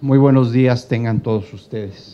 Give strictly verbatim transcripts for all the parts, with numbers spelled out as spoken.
Muy buenos días tengan todos ustedes.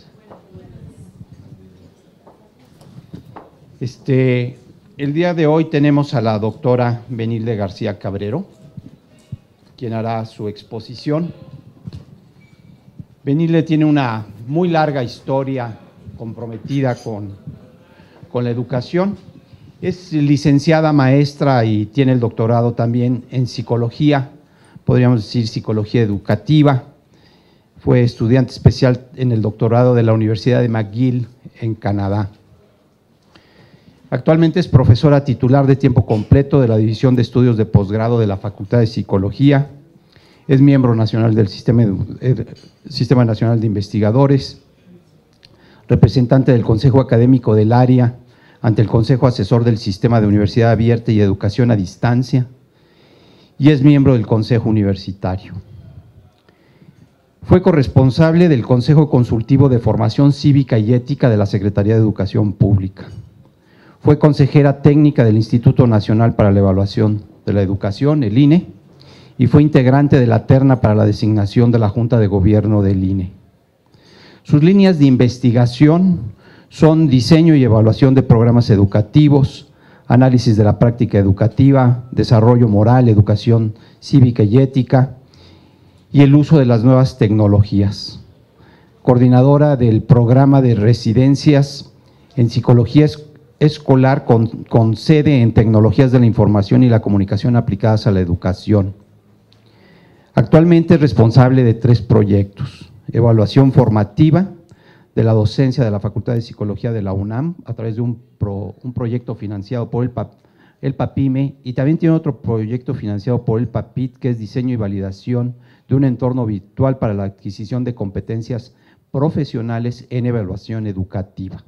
Este, el día de hoy tenemos a la doctora Benilde García Cabrero, quien hará su exposición. Benilde tiene una muy larga historia comprometida con, con la educación. Es licenciada maestra y tiene el doctorado también en psicología, podríamos decir psicología educativa. Fue estudiante especial en el doctorado de la Universidad de McGill en Canadá. Actualmente es profesora titular de tiempo completo de la División de Estudios de Posgrado de la Facultad de Psicología. Es miembro nacional del Sistema, Sistema Nacional de Investigadores, representante del Consejo Académico del Área ante el Consejo Asesor del Sistema de Universidad Abierta y Educación a Distancia, y es miembro del Consejo Universitario. Fue corresponsable del Consejo Consultivo de Formación Cívica y Ética de la Secretaría de Educación Pública. Fue consejera técnica del Instituto Nacional para la Evaluación de la Educación, el I N E, y fue integrante de la terna para la designación de la Junta de Gobierno del I N E. Sus líneas de investigación son diseño y evaluación de programas educativos, análisis de la práctica educativa, desarrollo moral, educación cívica y ética, y el uso de las nuevas tecnologías. Coordinadora del programa de residencias en psicología escolar con, con sede en tecnologías de la información y la comunicación aplicadas a la educación. Actualmente es responsable de tres proyectos: evaluación formativa de la docencia de la Facultad de Psicología de la UNAM a través de un, pro, un proyecto financiado por el, el PAPIME, y también tiene otro proyecto financiado por el PAPIT, que es diseño y validación de un entorno virtual para la adquisición de competencias profesionales en evaluación educativa.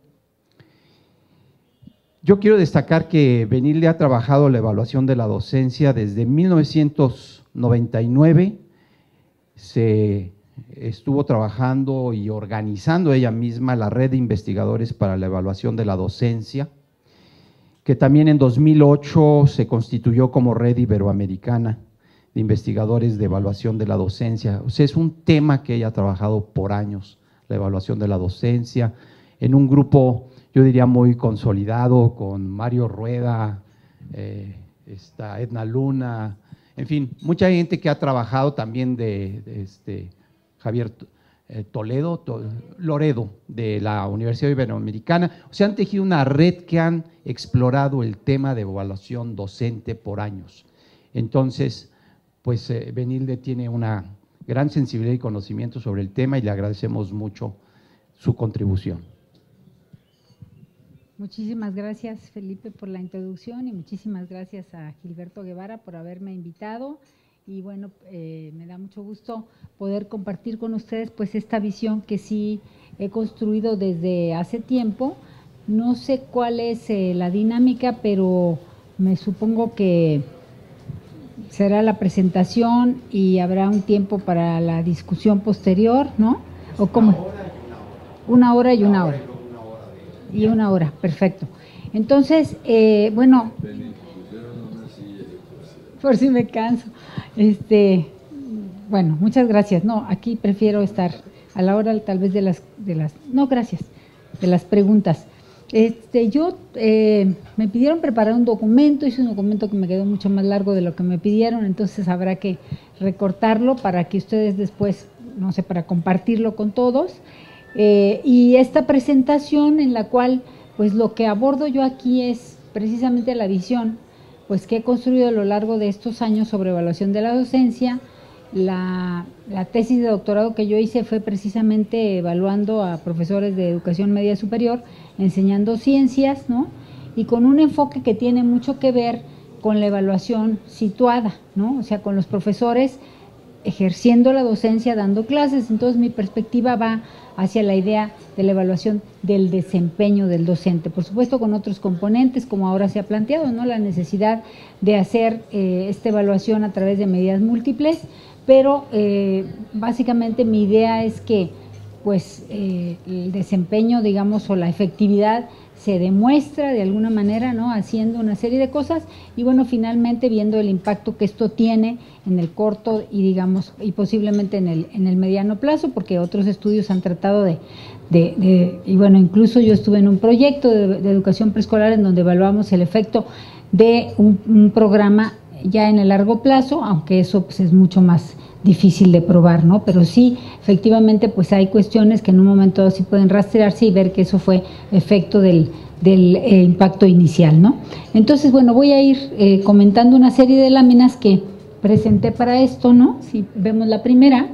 Yo quiero destacar que Benilde ha trabajado la evaluación de la docencia desde mil novecientos noventa y nueve, se estuvo trabajando y organizando ella misma la red de investigadores para la evaluación de la docencia, que también en dos mil ocho se constituyó como red iberoamericana de investigadores de evaluación de la docencia. O sea, es un tema que ella ha trabajado por años, la evaluación de la docencia, en un grupo, yo diría, muy consolidado, con Mario Rueda, eh, esta Edna Luna, en fin, mucha gente que ha trabajado también de, de este Javier eh, Toledo, to, Loredo, de la Universidad Iberoamericana. O sea, han tejido una red que han explorado el tema de evaluación docente por años. Entonces, pues eh, Benilde tiene una gran sensibilidad y conocimiento sobre el tema y le agradecemos mucho su contribución. Muchísimas gracias, Felipe, por la introducción, y muchísimas gracias a Gilberto Guevara por haberme invitado. Y bueno, eh, me da mucho gusto poder compartir con ustedes pues esta visión que sí he construido desde hace tiempo. No sé cuál es eh, la dinámica, pero me supongo que será la presentación y habrá un tiempo para la discusión posterior, ¿no? ¿O cómo? Una hora y una hora. Y una hora, perfecto. Entonces, eh, bueno, por si me canso. Este, bueno, muchas gracias. No, aquí prefiero estar a la hora tal vez de las, de las, no, gracias, de las preguntas. Este, yo eh, me pidieron preparar un documento, hice un documento que me quedó mucho más largo de lo que me pidieron, entonces habrá que recortarlo para que ustedes después, no sé, para compartirlo con todos. Eh, y esta presentación en la cual, pues lo que abordo yo aquí es precisamente la visión, pues que he construido a lo largo de estos años sobre evaluación de la docencia. La, la tesis de doctorado que yo hice fue precisamente evaluando a profesores de educación media superior, enseñando ciencias, ¿no? Y con un enfoque que tiene mucho que ver con la evaluación situada, ¿no? O sea, con los profesores ejerciendo la docencia, dando clases. Entonces mi perspectiva va hacia la idea de la evaluación del desempeño del docente, por supuesto con otros componentes, como ahora se ha planteado, ¿no? La necesidad de hacer eh, esta evaluación a través de medidas múltiples, pero eh, básicamente mi idea es que pues eh, el desempeño, digamos, o la efectividad se demuestra de alguna manera, ¿no?, haciendo una serie de cosas y bueno, finalmente viendo el impacto que esto tiene en el corto y digamos, y posiblemente en el, en el mediano plazo, porque otros estudios han tratado de, de, de y bueno, incluso yo estuve en un proyecto de, de educación preescolar en donde evaluamos el efecto de un, un programa ya en el largo plazo, aunque eso pues es mucho más difícil de probar, ¿no? Pero sí, efectivamente, pues hay cuestiones que en un momento sí pueden rastrearse y ver que eso fue efecto del, del eh, impacto inicial, ¿no? Entonces, bueno, voy a ir eh, comentando una serie de láminas que presenté para esto, ¿no? Si vemos la primera,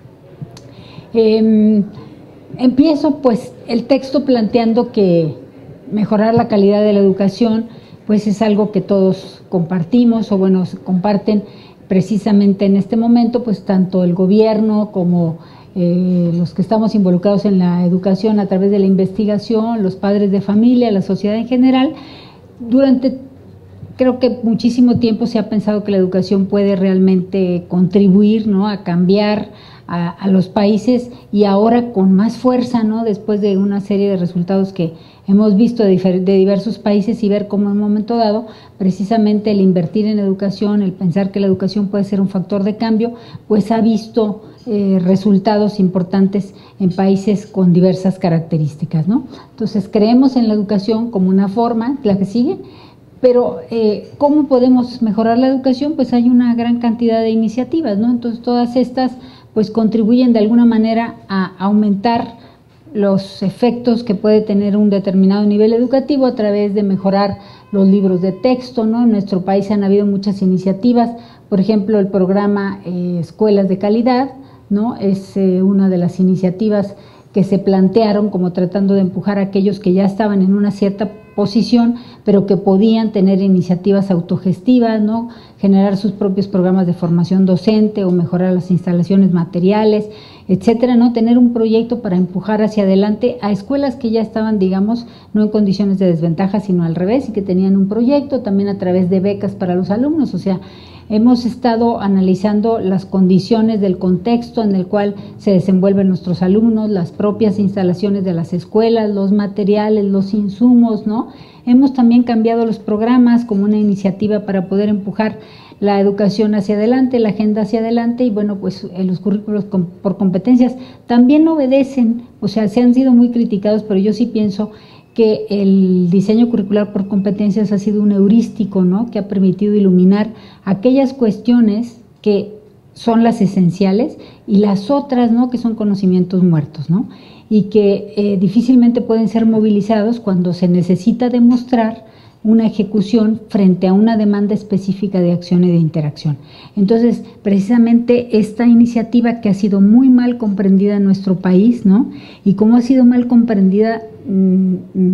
eh, empiezo pues el texto planteando que mejorar la calidad de la educación, pues es algo que todos compartimos, o bueno, comparten precisamente en este momento, pues tanto el gobierno como eh, los que estamos involucrados en la educación a través de la investigación, los padres de familia, la sociedad en general. Durante, creo que muchísimo tiempo se ha pensado que la educación puede realmente contribuir, ¿no?, a cambiar a, a los países, y ahora con más fuerza, ¿no?, después de una serie de resultados que hemos visto de, de diversos países, y ver cómo en un momento dado, precisamente el invertir en educación, el pensar que la educación puede ser un factor de cambio, pues ha visto eh, resultados importantes en países con diversas características, ¿no? Entonces creemos en la educación como una forma, la que sigue, pero eh, ¿cómo podemos mejorar la educación? Pues hay una gran cantidad de iniciativas, ¿no? Entonces todas estas pues contribuyen de alguna manera a aumentar los efectos que puede tener un determinado nivel educativo a través de mejorar los libros de texto, ¿no? En nuestro país han habido muchas iniciativas, por ejemplo, el programa eh, Escuelas de Calidad, ¿no? Es eh, una de las iniciativas que se plantearon como tratando de empujar a aquellos que ya estaban en una cierta posición, pero que podían tener iniciativas autogestivas, ¿no?, generar sus propios programas de formación docente o mejorar las instalaciones materiales, etcétera, ¿no?, tener un proyecto para empujar hacia adelante a escuelas que ya estaban, digamos, no en condiciones de desventaja, sino al revés, y que tenían un proyecto también a través de becas para los alumnos. O sea, hemos estado analizando las condiciones del contexto en el cual se desenvuelven nuestros alumnos, las propias instalaciones de las escuelas, los materiales, los insumos, ¿no? Hemos también cambiado los programas como una iniciativa para poder empujar la educación hacia adelante, la agenda hacia adelante, y bueno, pues eh, los currículos con, por competencias también obedecen, o sea, se han sido muy criticados, pero yo sí pienso que el diseño curricular por competencias ha sido un heurístico, ¿no?, que ha permitido iluminar aquellas cuestiones que son las esenciales y las otras, ¿no?, que son conocimientos muertos, ¿no?, y que eh, difícilmente pueden ser movilizados cuando se necesita demostrar una ejecución frente a una demanda específica de acción y de interacción. Entonces, precisamente esta iniciativa que ha sido muy mal comprendida en nuestro país, ¿no?, y cómo ha sido mal comprendida, mmm,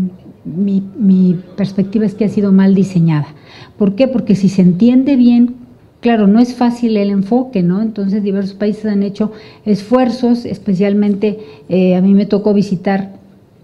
mi, mi perspectiva es que ha sido mal diseñada. ¿Por qué? Porque si se entiende bien, claro, no es fácil el enfoque, ¿no? Entonces diversos países han hecho esfuerzos, especialmente eh, a mí me tocó visitar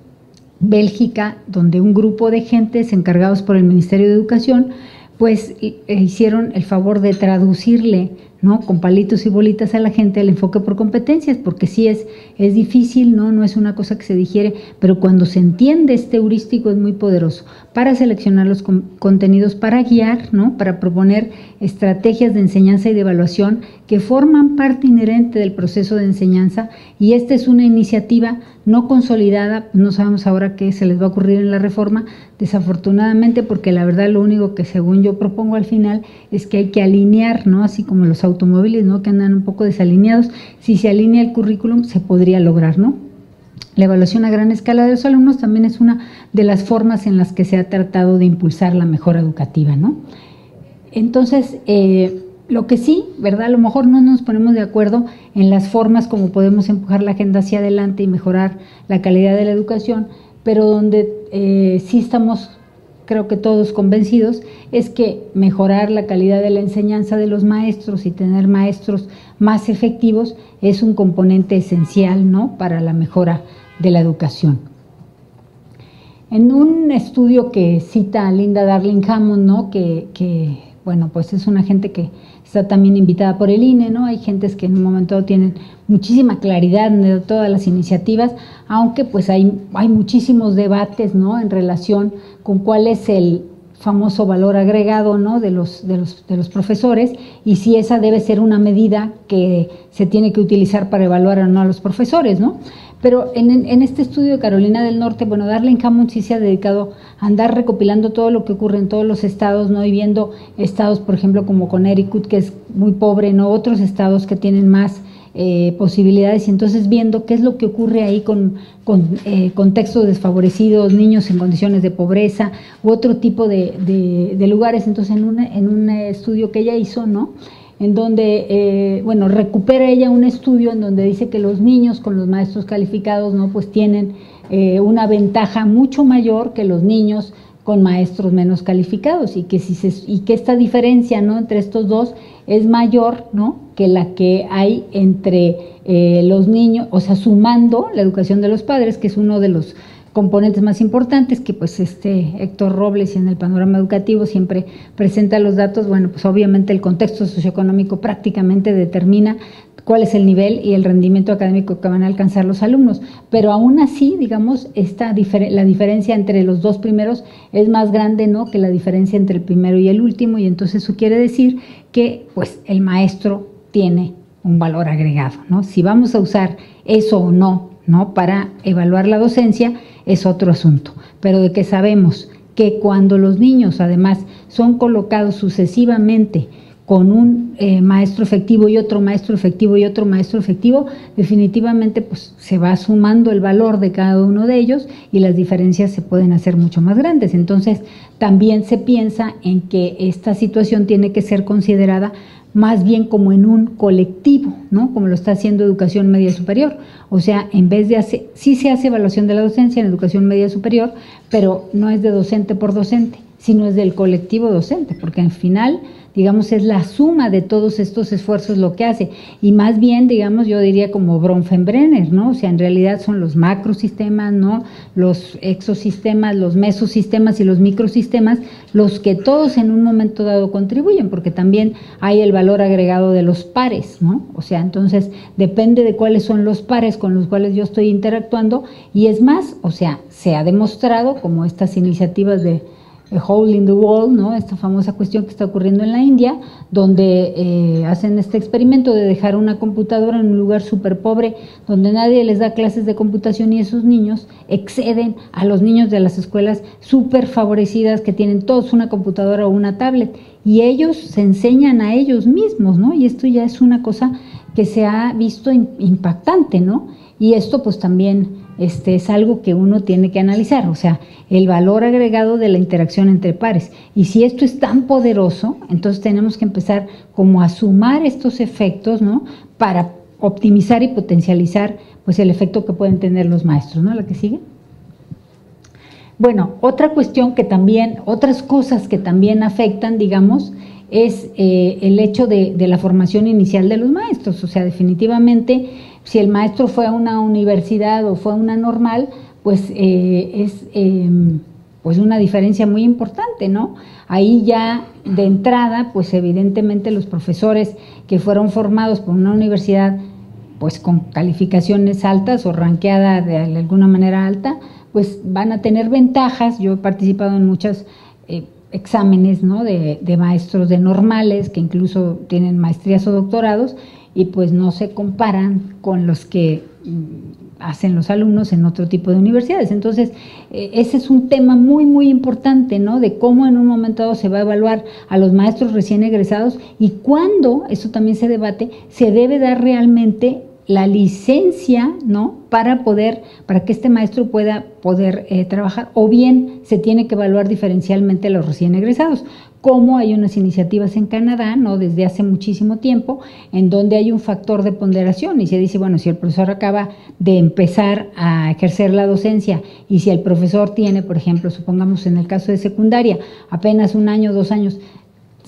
Bélgica, donde un grupo de gentes encargados por el Ministerio de Educación, pues hicieron el favor de traducirle, ¿no?, con palitos y bolitas a la gente el enfoque por competencias, porque sí es, es difícil, ¿no? No es una cosa que se digiere, pero cuando se entiende este heurístico es muy poderoso para seleccionar los con, contenidos, para guiar, ¿no?, para proponer estrategias de enseñanza y de evaluación que forman parte inherente del proceso de enseñanza, y esta es una iniciativa no consolidada, no sabemos ahora qué se les va a ocurrir en la reforma, desafortunadamente, porque la verdad lo único que según yo propongo al final es que hay que alinear, ¿no?, así como los automóviles, ¿no?, que andan un poco desalineados, si se alinea el currículum se podría lograr, ¿no? La evaluación a gran escala de los alumnos también es una de las formas en las que se ha tratado de impulsar la mejora educativa, ¿no? Entonces, eh, lo que sí, ¿verdad? A lo mejor no nos ponemos de acuerdo en las formas como podemos empujar la agenda hacia adelante y mejorar la calidad de la educación, pero donde eh, sí estamos, creo que todos convencidos, es que mejorar la calidad de la enseñanza de los maestros y tener maestros más efectivos es un componente esencial, ¿no?, para la mejora de la educación. En un estudio que cita Linda Darling Hammond, ¿no?, que, que bueno, pues es una gente que está también invitada por el I N E, ¿no? Hay gentes que en un momento tienen muchísima claridad de todas las iniciativas, aunque pues hay, hay muchísimos debates, ¿no? En relación con cuál es el famoso valor agregado, ¿no? de los, de los, de los profesores, y si esa debe ser una medida que se tiene que utilizar para evaluar o no a los profesores, ¿no? Pero en, en este estudio de Carolina del Norte, bueno, Darlene Hammond sí se ha dedicado a andar recopilando todo lo que ocurre en todos los estados, ¿no? Y viendo estados, por ejemplo, como Connecticut, que es muy pobre, ¿no? Otros estados que tienen más eh, posibilidades, y entonces viendo qué es lo que ocurre ahí con, con eh, contextos desfavorecidos, niños en condiciones de pobreza, u otro tipo de, de, de lugares. Entonces, en, una, en un estudio que ella hizo, ¿no? En donde, eh, bueno, recupera ella un estudio en donde dice que los niños con los maestros calificados, ¿no? Pues tienen eh, una ventaja mucho mayor que los niños con maestros menos calificados, y que si se, y que esta diferencia, ¿no? Entre estos dos es mayor, ¿no? Que la que hay entre eh, los niños, o sea, sumando la educación de los padres, que es uno de los componentes más importantes, que pues este Héctor Robles en el panorama educativo siempre presenta los datos. Bueno, pues obviamente el contexto socioeconómico prácticamente determina cuál es el nivel y el rendimiento académico que van a alcanzar los alumnos, pero aún así, digamos, esta difer- la diferencia entre los dos primeros es más grande, ¿no? Que la diferencia entre el primero y el último, y entonces eso quiere decir que pues el maestro tiene un valor agregado, ¿no? Si vamos a usar eso o no, ¿no? Para evaluar la docencia es otro asunto, pero de que sabemos que cuando los niños además son colocados sucesivamente con un eh, maestro efectivo y otro maestro efectivo y otro maestro efectivo, definitivamente pues se va sumando el valor de cada uno de ellos y las diferencias se pueden hacer mucho más grandes. Entonces también se piensa en que esta situación tiene que ser considerada más bien como en un colectivo, ¿no? Como lo está haciendo Educación Media Superior. O sea, en vez de hacer, sí se hace evaluación de la docencia en Educación Media Superior, pero no es de docente por docente, sino es del colectivo docente, porque al final, digamos, es la suma de todos estos esfuerzos lo que hace, y más bien, digamos, yo diría como Bronfenbrenner, ¿no? O sea, en realidad son los macrosistemas, ¿no? Los exosistemas, los mesosistemas y los microsistemas, los que todos en un momento dado contribuyen, porque también hay el valor agregado de los pares, ¿no? O sea, entonces depende de cuáles son los pares con los cuales yo estoy interactuando, y es más, o sea, se ha demostrado, como estas iniciativas de A Hole in the Wall, ¿no? Esta famosa cuestión que está ocurriendo en la India, donde eh, hacen este experimento de dejar una computadora en un lugar súper pobre, donde nadie les da clases de computación, y esos niños exceden a los niños de las escuelas súper favorecidas que tienen todos una computadora o una tablet, y ellos se enseñan a ellos mismos, ¿no? Y esto ya es una cosa que se ha visto impactante, ¿no? Y esto pues también Este, es algo que uno tiene que analizar, o sea, el valor agregado de la interacción entre pares. Y si esto es tan poderoso, entonces tenemos que empezar como a sumar estos efectos, ¿no? Para optimizar y potencializar pues el efecto que pueden tener los maestros, ¿no? La que sigue. Bueno, otra cuestión que también, otras cosas que también afectan, digamos, es eh, el hecho de, de la formación inicial de los maestros. O sea, definitivamente, si el maestro fue a una universidad o fue a una normal, pues eh, es eh, pues una diferencia muy importante, ¿no? Ahí ya de entrada, pues evidentemente los profesores que fueron formados por una universidad pues con calificaciones altas o ranqueada de alguna manera alta, pues van a tener ventajas. Yo he participado en muchas eh, exámenes, ¿no? de, de maestros de normales que incluso tienen maestrías o doctorados, y pues no se comparan con los que hacen los alumnos en otro tipo de universidades. Entonces, eh, ese es un tema muy, muy importante, ¿no? De cómo en un momento dado se va a evaluar a los maestros recién egresados, y cuándo, eso también se debate, se debe dar realmente la licencia, ¿no? Para poder, para que este maestro pueda poder eh, trabajar, o bien se tiene que evaluar diferencialmente a los recién egresados, como hay unas iniciativas en Canadá, ¿no? Desde hace muchísimo tiempo, en donde hay un factor de ponderación, y se dice, bueno, si el profesor acaba de empezar a ejercer la docencia, y si el profesor tiene, por ejemplo, supongamos en el caso de secundaria, apenas un año, dos años,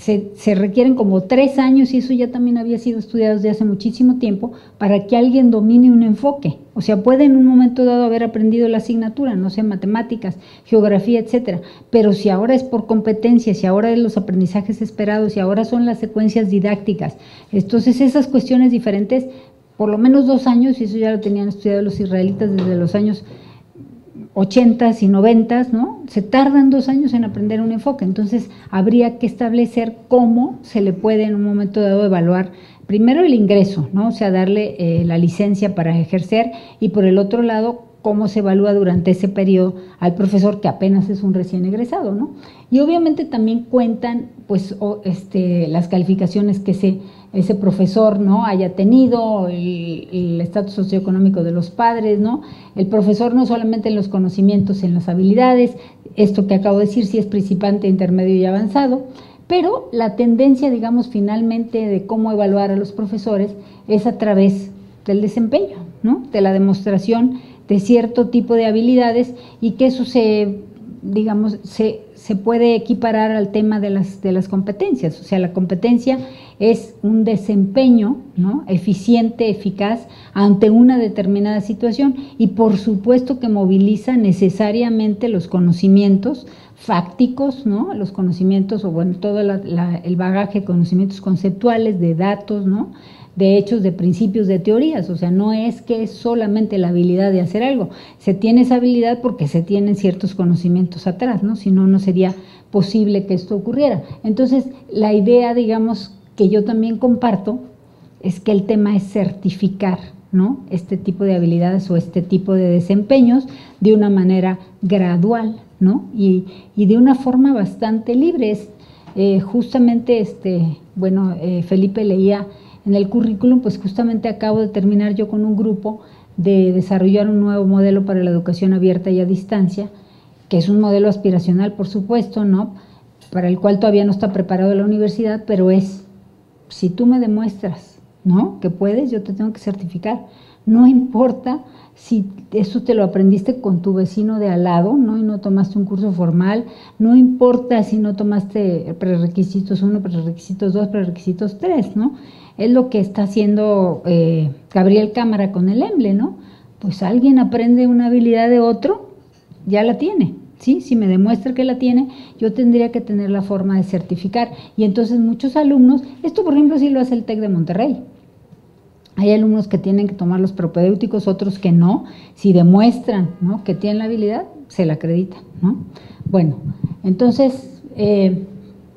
se, se requieren como tres años, y eso ya también había sido estudiado desde hace muchísimo tiempo, para que alguien domine un enfoque. O sea, puede en un momento dado haber aprendido la asignatura, no sé, matemáticas, geografía, etcétera, pero si ahora es por competencia, si ahora es los aprendizajes esperados, si ahora son las secuencias didácticas, entonces esas cuestiones diferentes, por lo menos dos años, y eso ya lo tenían estudiado los israelitas desde los años ochentas y noventas, ¿no? Se tardan dos años en aprender un enfoque, entonces habría que establecer cómo se le puede en un momento dado evaluar primero el ingreso, ¿no? O sea, darle eh, la licencia para ejercer, y por el otro lado, cómo se evalúa durante ese periodo al profesor que apenas es un recién egresado, ¿no? Y obviamente también cuentan, pues, o, este, las calificaciones que ese, ese profesor, ¿no?, haya tenido, el estatus socioeconómico de los padres, ¿no? El profesor no solamente en los conocimientos, en las habilidades, esto que acabo de decir, si es principiante, intermedio y avanzado, pero la tendencia, digamos, finalmente de cómo evaluar a los profesores es a través del desempeño, ¿no?, de la demostración de cierto tipo de habilidades, y que eso se, digamos, se, se puede equiparar al tema de las, de las competencias. O sea, la competencia es un desempeño, ¿no?, eficiente, eficaz ante una determinada situación, y por supuesto que moviliza necesariamente los conocimientos fácticos, ¿no?, los conocimientos, o bueno, todo la, la, el bagaje de conocimientos conceptuales, de datos, ¿no?, de hechos, de principios, de teorías. O sea, no es que es solamente la habilidad de hacer algo, se tiene esa habilidad porque se tienen ciertos conocimientos atrás, ¿no? Si no, no sería posible que esto ocurriera. Entonces, la idea, digamos, que yo también comparto, es que el tema es certificar, ¿no?, este tipo de habilidades o este tipo de desempeños de una manera gradual, ¿no?, y, y de una forma bastante libre. Es, eh, justamente, este, bueno, eh, Felipe leía en el currículum, pues justamente acabo de terminar yo con un grupo de desarrollar un nuevo modelo para la educación abierta y a distancia, que es un modelo aspiracional, por supuesto, ¿no?, para el cual todavía no está preparado la universidad, pero es, si tú me demuestras, ¿no?, que puedes, yo te tengo que certificar. No importa si eso te lo aprendiste con tu vecino de al lado, ¿no?, y no tomaste un curso formal, no importa si no tomaste prerequisitos uno, prerequisitos dos, prerequisitos tres, ¿no? Es lo que está haciendo eh, Gabriel Cámara con el EMBLE, ¿no? Pues alguien aprende una habilidad de otro, ya la tiene, ¿sí? Si me demuestra que la tiene, yo tendría que tener la forma de certificar. Y entonces muchos alumnos, esto por ejemplo sí lo hace el TEC de Monterrey. Hay alumnos que tienen que tomar los propedéuticos, otros que no. Si demuestran, ¿no?, que tienen la habilidad, se la acreditan, ¿no? Bueno, entonces, eh,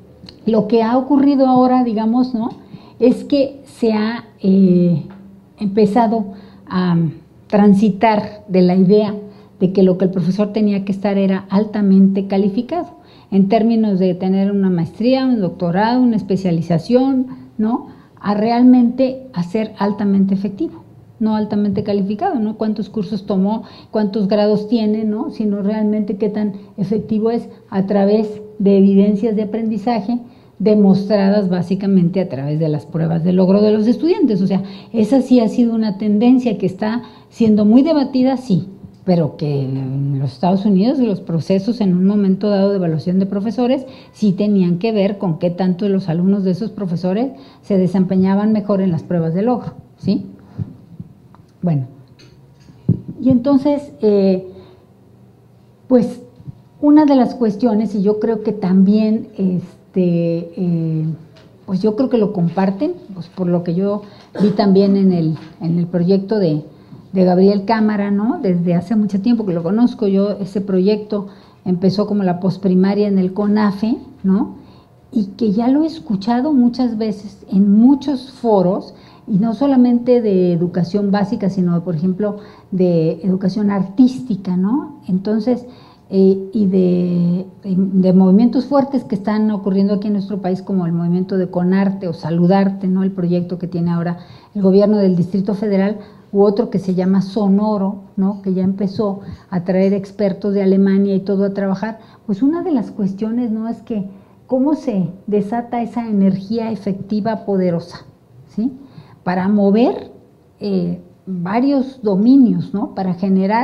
lo que ha ocurrido ahora, digamos, ¿no?, es que se ha eh, empezado a transitar de la idea de que lo que el profesor tenía que estar era altamente calificado, en términos de tener una maestría, un doctorado, una especialización, ¿no?, a realmente a ser altamente efectivo, no altamente calificado, ¿no? Cuántos cursos tomó, cuántos grados tiene, ¿no?, sino realmente qué tan efectivo es a través de evidencias de aprendizaje demostradas básicamente a través de las pruebas de logro de los estudiantes. O sea, esa sí ha sido una tendencia que está siendo muy debatida, sí, pero que en los Estados Unidos los procesos en un momento dado de evaluación de profesores sí tenían que ver con qué tanto los alumnos de esos profesores se desempeñaban mejor en las pruebas de logro, ¿sí? Bueno, y entonces, eh, pues una de las cuestiones, y yo creo que también, este, eh, pues yo creo que lo comparten, pues por lo que yo vi también en el, en el proyecto de de Gabriel Cámara, ¿no?, desde hace mucho tiempo que lo conozco yo. Ese proyecto empezó como la posprimaria en el CONAFE, ¿no?, y que ya lo he escuchado muchas veces en muchos foros, y no solamente de educación básica, sino, por ejemplo, de educación artística, ¿no? Entonces, eh, y de, de movimientos fuertes que están ocurriendo aquí en nuestro país, como el movimiento de Conarte o Saludarte, ¿no?, el proyecto que tiene ahora el gobierno del Distrito Federal, u otro que se llama Sonoro, ¿no?, que ya empezó a traer expertos de Alemania y todo a trabajar. Pues una de las cuestiones, ¿no?, es que cómo se desata esa energía efectiva poderosa, ¿sí?, para mover eh, varios dominios, ¿no?, para generar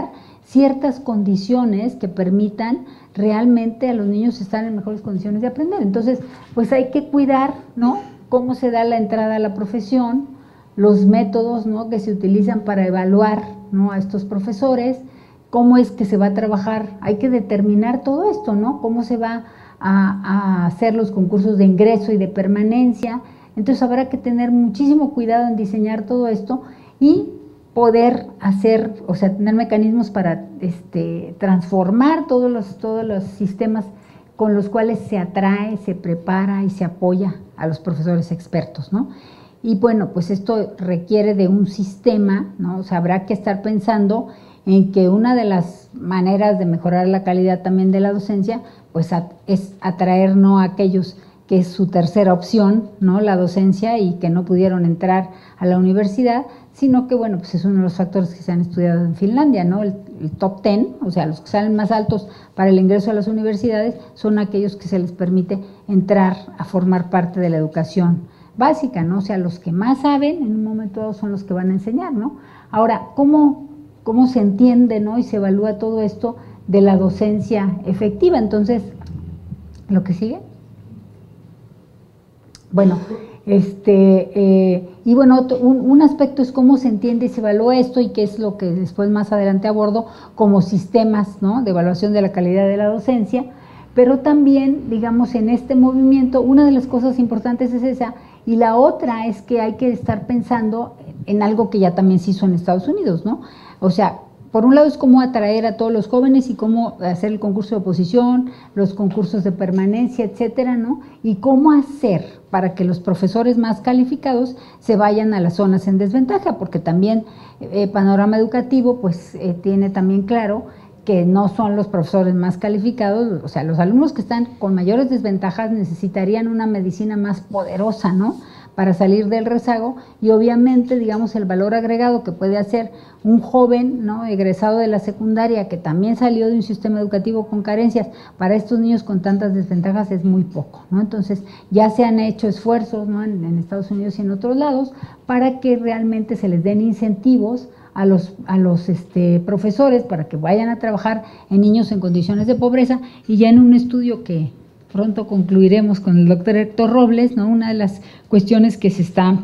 ciertas condiciones que permitan realmente a los niños estar en mejores condiciones de aprender. Entonces, pues hay que cuidar, ¿no?, cómo se da la entrada a la profesión, los métodos, ¿no?, que se utilizan para evaluar, ¿no?, a estos profesores, cómo es que se va a trabajar, hay que determinar todo esto, ¿no?, cómo se va a, a hacer los concursos de ingreso y de permanencia. Entonces habrá que tener muchísimo cuidado en diseñar todo esto y poder hacer, o sea, tener mecanismos para este, transformar todos los, todos los sistemas con los cuales se atrae, se prepara y se apoya a los profesores expertos, ¿no? Y bueno, pues esto requiere de un sistema, ¿no? O sea, habrá que estar pensando en que una de las maneras de mejorar la calidad también de la docencia, pues a, es atraer no a aquellos que es su tercera opción, ¿no?, la docencia, y que no pudieron entrar a la universidad, sino que, bueno, pues es uno de los factores que se han estudiado en Finlandia, ¿no? El, el top ten, o sea, los que salen más altos para el ingreso a las universidades, son aquellos que se les permite entrar a formar parte de la educación básica, ¿no? O sea, los que más saben, en un momento dado, son los que van a enseñar, ¿no? Ahora, ¿cómo, cómo se entiende, ¿no?, y se evalúa todo esto de la docencia efectiva? Entonces, ¿lo que sigue? Bueno, este, eh, y bueno, un, un aspecto es cómo se entiende y se evalúa esto, y qué es lo que después más adelante abordo como sistemas, ¿no?, de evaluación de la calidad de la docencia. Pero también, digamos, en este movimiento, una de las cosas importantes es esa, y la otra es que hay que estar pensando en algo que ya también se hizo en Estados Unidos, ¿no? O sea, por un lado es cómo atraer a todos los jóvenes y cómo hacer el concurso de oposición, los concursos de permanencia, etcétera, ¿no? Y cómo hacer para que los profesores más calificados se vayan a las zonas en desventaja, porque también eh, Panorama Educativo pues eh, tiene también claro que no son los profesores más calificados, o sea, los alumnos que están con mayores desventajas necesitarían una medicina más poderosa, ¿no?, para salir del rezago, y obviamente, digamos, el valor agregado que puede hacer un joven, ¿no?, egresado de la secundaria, que también salió de un sistema educativo con carencias, para estos niños con tantas desventajas es muy poco, ¿no? Entonces, ya se han hecho esfuerzos, ¿no?, en, en Estados Unidos y en otros lados, para que realmente se les den incentivos a los, a los este, profesores para que vayan a trabajar en niños en condiciones de pobreza. Y ya en un estudio que pronto concluiremos con el doctor Héctor Robles, ¿no?, una de las cuestiones que se está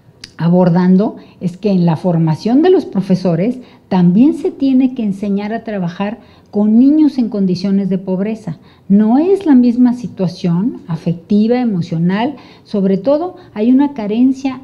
abordando es que en la formación de los profesores también se tiene que enseñar a trabajar con niños en condiciones de pobreza. No es la misma situación afectiva, emocional, sobre todo hay una carencia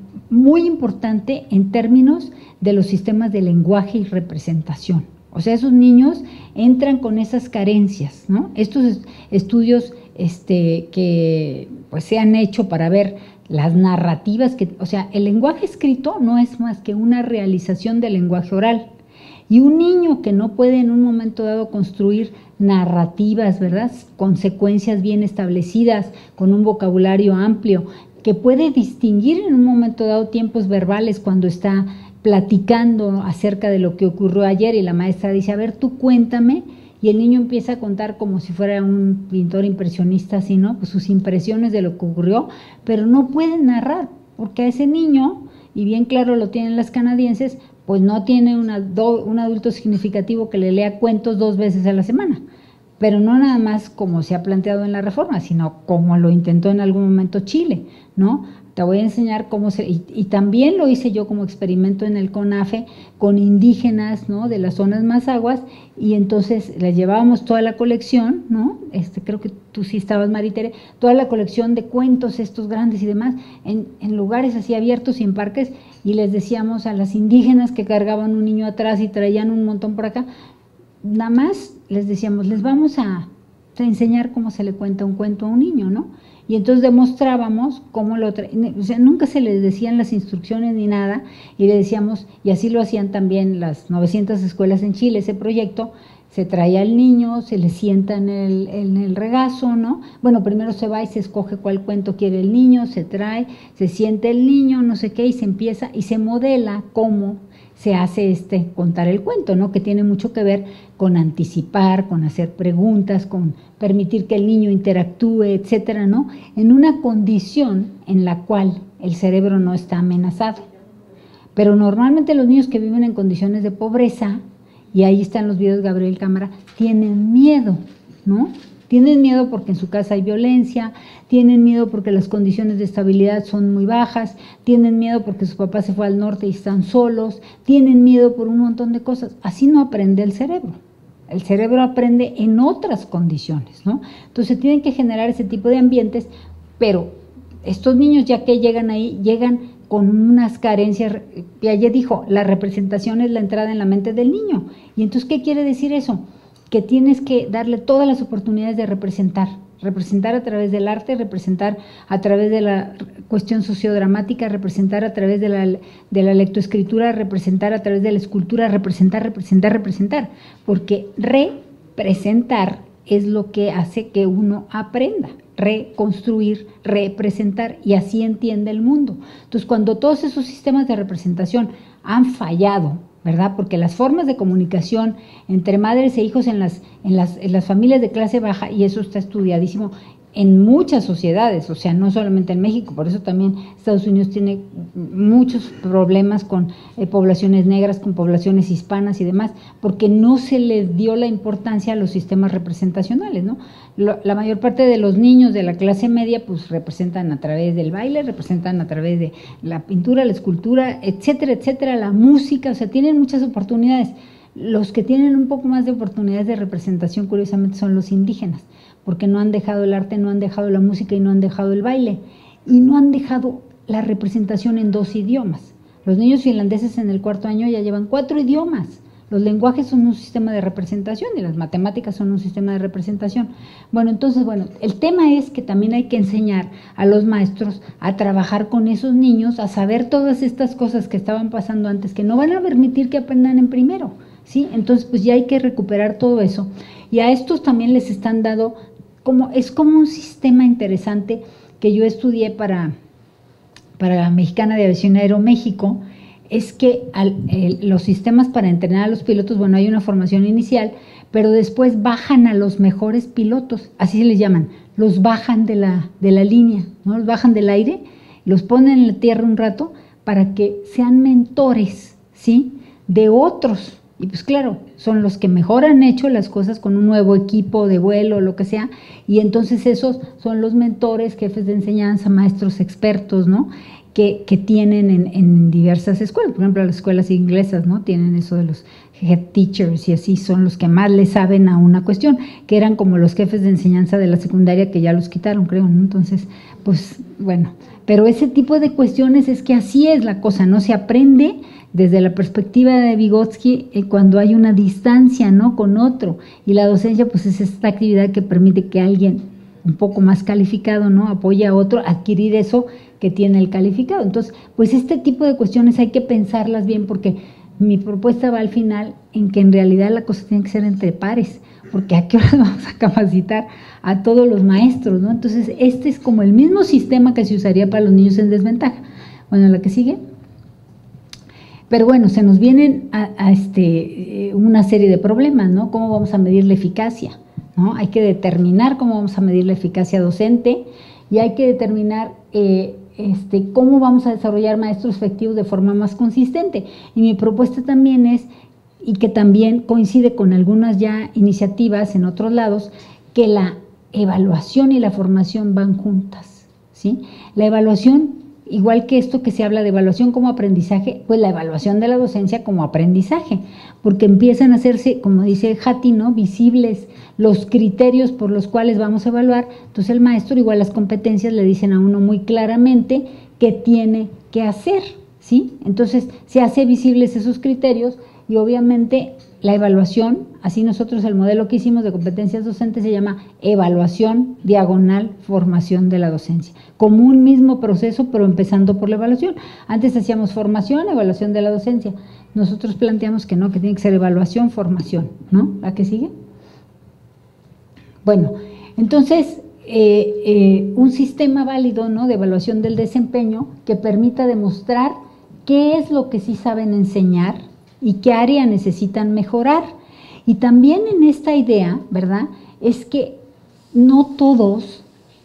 muy importante en términos de los sistemas de lenguaje y representación. O sea, esos niños entran con esas carencias, ¿no? Estos estudios este, que pues, se han hecho para ver las narrativas, que, o sea, el lenguaje escrito no es más que una realización del lenguaje oral. Y un niño que no puede en un momento dado construir narrativas, ¿verdad?, consecuencias bien establecidas, con un vocabulario amplio, que puede distinguir en un momento dado tiempos verbales cuando está platicando acerca de lo que ocurrió ayer y la maestra dice, a ver, tú cuéntame, y el niño empieza a contar como si fuera un pintor impresionista, así, ¿no?, pues sus impresiones de lo que ocurrió, pero no puede narrar, porque a ese niño, y bien claro lo tienen las canadienses, pues no tiene una, do, un adulto significativo que le lea cuentos dos veces a la semana, pero no nada más como se ha planteado en la reforma, sino como lo intentó en algún momento Chile, ¿no? Te voy a enseñar cómo se… Y, y también lo hice yo como experimento en el CONAFE con indígenas, ¿no?, de las zonas más aguas, y entonces les llevábamos toda la colección, ¿no?, este, creo que tú sí estabas, Maritere, toda la colección de cuentos estos grandes y demás, en, en lugares así abiertos y en parques, y les decíamos a las indígenas que cargaban un niño atrás y traían un montón por acá, nada más les decíamos, les vamos a, a enseñar cómo se le cuenta un cuento a un niño, ¿no? Y entonces demostrábamos cómo lo traían, o sea, nunca se les decían las instrucciones ni nada, y le decíamos, y así lo hacían también las novecientas escuelas en Chile, ese proyecto, se trae al niño, se le sienta en el, en el regazo, ¿no? Bueno, primero se va y se escoge cuál cuento quiere el niño, se trae, se siente el niño, no sé qué, y se empieza, y se modela cómo se hace este contar el cuento, ¿no?, que tiene mucho que ver con anticipar, con hacer preguntas, con permitir que el niño interactúe, etcétera, ¿no?, en una condición en la cual el cerebro no está amenazado. Pero normalmente los niños que viven en condiciones de pobreza y ahí están los videos de Gabriel Cámara, tienen miedo, ¿no? Tienen miedo porque en su casa hay violencia, tienen miedo porque las condiciones de estabilidad son muy bajas, tienen miedo porque su papá se fue al norte y están solos, tienen miedo por un montón de cosas. Así no aprende el cerebro. El cerebro aprende en otras condiciones, ¿no? Entonces tienen que generar ese tipo de ambientes, pero estos niños ya que llegan ahí, llegan con unas carencias. Piaget dijo, la representación es la entrada en la mente del niño. ¿Y entonces qué quiere decir eso? Que tienes que darle todas las oportunidades de representar, representar a través del arte, representar a través de la cuestión sociodramática, representar a través de la, de la lectoescritura, representar a través de la escultura, representar, representar, representar, porque representar es lo que hace que uno aprenda, reconstruir, representar, y así entiende el mundo. Entonces, cuando todos esos sistemas de representación han fallado, ¿verdad? Porque las formas de comunicación entre madres e hijos en las, en las, en las familias de clase baja, y eso está estudiadísimo en muchas sociedades, o sea, no solamente en México, por eso también Estados Unidos tiene muchos problemas con eh, poblaciones negras, con poblaciones hispanas y demás, porque no se les dio la importancia a los sistemas representacionales, ¿no? Lo, la mayor parte de los niños de la clase media, pues representan a través del baile, representan a través de la pintura, la escultura, etcétera, etcétera, la música, o sea, tienen muchas oportunidades. Los que tienen un poco más de oportunidades de representación, curiosamente, son los indígenas, porque no han dejado el arte, no han dejado la música y no han dejado el baile, y no han dejado la representación en dos idiomas. Los niños finlandeses en el cuarto año ya llevan cuatro idiomas. Los lenguajes son un sistema de representación y las matemáticas son un sistema de representación. Bueno, entonces, bueno, el tema es que también hay que enseñar a los maestros a trabajar con esos niños, a saber todas estas cosas que estaban pasando antes, que no van a permitir que aprendan en primero, ¿sí? Entonces, pues ya hay que recuperar todo eso. Y a estos también les están dando, como, es como un sistema interesante que yo estudié para, para la Mexicana de Aviación Aeroméxico, es que al, el, los sistemas para entrenar a los pilotos, bueno, hay una formación inicial, pero después bajan a los mejores pilotos, así se les llaman, los bajan de la, de la línea, ¿no? Los bajan del aire, los ponen en la tierra un rato para que sean mentores, ¿sí?, de otros. Y pues claro, son los que mejor han hecho las cosas con un nuevo equipo de vuelo o lo que sea, y entonces esos son los mentores, jefes de enseñanza, maestros expertos, ¿no?, que, que tienen en, en diversas escuelas. Por ejemplo, las escuelas inglesas, ¿no?, tienen eso de los head teachers, y así son los que más le saben a una cuestión, que eran como los jefes de enseñanza de la secundaria, que ya los quitaron, creo, ¿no? Entonces, pues bueno, pero ese tipo de cuestiones es que así es la cosa, no se aprende desde la perspectiva de Vygotsky eh, cuando hay una distancia, ¿no?, con otro, y la docencia pues es esta actividad que permite que alguien un poco más calificado, ¿no?, apoye a otro a adquirir eso que tiene el calificado. Entonces, pues este tipo de cuestiones hay que pensarlas bien, porque mi propuesta va al final en que en realidad la cosa tiene que ser entre pares, porque a qué hora vamos a capacitar a todos los maestros, ¿no? Entonces, este es como el mismo sistema que se usaría para los niños en desventaja. Bueno, la que sigue. Pero bueno, se nos vienen a, a este, una serie de problemas, ¿no? ¿Cómo vamos a medir la eficacia? ¿No? Hay que determinar cómo vamos a medir la eficacia docente, y hay que determinar eh, este, cómo vamos a desarrollar maestros efectivos de forma más consistente. Y mi propuesta también es, y que también coincide con algunas ya iniciativas en otros lados, que la evaluación y la formación van juntas, ¿sí? La evaluación, igual que esto que se habla de evaluación como aprendizaje, pues la evaluación de la docencia como aprendizaje, porque empiezan a hacerse, como dice Hattie, ¿no?, visibles los criterios por los cuales vamos a evaluar. Entonces el maestro, igual las competencias le dicen a uno muy claramente qué tiene que hacer, ¿sí? Entonces se hace visibles esos criterios, y obviamente la evaluación, así nosotros el modelo que hicimos de competencias docentes se llama evaluación diagonal formación de la docencia, como un mismo proceso, pero empezando por la evaluación. Antes hacíamos formación, evaluación de la docencia. Nosotros planteamos que no, que tiene que ser evaluación, formación, ¿no? ¿La que sigue? Bueno, entonces, eh, eh, un sistema válido, ¿no?, de evaluación del desempeño que permita demostrar qué es lo que sí saben enseñar y qué área necesitan mejorar. Y también en esta idea, ¿verdad?, es que no todos,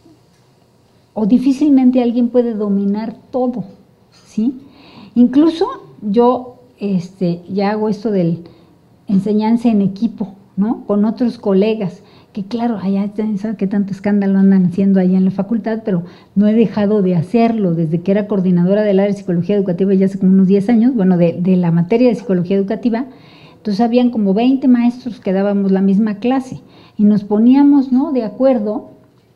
o difícilmente alguien puede dominar todo, ¿sí? Incluso yo este, ya hago esto del enseñanza en equipo, ¿no? Con otros colegas, que claro, allá saben qué tanto escándalo andan haciendo allá en la facultad, pero no he dejado de hacerlo desde que era coordinadora del área de psicología educativa ya hace como unos diez años, bueno, de, de la materia de psicología educativa. Entonces habían como veinte maestros que dábamos la misma clase y nos poníamos, ¿no?, de acuerdo,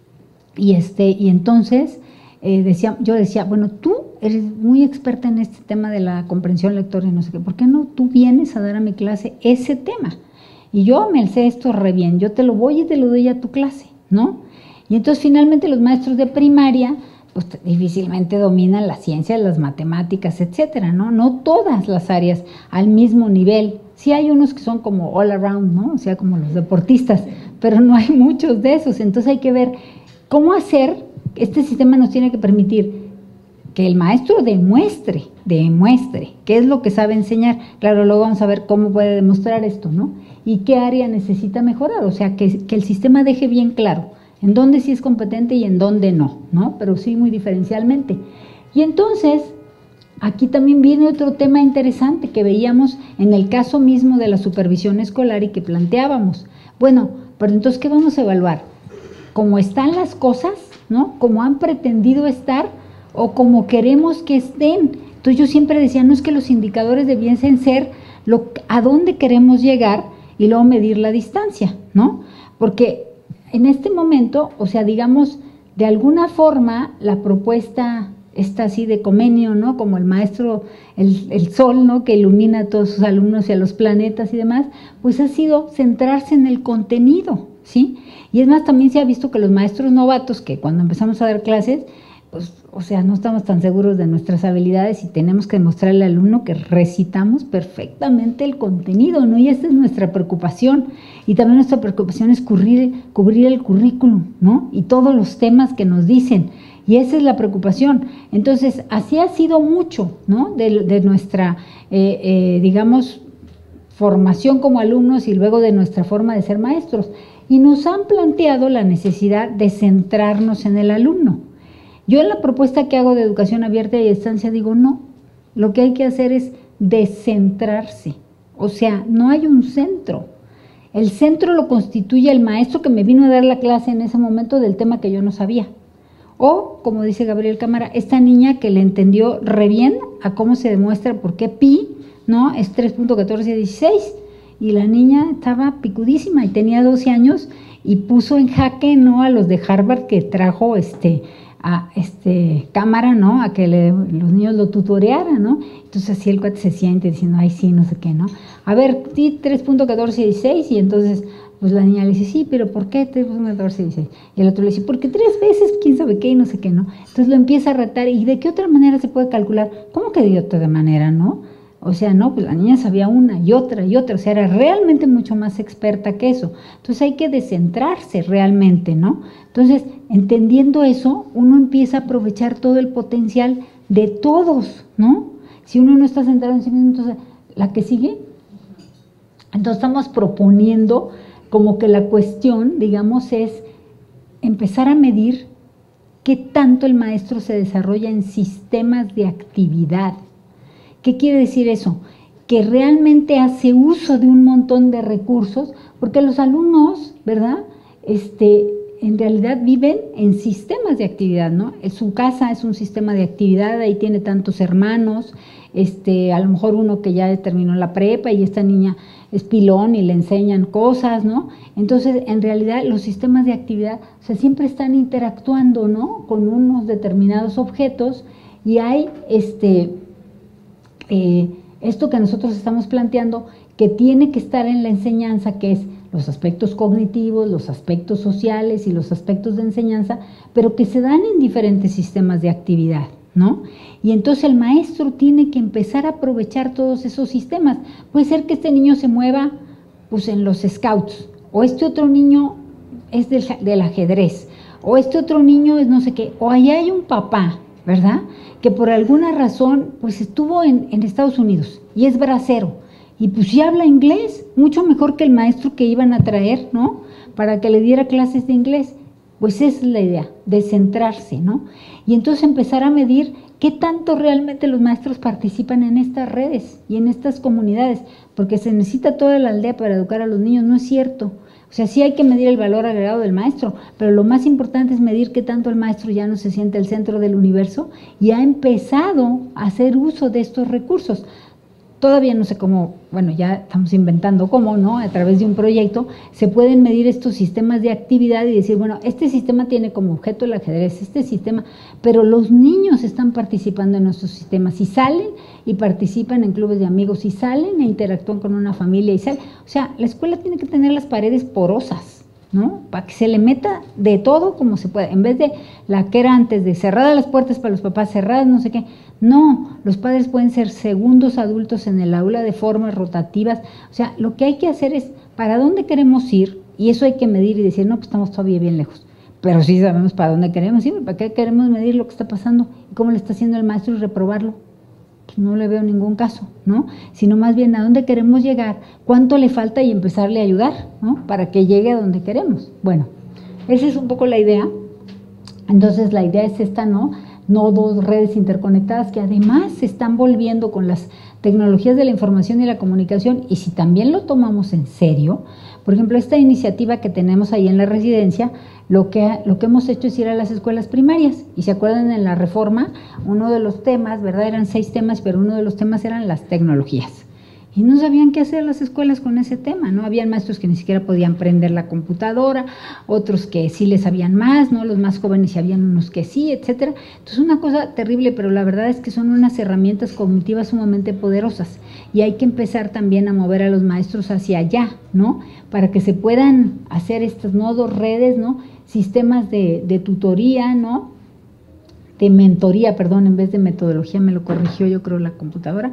y, este, y entonces eh, decía, yo decía, bueno, tú eres muy experta en este tema de la comprensión lectora y no sé qué, ¿por qué no tú vienes a dar a mi clase ese tema? Y yo me sé esto re bien, yo te lo voy y te lo doy a tu clase, ¿no? Y entonces finalmente los maestros de primaria, pues difícilmente dominan la ciencia, las matemáticas, etcétera, ¿no? No todas las áreas al mismo nivel. Sí hay unos que son como all around, ¿no? O sea, como los deportistas, pero no hay muchos de esos. Entonces hay que ver cómo hacer, este sistema nos tiene que permitir que el maestro demuestre, demuestre qué es lo que sabe enseñar. Claro, luego vamos a ver cómo puede demostrar esto, ¿no? Y qué área necesita mejorar, o sea, que, que el sistema deje bien claro en dónde sí es competente y en dónde no, ¿no? Pero sí muy diferencialmente. Y entonces, aquí también viene otro tema interesante que veíamos en el caso mismo de la supervisión escolar y que planteábamos. Bueno, pero entonces, ¿qué vamos a evaluar? ¿Cómo están las cosas, ¿no? ¿Cómo han pretendido estar o como queremos que estén? Entonces yo siempre decía, no es que los indicadores debiesen ser lo, a dónde queremos llegar y luego medir la distancia, ¿no? Porque en este momento, o sea, digamos, de alguna forma la propuesta está así de Comenio, ¿no? Como el maestro, el, el sol, ¿no?, que ilumina a todos sus alumnos y a los planetas y demás, pues ha sido centrarse en el contenido, ¿sí? Y es más, también se ha visto que los maestros novatos, que cuando empezamos a dar clases, pues, o sea, no estamos tan seguros de nuestras habilidades y tenemos que demostrarle al alumno que recitamos perfectamente el contenido, ¿no? Y esta es nuestra preocupación. Y también nuestra preocupación es cubrir, cubrir el currículum, ¿no? Y todos los temas que nos dicen. Y esa es la preocupación. Entonces, así ha sido mucho, ¿no?, de, de nuestra, eh, eh, digamos, formación como alumnos y luego de nuestra forma de ser maestros. Y nos han planteado la necesidad de centrarnos en el alumno. Yo en la propuesta que hago de educación abierta y a distancia digo, no, lo que hay que hacer es descentrarse, o sea, no hay un centro. El centro lo constituye el maestro que me vino a dar la clase en ese momento del tema que yo no sabía. O, como dice Gabriel Cámara, esta niña que le entendió re bien a cómo se demuestra por qué pi, ¿no?, es tres punto catorce dieciséis, y la niña estaba picudísima y tenía doce años y puso en jaque, ¿no?, a los de Harvard que trajo este... a este Cámara, ¿no?, a que le, los niños lo tutorearan, ¿no? Entonces así el cuate se siente diciendo, ay, sí, no sé qué, ¿no? A ver, sí, tres punto catorce dieciséis, y entonces, pues la niña le dice, sí, pero ¿por qué tres punto catorce dieciséis? Y el otro le dice, porque tres veces, quién sabe qué, y no sé qué, ¿no? Entonces lo empieza a retar, ¿y de qué otra manera se puede calcular? ¿Cómo que de otra manera, no? O sea, no, pues la niña sabía una y otra y otra, o sea, era realmente mucho más experta que eso. Entonces hay que descentrarse realmente, ¿no? Entonces, entendiendo eso, uno empieza a aprovechar todo el potencial de todos, ¿no? Si uno no está centrado en sí mismo, entonces, ¿la que sigue? Entonces estamos proponiendo como que la cuestión, digamos, es empezar a medir qué tanto el maestro se desarrolla en sistemas de actividad. ¿Qué quiere decir eso? Que realmente hace uso de un montón de recursos, porque los alumnos, ¿verdad?, Este, en realidad viven en sistemas de actividad, ¿no? Su casa es un sistema de actividad, ahí tiene tantos hermanos, este, a lo mejor uno que ya terminó la prepa y esta niña es pilón y le enseñan cosas, ¿no? Entonces, en realidad, los sistemas de actividad, o sea, siempre están interactuando, ¿no?, con unos determinados objetos, y hay, este... Eh, esto que nosotros estamos planteando, que tiene que estar en la enseñanza, que es los aspectos cognitivos, los aspectos sociales y los aspectos de enseñanza, pero que se dan en diferentes sistemas de actividad, ¿no? Y entonces el maestro tiene que empezar a aprovechar todos esos sistemas. Puede ser que este niño se mueva, pues, en los scouts, o este otro niño es del, del ajedrez, o este otro niño es no sé qué, o allá hay un papá, ¿verdad?, que por alguna razón pues estuvo en, en Estados Unidos y es bracero, y pues sí habla inglés, mucho mejor que el maestro que iban a traer, ¿no?, para que le diera clases de inglés. Pues esa es la idea, de centrarse, ¿no? Y entonces empezar a medir qué tanto realmente los maestros participan en estas redes y en estas comunidades, porque se necesita toda la aldea para educar a los niños, no es cierto. O sea, sí hay que medir el valor agregado del maestro, pero lo más importante es medir qué tanto el maestro ya no se siente el centro del universo y ha empezado a hacer uso de estos recursos. Todavía no sé cómo, bueno, ya estamos inventando cómo, ¿no? A través de un proyecto se pueden medir estos sistemas de actividad y decir, bueno, este sistema tiene como objeto el ajedrez, este sistema, pero los niños están participando en nuestros sistemas y salen y participan en clubes de amigos y salen e interactúan con una familia y salen. O sea, la escuela tiene que tener las paredes porosas, ¿no? Para que se le meta de todo como se pueda, en vez de la que era antes de cerradas las puertas para los papás, cerradas no sé qué. No, los padres pueden ser segundos adultos en el aula de formas rotativas. O sea, lo que hay que hacer es para dónde queremos ir, y eso hay que medir y decir, no, pues estamos todavía bien lejos, pero sí sabemos para dónde queremos ir. ¿Para qué queremos medir lo que está pasando y cómo le está haciendo el maestro y reprobarlo? Pues no le veo ningún caso, ¿no? Sino más bien a dónde queremos llegar, cuánto le falta y empezarle a ayudar, ¿no? Para que llegue a donde queremos. Bueno, esa es un poco la idea. Entonces la idea es esta, ¿no? No dos redes interconectadas que además se están volviendo con las tecnologías de la información y la comunicación, y si también lo tomamos en serio, por ejemplo, esta iniciativa que tenemos ahí en la residencia, lo que, lo que hemos hecho es ir a las escuelas primarias, y se acuerdan en la reforma, uno de los temas, ¿verdad? Eran seis temas, pero uno de los temas eran las tecnologías. Y no sabían qué hacer las escuelas con ese tema, ¿no? Habían maestros que ni siquiera podían prender la computadora, otros que sí les sabían más, ¿no? Los más jóvenes y habían unos que sí, etcétera. Entonces, una cosa terrible, pero la verdad es que son unas herramientas cognitivas sumamente poderosas y hay que empezar también a mover a los maestros hacia allá, ¿no? Para que se puedan hacer estos nodos, redes, ¿no? Sistemas de, de tutoría, ¿no? De mentoría, perdón, en vez de metodología, me lo corrigió yo creo la computadora.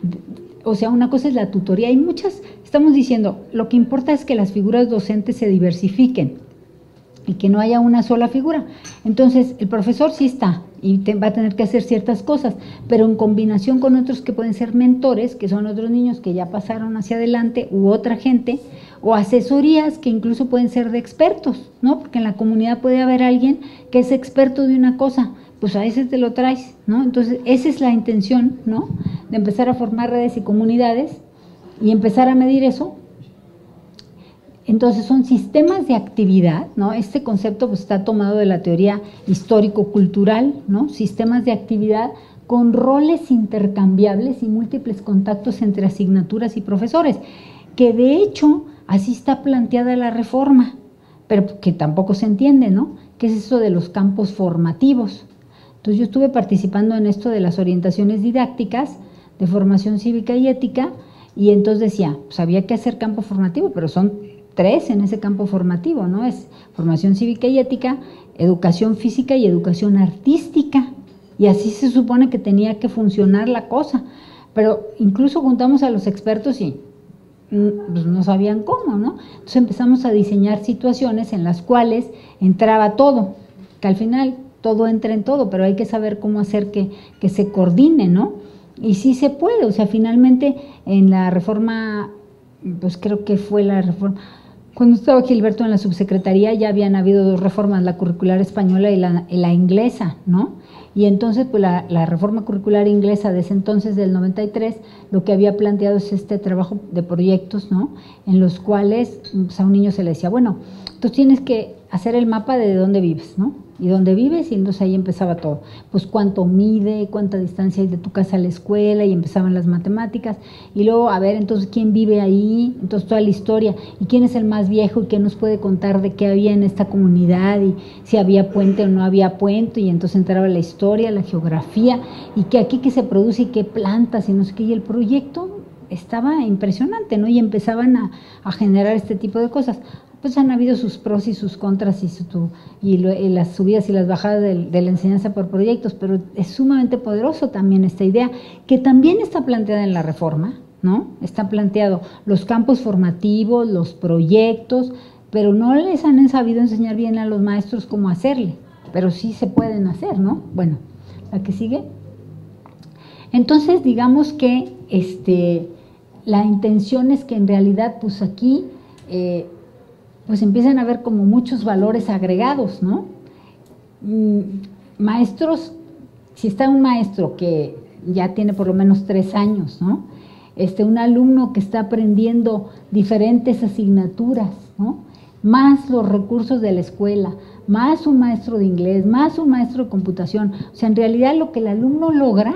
O sea, una cosa es la tutoría, hay muchas, estamos diciendo, lo que importa es que las figuras docentes se diversifiquen y que no haya una sola figura. Entonces, el profesor sí está y te, va a tener que hacer ciertas cosas, pero en combinación con otros que pueden ser mentores, que son otros niños que ya pasaron hacia adelante, u otra gente, o asesorías que incluso pueden ser de expertos, ¿no? Porque en la comunidad puede haber alguien que es experto de una cosa, pues a ese te lo traes, ¿no? Entonces, esa es la intención, ¿no? De empezar a formar redes y comunidades y empezar a medir eso. Entonces, son sistemas de actividad, ¿no? Este concepto pues, está tomado de la teoría histórico-cultural, ¿no? Sistemas de actividad con roles intercambiables y múltiples contactos entre asignaturas y profesores, que de hecho, así está planteada la reforma, pero que tampoco se entiende, ¿no? ¿Qué es eso de los campos formativos? Entonces yo estuve participando en esto de las orientaciones didácticas, de formación cívica y ética, y entonces decía, pues había que hacer campo formativo, pero son tres en ese campo formativo, ¿no? Es formación cívica y ética, educación física y educación artística, y así se supone que tenía que funcionar la cosa, pero incluso juntamos a los expertos y pues no sabían cómo, ¿no? Entonces empezamos a diseñar situaciones en las cuales entraba todo, que al final todo entra en todo, pero hay que saber cómo hacer que, que se coordine, ¿no? Y sí se puede, o sea, finalmente en la reforma, pues creo que fue la reforma, cuando estaba Gilberto en la subsecretaría ya habían habido dos reformas, la curricular española y la, y la inglesa, ¿no? Y entonces, pues la, la reforma curricular inglesa de ese entonces, del noventa y tres, lo que había planteado es este trabajo de proyectos, ¿no? En los cuales pues, a un niño se le decía, bueno, tú tienes que hacer el mapa de dónde vives, ¿no? Y dónde vives, y entonces ahí empezaba todo. Pues cuánto mide, cuánta distancia hay de tu casa a la escuela, y empezaban las matemáticas, y luego, a ver, entonces, ¿quién vive ahí? Entonces, toda la historia, y quién es el más viejo, y qué nos puede contar de qué había en esta comunidad, y si había puente o no había puente, y entonces entraba la historia, la geografía, y que aquí qué se produce, y qué plantas, y no sé qué, y el proyecto estaba impresionante, ¿no? Y empezaban a, a generar este tipo de cosas. Pues han habido sus pros y sus contras y, su, y, lo, y las subidas y las bajadas de, de la enseñanza por proyectos, pero es sumamente poderoso también esta idea, que también está planteada en la reforma, ¿no? Está planteado los campos formativos, los proyectos, pero no les han sabido enseñar bien a los maestros cómo hacerle, pero sí se pueden hacer, ¿no? Bueno, la que sigue. Entonces, digamos que este, la intención es que en realidad, pues aquí... Eh, pues empiezan a haber como muchos valores agregados, ¿no? Maestros, si está un maestro que ya tiene por lo menos tres años, ¿no? Este, un alumno que está aprendiendo diferentes asignaturas, ¿no? Más los recursos de la escuela, más un maestro de inglés, más un maestro de computación. O sea, en realidad lo que el alumno logra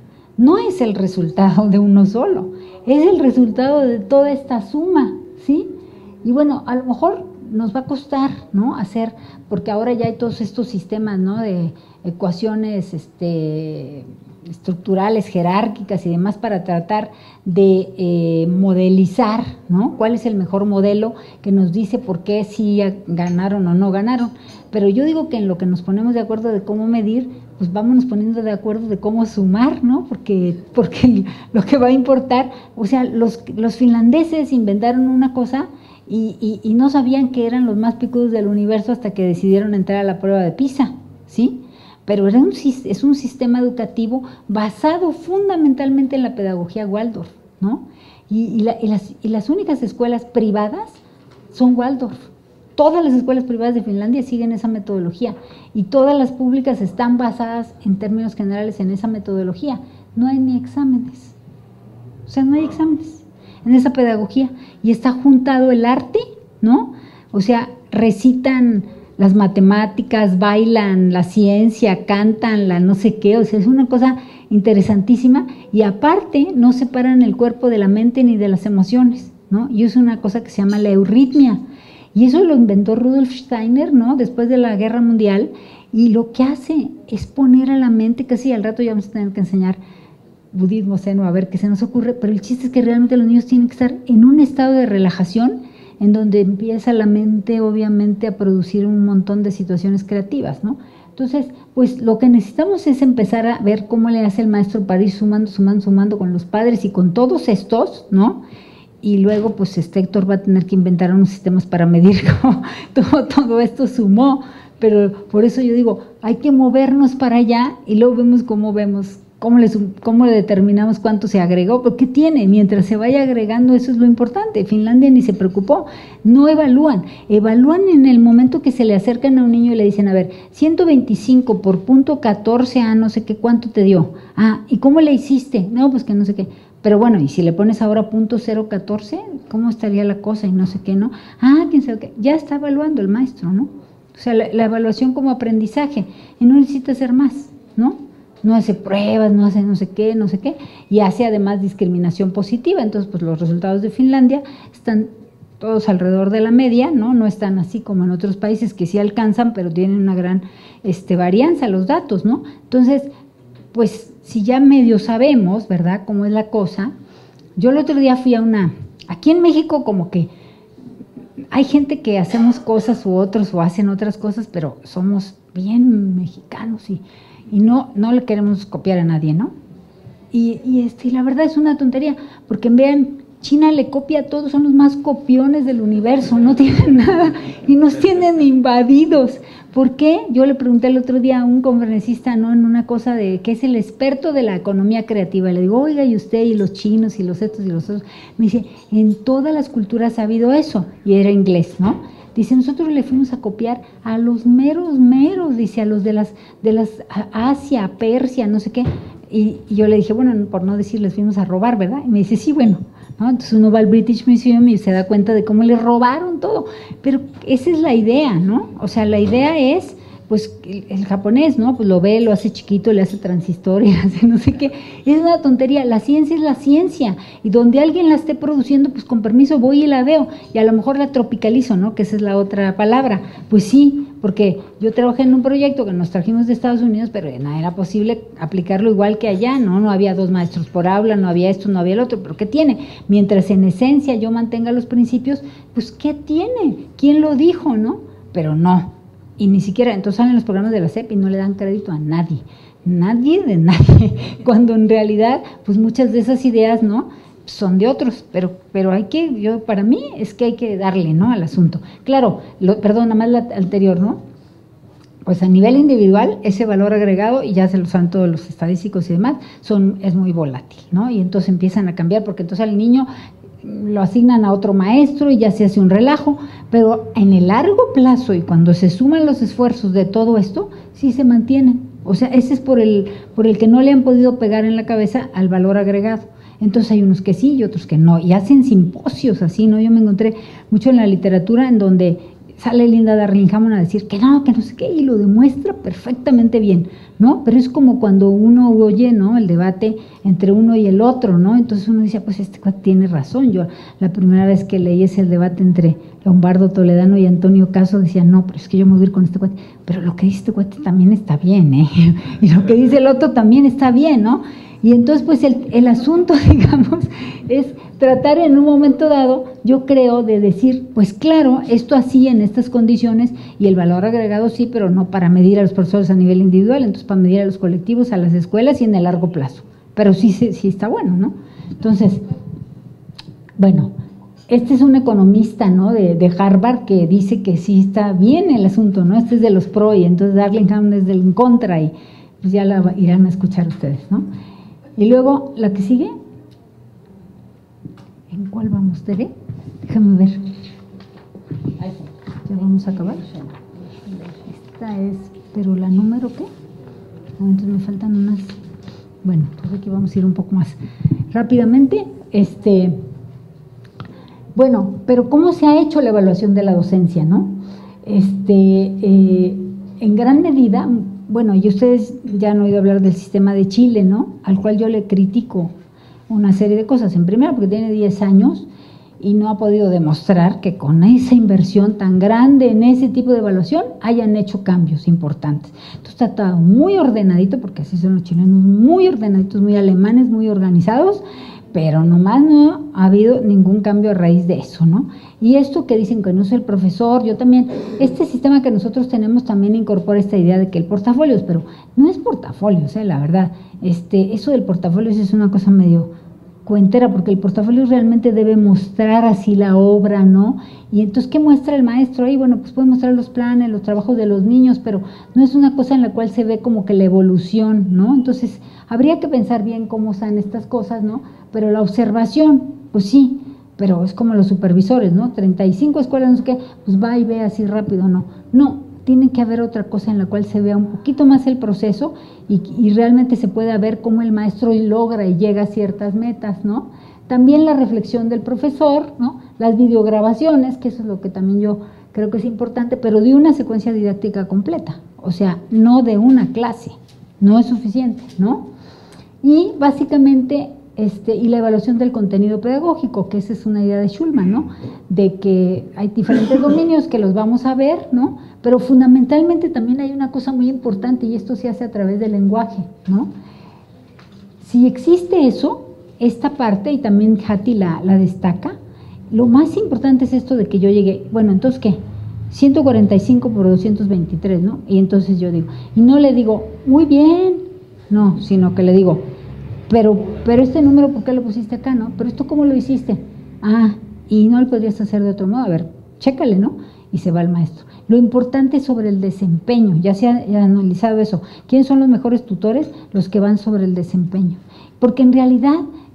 no es el resultado de uno solo, es el resultado de toda esta suma, ¿sí? Y bueno, a lo mejor nos va a costar, ¿no? Hacer, porque ahora ya hay todos estos sistemas, ¿no? De ecuaciones, este, estructurales, jerárquicas y demás para tratar de eh, modelizar, ¿no? Cuál es el mejor modelo que nos dice por qué sí ganaron o no ganaron. Pero yo digo que en lo que nos ponemos de acuerdo de cómo medir, pues vámonos poniendo de acuerdo de cómo sumar, ¿no? Porque, porque lo que va a importar, o sea, los, los finlandeses inventaron una cosa y, y, y no sabían que eran los más picudos del universo hasta que decidieron entrar a la prueba de PISA, ¿sí? Pero era un, es un sistema educativo basado fundamentalmente en la pedagogía Waldorf, ¿no? Y, y, la, y, las, y las únicas escuelas privadas son Waldorf. Todas las escuelas privadas de Finlandia siguen esa metodología y todas las públicas están basadas en términos generales en esa metodología. No hay ni exámenes, o sea, no hay exámenes en esa pedagogía y está juntado el arte, ¿no? O sea, recitan las matemáticas, bailan la ciencia, cantan la no sé qué, o sea, es una cosa interesantísima y aparte no separan el cuerpo de la mente ni de las emociones, ¿no? Y es una cosa que se llama la eurritmia. Y eso lo inventó Rudolf Steiner, ¿no? Después de la Guerra Mundial, y lo que hace es poner a la mente, casi al rato ya vamos a tener que enseñar budismo zen, a ver qué se nos ocurre, pero el chiste es que realmente los niños tienen que estar en un estado de relajación, en donde empieza la mente, obviamente, a producir un montón de situaciones creativas, ¿no? Entonces, pues lo que necesitamos es empezar a ver cómo le hace el maestro para ir sumando, sumando, sumando con los padres y con todos estos, ¿no? Y luego pues este Héctor va a tener que inventar unos sistemas para medir cómo todo, todo esto sumó, pero por eso yo digo, hay que movernos para allá y luego vemos cómo vemos, cómo le, cómo le determinamos cuánto se agregó, porque tiene, mientras se vaya agregando, eso es lo importante. Finlandia ni se preocupó, no evalúan, evalúan en el momento que se le acercan a un niño y le dicen, a ver, ciento veinticinco por punto catorce, ah, no sé qué, ¿cuánto te dio? Ah, ¿y cómo le hiciste? No, pues que no sé qué. Pero bueno, y si le pones ahora punto cero catorce, ¿cómo estaría la cosa? Y no sé qué, ¿no? Ah, quién sabe qué. Ya está evaluando el maestro, ¿no? O sea, la, la evaluación como aprendizaje. Y no necesita hacer más, ¿no? No hace pruebas, no hace no sé qué, no sé qué. Y hace además discriminación positiva. Entonces, pues los resultados de Finlandia están todos alrededor de la media, ¿no? No están así como en otros países que sí alcanzan, pero tienen una gran este, varianza los datos, ¿no? Entonces, pues si ya medio sabemos, ¿verdad?, cómo es la cosa. Yo el otro día fui a una, aquí en México como que hay gente que hacemos cosas u otros o hacen otras cosas, pero somos bien mexicanos y, y no, no le queremos copiar a nadie, ¿no? Y, y, este, y la verdad es una tontería, porque vean, China le copia a todos, son los más copiones del universo, no tienen nada y nos tienen invadidos. ¿Por qué? Yo le pregunté el otro día a un conferencista, ¿no?, en una cosa de que es el experto de la economía creativa. Le digo, oiga, ¿y usted y los chinos y los estos y los otros? Me dice, en todas las culturas ha habido eso, y era inglés, ¿no? Dice, nosotros le fuimos a copiar a los meros meros, dice, a los de las, de las Asia, Persia, no sé qué. Y, y yo le dije, bueno, por no decir, les fuimos a robar, ¿verdad? Y me dice, sí, bueno, ¿no? Entonces uno va al British Museum y se da cuenta de cómo le robaron todo, pero esa es la idea, ¿no? O sea, la idea es, pues, el, el japonés, ¿no? Pues lo ve, lo hace chiquito, le hace transistor y hace no sé qué, es una tontería, la ciencia es la ciencia, y donde alguien la esté produciendo, pues con permiso voy y la veo, y a lo mejor la tropicalizo, ¿no? Que esa es la otra palabra, pues sí, porque yo trabajé en un proyecto que nos trajimos de Estados Unidos, pero no era posible aplicarlo igual que allá, ¿no? No había dos maestros por aula, no había esto, no había el otro, pero ¿qué tiene? Mientras en esencia yo mantenga los principios, pues ¿qué tiene? ¿Quién lo dijo, no? Pero no, y ni siquiera, entonces salen los programas de la S E P y no le dan crédito a nadie, nadie de nadie, cuando en realidad, pues muchas de esas ideas, ¿no?, son de otros, pero pero hay que, yo para mí es que hay que darle, ¿no?, al asunto. Claro, lo, perdón, nada más la anterior, ¿no? Pues a nivel individual, ese valor agregado, y ya se lo saben todos los estadísticos y demás, son, es muy volátil, ¿no? Y entonces empiezan a cambiar, porque entonces al niño lo asignan a otro maestro y ya se hace un relajo, pero en el largo plazo y cuando se suman los esfuerzos de todo esto, sí se mantienen. O sea, ese es por el, por el que no le han podido pegar en la cabeza al valor agregado. Entonces hay unos que sí y otros que no, y hacen simposios así, ¿no? Yo me encontré mucho en la literatura en donde sale Linda Darling-Hammond a decir que no, que no sé qué, y lo demuestra perfectamente bien, ¿no? Pero es como cuando uno oye, ¿no?, el debate entre uno y el otro, ¿no? Entonces uno dice, pues este cuate tiene razón. Yo la primera vez que leí ese debate entre Lombardo Toledano y Antonio Caso decía, no, pero es que yo me voy a ir con este cuate, pero lo que dice este cuate también está bien, ¿eh? Y lo que dice el otro también está bien, ¿no? Y entonces, pues, el, el asunto, digamos, es tratar en un momento dado, yo creo, de decir, pues claro, esto así en estas condiciones, y el valor agregado sí, pero no para medir a los profesores a nivel individual, entonces para medir a los colectivos, a las escuelas y en el largo plazo. Pero sí, sí, sí está bueno, ¿no? Entonces, bueno, este es un economista, ¿no?, de, de Harvard, que dice que sí está bien el asunto, ¿no? Este es de los pro, y entonces Darling-Hammond es del contra, y pues ya la irán a escuchar ustedes, ¿no? Y luego, ¿la que sigue? ¿En cuál vamos, Tere? Déjame ver. ¿Ya vamos a acabar? Esta es, pero la número, ¿qué? Entonces me faltan unas. Bueno, pues aquí vamos a ir un poco más rápidamente. Este, bueno, pero ¿cómo se ha hecho la evaluación de la docencia, no? Este, eh, en gran medida. Bueno, y ustedes ya han oído hablar del sistema de Chile, ¿no?, al cual yo le critico una serie de cosas. En primera, porque tiene diez años y no ha podido demostrar que con esa inversión tan grande en ese tipo de evaluación hayan hecho cambios importantes. Entonces está todo muy ordenadito, porque así son los chilenos, muy ordenaditos, muy alemanes, muy organizados, pero nomás no ha habido ningún cambio a raíz de eso, ¿no? Y esto que dicen que no es el profesor, yo también, este sistema que nosotros tenemos también incorpora esta idea de que el portafolios, pero no es portafolios, ¿eh? La verdad, este, eso del portafolios es una cosa medio cuentera, porque el portafolio realmente debe mostrar así la obra, ¿no? Y entonces, ¿qué muestra el maestro ahí? Bueno, pues puede mostrar los planes, los trabajos de los niños, pero no es una cosa en la cual se ve como que la evolución, ¿no? Entonces, habría que pensar bien cómo están estas cosas, ¿no? Pero la observación, pues sí, pero es como los supervisores, ¿no? treinta y cinco escuelas, no sé qué, pues va y ve así rápido, no. No, tiene que haber otra cosa en la cual se vea un poquito más el proceso y, y realmente se pueda ver cómo el maestro logra y llega a ciertas metas, ¿no? También la reflexión del profesor, ¿no? Las videograbaciones, que eso es lo que también yo creo que es importante, pero de una secuencia didáctica completa, o sea, no de una clase, no es suficiente, ¿no? Y básicamente, este, y la evaluación del contenido pedagógico, que esa es una idea de Schulman, ¿no? De que hay diferentes dominios que los vamos a ver, ¿no? Pero fundamentalmente también hay una cosa muy importante, y esto se hace a través del lenguaje, ¿no? Si existe eso, esta parte, y también Hattie la, la destaca, lo más importante es esto de que yo llegué, bueno, entonces, ¿qué? ciento cuarenta y cinco por doscientos veintitrés, ¿no? Y entonces yo digo, y no le digo, muy bien, no, sino que le digo, pero, pero este número, ¿por qué lo pusiste acá, no? Pero esto, ¿cómo lo hiciste? Ah, y no lo podrías hacer de otro modo, a ver, chécale, ¿no? Y se va el maestro. Lo importante es sobre el desempeño, ya se ha, ya analizado eso. ¿Quiénes son los mejores tutores? Los que van sobre el desempeño. Porque en realidad,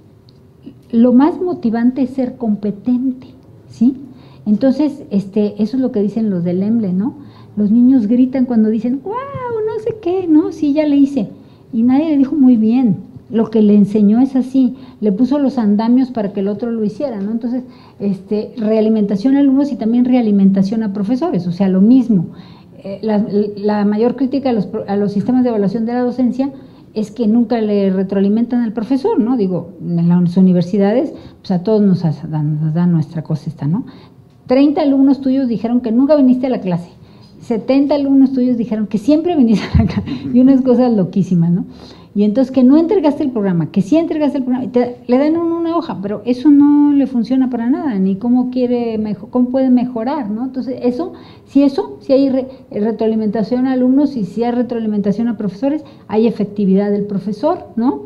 lo más motivante es ser competente, ¿sí? Entonces, este, eso es lo que dicen los del EMLE, ¿no? Los niños gritan cuando dicen, wow, no sé qué, ¿no? Sí, ya le hice. Y nadie le dijo muy bien. Lo que le enseñó es así, le puso los andamios para que el otro lo hiciera, ¿no? Entonces, este, realimentación a alumnos y también realimentación a profesores, o sea, lo mismo. Eh, la, la mayor crítica a los, a los sistemas de evaluación de la docencia es que nunca le retroalimentan al profesor, ¿no? Digo, en las universidades, pues a todos nos dan, nos dan nuestra cosa esta, ¿no? treinta alumnos tuyos dijeron que nunca viniste a la clase, setenta alumnos tuyos dijeron que siempre viniste a la clase, y unas cosas loquísimas, ¿no? Y entonces que no entregaste el programa, que sí entregaste el programa, y te, le dan una hoja, pero eso no le funciona para nada, ni cómo quiere, mejor, cómo puede mejorar, ¿no? Entonces eso, si eso, si hay re, retroalimentación a alumnos y si hay retroalimentación a profesores, hay efectividad del profesor, ¿no?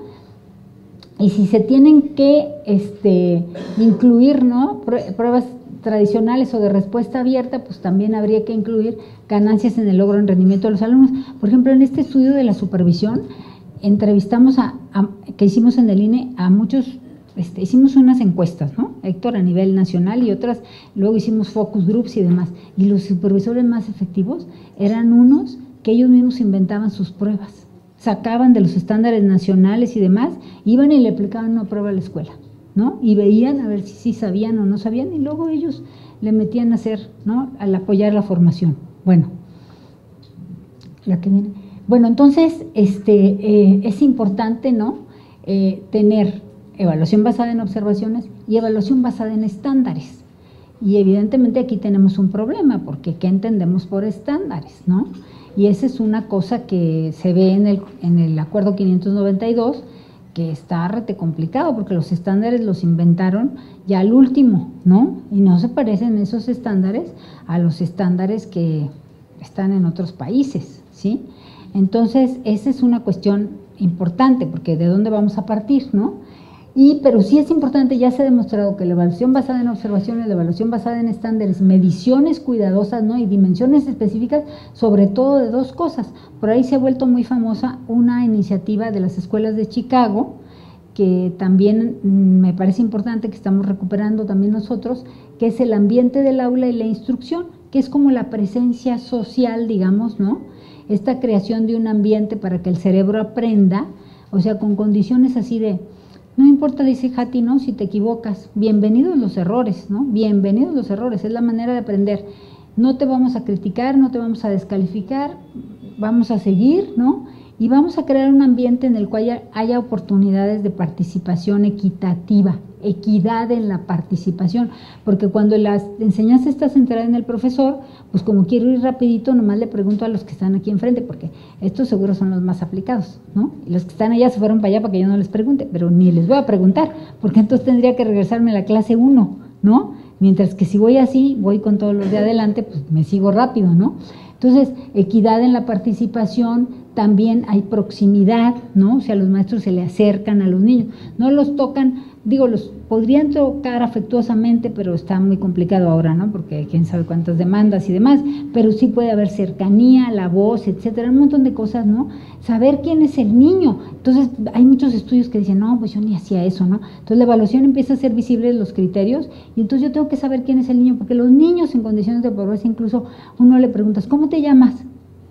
Y si se tienen que este, incluir, ¿no? Pruebas tradicionales o de respuesta abierta, pues también habría que incluir ganancias en el logro en rendimiento de los alumnos. Por ejemplo, en este estudio de la supervisión, entrevistamos a, a, que hicimos en el I N E a muchos este, hicimos unas encuestas, ¿no? Héctor, a nivel nacional y otras, luego hicimos focus groups y demás, y los supervisores más efectivos eran unos que ellos mismos inventaban sus pruebas, sacaban de los estándares nacionales y demás, iban y le aplicaban una prueba a la escuela, ¿no? Y veían a ver si sí sabían o no sabían, y luego ellos le metían a hacer, ¿no? Al apoyar la formación. Bueno, la que viene. Bueno, entonces, este, eh, es importante, ¿no? Eh, tener evaluación basada en observaciones y evaluación basada en estándares. Y evidentemente aquí tenemos un problema, porque ¿qué entendemos por estándares, no? Y esa es una cosa que se ve en el, en el acuerdo quinientos noventa y dos, que está rete complicado, porque los estándares los inventaron ya al último, ¿no? Y no se parecen esos estándares a los estándares que están en otros países, ¿sí? Entonces, esa es una cuestión importante, porque ¿de dónde vamos a partir, no? Y, pero sí es importante, ya se ha demostrado que la evaluación basada en observaciones, la evaluación basada en estándares, mediciones cuidadosas, ¿no? Y dimensiones específicas, sobre todo de dos cosas. Por ahí se ha vuelto muy famosa una iniciativa de las escuelas de Chicago, que también me parece importante, que estamos recuperando también nosotros, que es el ambiente del aula y la instrucción, que es como la presencia social, digamos, ¿no? Esta creación de un ambiente para que el cerebro aprenda, o sea, con condiciones así de, no importa, dice Hati, ¿no? Si te equivocas, bienvenidos los errores, ¿no? Bienvenidos los errores, es la manera de aprender. No te vamos a criticar, no te vamos a descalificar, vamos a seguir, ¿no? Y vamos a crear un ambiente en el cual haya, haya oportunidades de participación equitativa, equidad en la participación, porque cuando las enseñanzas está centrada en el profesor, pues como quiero ir rapidito, nomás le pregunto a los que están aquí enfrente, porque estos seguros son los más aplicados, ¿no? Y los que están allá se fueron para allá para que yo no les pregunte, pero ni les voy a preguntar, porque entonces tendría que regresarme a la clase uno, ¿no? Mientras que si voy así, voy con todos los de adelante, pues me sigo rápido, ¿no? Entonces, equidad en la participación, también hay proximidad, ¿no? O sea, los maestros se le acercan a los niños, no los tocan, digo, los podrían tocar afectuosamente, pero está muy complicado ahora, ¿no? Porque quién sabe cuántas demandas y demás, pero sí puede haber cercanía, la voz, etcétera, un montón de cosas, ¿no? Saber quién es el niño. Entonces, hay muchos estudios que dicen, no, pues yo ni hacía eso, ¿no? Entonces, la evaluación empieza a ser visible los criterios, y entonces yo tengo que saber quién es el niño, porque los niños en condiciones de pobreza, incluso uno le preguntas, ¿cómo te llamas?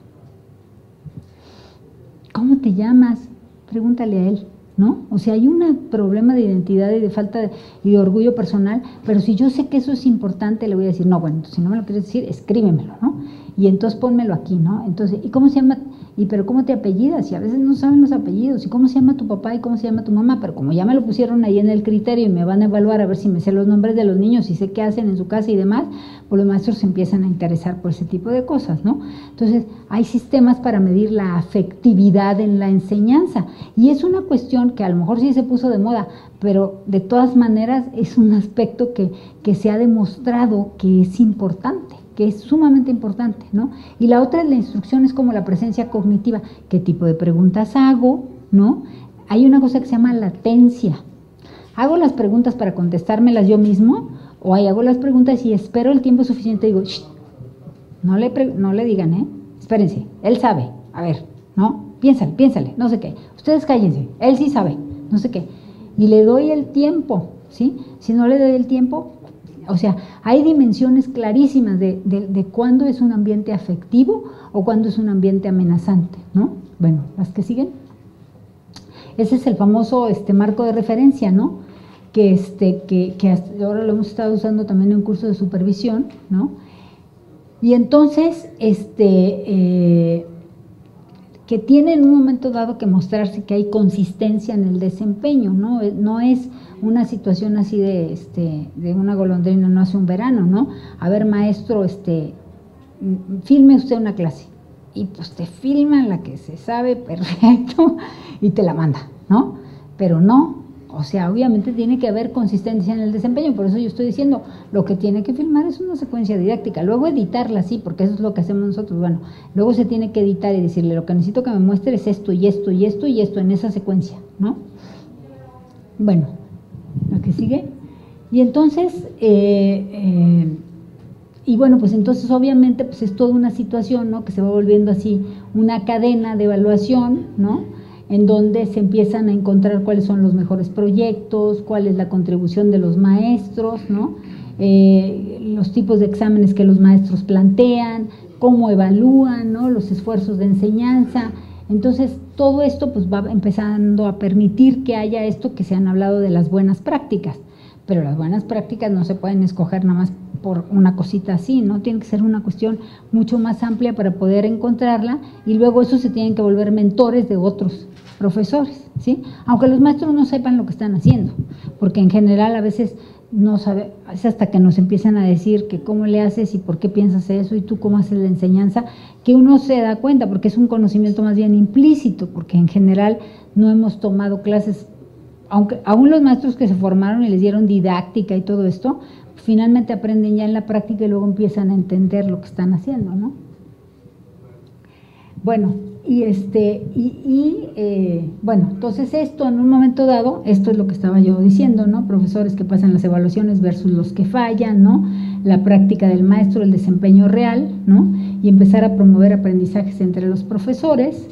¿Cómo te llamas? Pregúntale a él, ¿no? O sea, hay un problema de identidad y de falta de, y de orgullo personal, pero si yo sé que eso es importante, le voy a decir, no, bueno, si no me lo quieres decir, escríbemelo, ¿no? Y entonces pónmelo aquí, ¿no? Entonces, ¿y cómo se llama? Y pero ¿cómo te apellidas? Y a veces no saben los apellidos, ¿y cómo se llama tu papá y cómo se llama tu mamá? Pero como ya me lo pusieron ahí en el criterio y me van a evaluar a ver si me sé los nombres de los niños y sé qué hacen en su casa y demás, pues los maestros se empiezan a interesar por ese tipo de cosas, ¿no? Entonces, hay sistemas para medir la afectividad en la enseñanza, y es una cuestión que a lo mejor sí se puso de moda, pero de todas maneras es un aspecto que, que se ha demostrado que es importante, que es sumamente importante, ¿no? Y la otra es la instrucción, es como la presencia cognitiva, qué tipo de preguntas hago, ¿no? Hay una cosa que se llama latencia. ¿Hago las preguntas para contestármelas yo mismo? O ahí hago las preguntas y espero el tiempo suficiente y digo, shh, no le, no le digan, ¿eh? Espérense, él sabe, a ver, ¿no? Piénsale, piénsale, no sé qué. Ustedes cállense, él sí sabe, no sé qué. Y le doy el tiempo, ¿sí? Si no le doy el tiempo, o sea, hay dimensiones clarísimas de, de, de cuándo es un ambiente afectivo o cuándo es un ambiente amenazante, ¿no? Bueno, las que siguen. Ese es el famoso este, marco de referencia, ¿no? Que, este, que, que hasta ahora lo hemos estado usando también en un curso de supervisión, ¿no? Y entonces, este, eh, que tiene en un momento dado que mostrarse que hay consistencia en el desempeño, ¿no? No es una situación así de, este, de una golondrina no hace un verano, ¿no? A ver, maestro, este, filme usted una clase, y pues te filman la que se sabe perfecto y te la manda, ¿no? Pero no, o sea, obviamente tiene que haber consistencia en el desempeño, por eso yo estoy diciendo, lo que tiene que filmar es una secuencia didáctica, luego editarla, sí, porque eso es lo que hacemos nosotros, bueno, luego se tiene que editar y decirle, lo que necesito que me muestre es esto, y esto, y esto, y esto, en esa secuencia, ¿no? Bueno, lo que sigue, y entonces, eh, eh, y bueno, pues entonces obviamente pues es toda una situación, ¿no? Que se va volviendo así una cadena de evaluación, ¿no? en donde se empiezan a encontrar cuáles son los mejores proyectos, cuál es la contribución de los maestros, ¿no? Eh, los tipos de exámenes que los maestros plantean, cómo evalúan, ¿no? Los esfuerzos de enseñanza. Entonces, todo esto pues va empezando a permitir que haya esto que se han hablado de las buenas prácticas, pero las buenas prácticas no se pueden escoger nada más por una cosita así, ¿no? Tiene que ser una cuestión mucho más amplia para poder encontrarla, y luego eso se tienen que volver mentores de otros profesores, ¿sí? Aunque los maestros no sepan lo que están haciendo, porque en general a veces no sabe, es hasta que nos empiezan a decir que cómo le haces y por qué piensas eso y tú cómo haces la enseñanza, que uno se da cuenta, porque es un conocimiento más bien implícito, porque en general no hemos tomado clases, aunque aún los maestros que se formaron y les dieron didáctica y todo esto, finalmente aprenden ya en la práctica y luego empiezan a entender lo que están haciendo, ¿no? Bueno, y este, y, y eh, bueno, entonces esto en un momento dado, esto es lo que estaba yo diciendo, ¿no? Profesores que pasan las evaluaciones versus los que fallan, ¿no? La práctica del maestro, el desempeño real, ¿no? Y empezar a promover aprendizajes entre los profesores.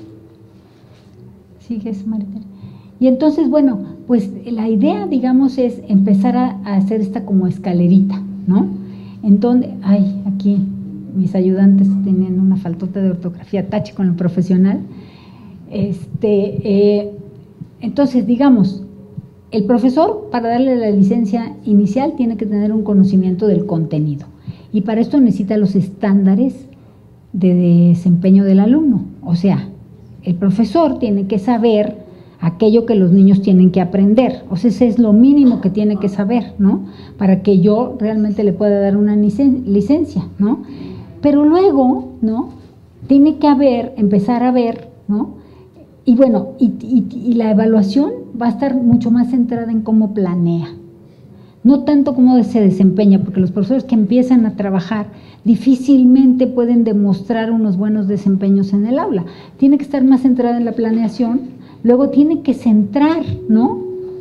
¿Sigues, Marita? Y entonces, bueno, pues la idea, digamos, es empezar a, a hacer esta como escalerita, ¿no? En donde, ay, aquí mis ayudantes tienen una faltota de ortografía, tache con lo profesional. Este, eh, entonces, digamos, el profesor, para darle la licencia inicial, tiene que tener un conocimiento del contenido, y para esto necesita los estándares de desempeño del alumno. O sea, el profesor tiene que saber aquello que los niños tienen que aprender, o sea, ese es lo mínimo que tiene que saber, ¿no? Para que yo realmente le pueda dar una licencia, ¿no? Pero luego, ¿no? Tiene que haber, empezar a ver, ¿no? Y bueno, y, y, y la evaluación va a estar mucho más centrada en cómo planea, no tanto cómo se desempeña, porque los profesores que empiezan a trabajar difícilmente pueden demostrar unos buenos desempeños en el aula. Tiene que estar más centrada en la planeación, luego tiene que centrar, ¿no?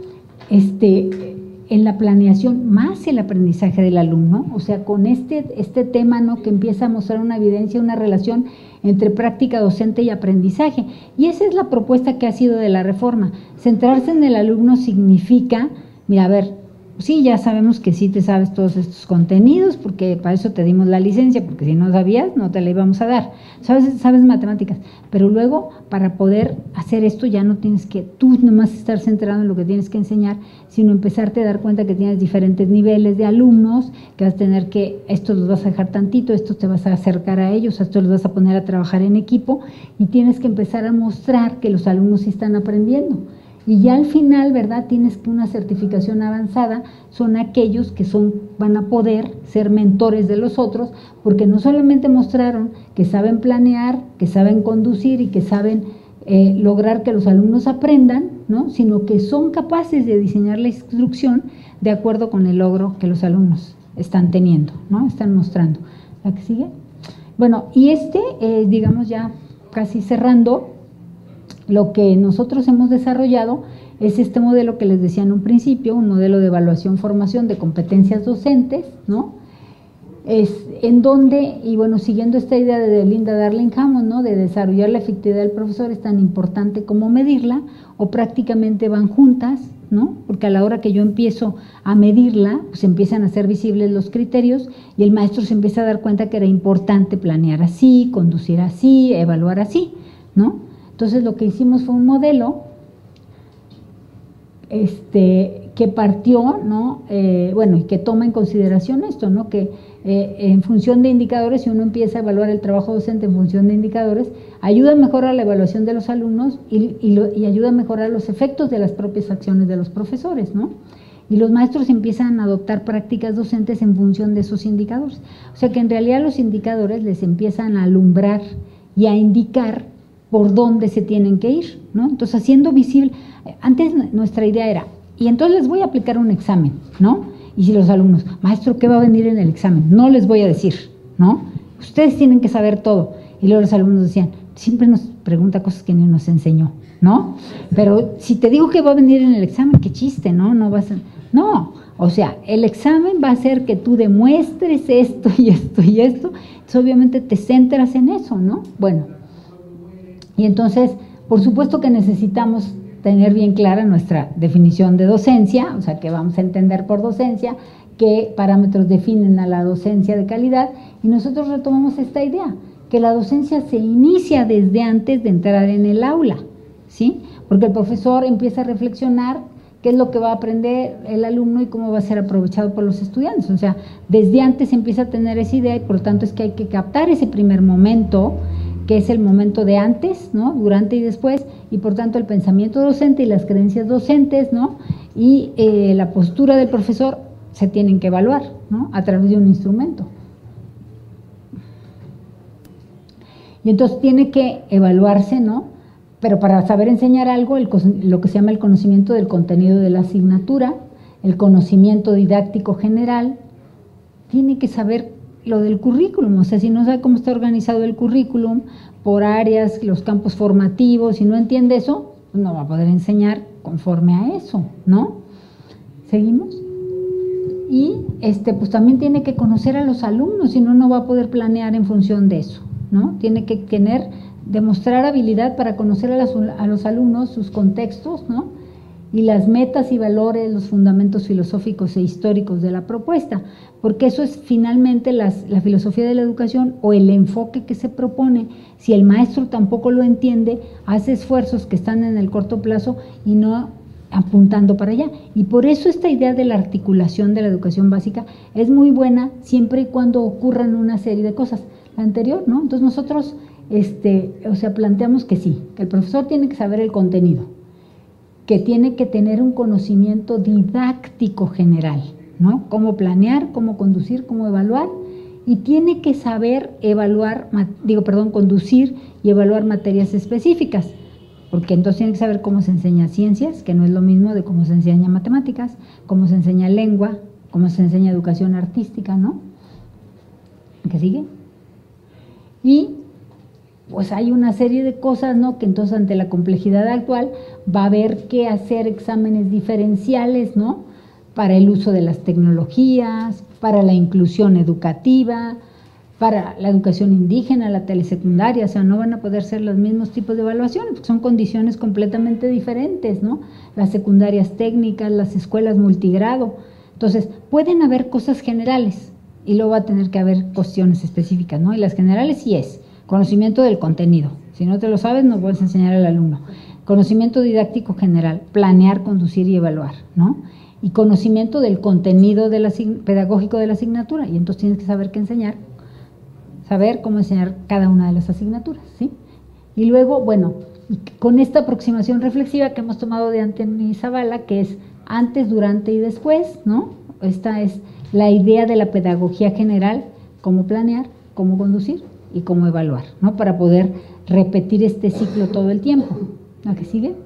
Este... en la planeación más el aprendizaje del alumno, o sea, con este, este tema, ¿no? Que empieza a mostrar una evidencia, una relación entre práctica docente y aprendizaje. Y esa es la propuesta que ha sido de la reforma. Centrarse en el alumno significa, mira, a ver, sí, ya sabemos que sí te sabes todos estos contenidos, porque para eso te dimos la licencia, porque si no sabías, no te la íbamos a dar. Sabes, sabes matemáticas, pero luego, para poder hacer esto, ya no tienes que tú nomás estar centrado en lo que tienes que enseñar, sino empezarte a dar cuenta que tienes diferentes niveles de alumnos, que vas a tener que, estos los vas a dejar tantito, estos te vas a acercar a ellos, a estos los vas a poner a trabajar en equipo, y tienes que empezar a mostrar que los alumnos sí están aprendiendo. Y ya al final, ¿verdad?, tienes que una certificación avanzada, son aquellos que son, van a poder ser mentores de los otros, porque no solamente mostraron que saben planear, que saben conducir y que saben eh, lograr que los alumnos aprendan, ¿no?, sino que son capaces de diseñar la instrucción de acuerdo con el logro que los alumnos están teniendo, ¿no?, están mostrando. ¿La que sigue? Bueno, y este, eh, digamos ya casi cerrando, lo que nosotros hemos desarrollado es este modelo que les decía en un principio, un modelo de evaluación-formación de competencias docentes, ¿no? Es en donde, y bueno, siguiendo esta idea de Linda Darling Hammond, ¿no?, de desarrollar la efectividad del profesor es tan importante como medirla, o prácticamente van juntas, ¿no? Porque a la hora que yo empiezo a medirla, pues empiezan a ser visibles los criterios y el maestro se empieza a dar cuenta que era importante planear así, conducir así, evaluar así, ¿no? Entonces lo que hicimos fue un modelo este, que partió, ¿no? Eh, bueno, y que toma en consideración esto, ¿no? Que eh, en función de indicadores, si uno empieza a evaluar el trabajo docente en función de indicadores, ayuda a mejorar la evaluación de los alumnos y, y, lo, y ayuda a mejorar los efectos de las propias acciones de los profesores, ¿no? Y los maestros empiezan a adoptar prácticas docentes en función de esos indicadores. O sea que en realidad los indicadores les empiezan a alumbrar y a indicar por dónde se tienen que ir, ¿no? Entonces, haciendo visible, antes nuestra idea era, y entonces les voy a aplicar un examen, ¿no? Y si los alumnos, maestro, ¿qué va a venir en el examen? No les voy a decir, ¿no? Ustedes tienen que saber todo. Y luego los alumnos decían, siempre nos pregunta cosas que ni nos enseñó, ¿no? Pero si te digo que va a venir en el examen, qué chiste, ¿no? No vas a... No, o sea, el examen va a hacer que tú demuestres esto y esto y esto, entonces obviamente te centras en eso, ¿no? Bueno, y entonces, Por supuesto que necesitamos tener bien clara nuestra definición de docencia, o sea, que vamos a entender por docencia, qué parámetros definen a la docencia de calidad, y nosotros retomamos esta idea, que la docencia se inicia desde antes de entrar en el aula, ¿sí? Porque el profesor empieza a reflexionar qué es lo que va a aprender el alumno y cómo va a ser aprovechado por los estudiantes. O sea, desde antes empieza a tener esa idea y por lo tanto es que hay que captar ese primer momento, que es el momento de antes, ¿no? Durante y después, y por tanto el pensamiento docente y las creencias docentes, ¿no? Y eh, la postura del profesor se tienen que evaluar, ¿no? A través de un instrumento. Y entonces tiene que evaluarse, ¿no? Pero para saber enseñar algo, el, lo que se llama el conocimiento del contenido de la asignatura, el conocimiento didáctico general, tiene que saber lo del currículum. O sea, si no sabe cómo está organizado el currículum, por áreas, los campos formativos, si no entiende eso, pues no va a poder enseñar conforme a eso, ¿no? ¿Seguimos? Y este, pues también tiene que conocer a los alumnos, si no, no va a poder planear en función de eso, ¿no? Tiene que tener, demostrar habilidad para conocer a, las, a los alumnos, sus contextos, ¿no? Y las metas y valores, los fundamentos filosóficos e históricos de la propuesta, porque eso es finalmente las, la filosofía de la educación o el enfoque que se propone. Si el maestro tampoco lo entiende, hace esfuerzos que están en el corto plazo y no apuntando para allá. Y por eso esta idea de la articulación de la educación básica es muy buena siempre y cuando ocurran una serie de cosas. La anterior, ¿no? Entonces nosotros, este, o sea, planteamos que sí, que el profesor tiene que saber el contenido, que tiene que tener un conocimiento didáctico general, ¿no? Cómo planear, cómo conducir, cómo evaluar, y tiene que saber evaluar, digo, perdón, conducir y evaluar materias específicas, porque entonces tiene que saber cómo se enseña ciencias, que no es lo mismo de cómo se enseña matemáticas, cómo se enseña lengua, cómo se enseña educación artística, ¿no? ¿Qué sigue? Y pues hay una serie de cosas, ¿no? Que entonces ante la complejidad actual va a haber que hacer exámenes diferenciales, ¿no? Para el uso de las tecnologías, para la inclusión educativa, para la educación indígena, la telesecundaria, o sea, no van a poder ser los mismos tipos de evaluaciones, porque son condiciones completamente diferentes, ¿no? Las secundarias técnicas, las escuelas multigrado. Entonces, pueden haber cosas generales y luego va a tener que haber cuestiones específicas, ¿no? Y las generales sí es conocimiento del contenido. Si no te lo sabes, no puedes enseñar al alumno. Conocimiento didáctico general, planear, conducir y evaluar, ¿no? Y conocimiento del contenido de la, pedagógico de la asignatura. Y entonces tienes que saber qué enseñar, saber cómo enseñar cada una de las asignaturas, ¿sí? Y luego, bueno, con esta aproximación reflexiva que hemos tomado de Anthony Zavala, que es antes, durante y después, ¿no? Esta es la idea de la pedagogía general, cómo planear, cómo conducir y cómo evaluar, ¿no? Para poder repetir este ciclo todo el tiempo. ¿La que sigue?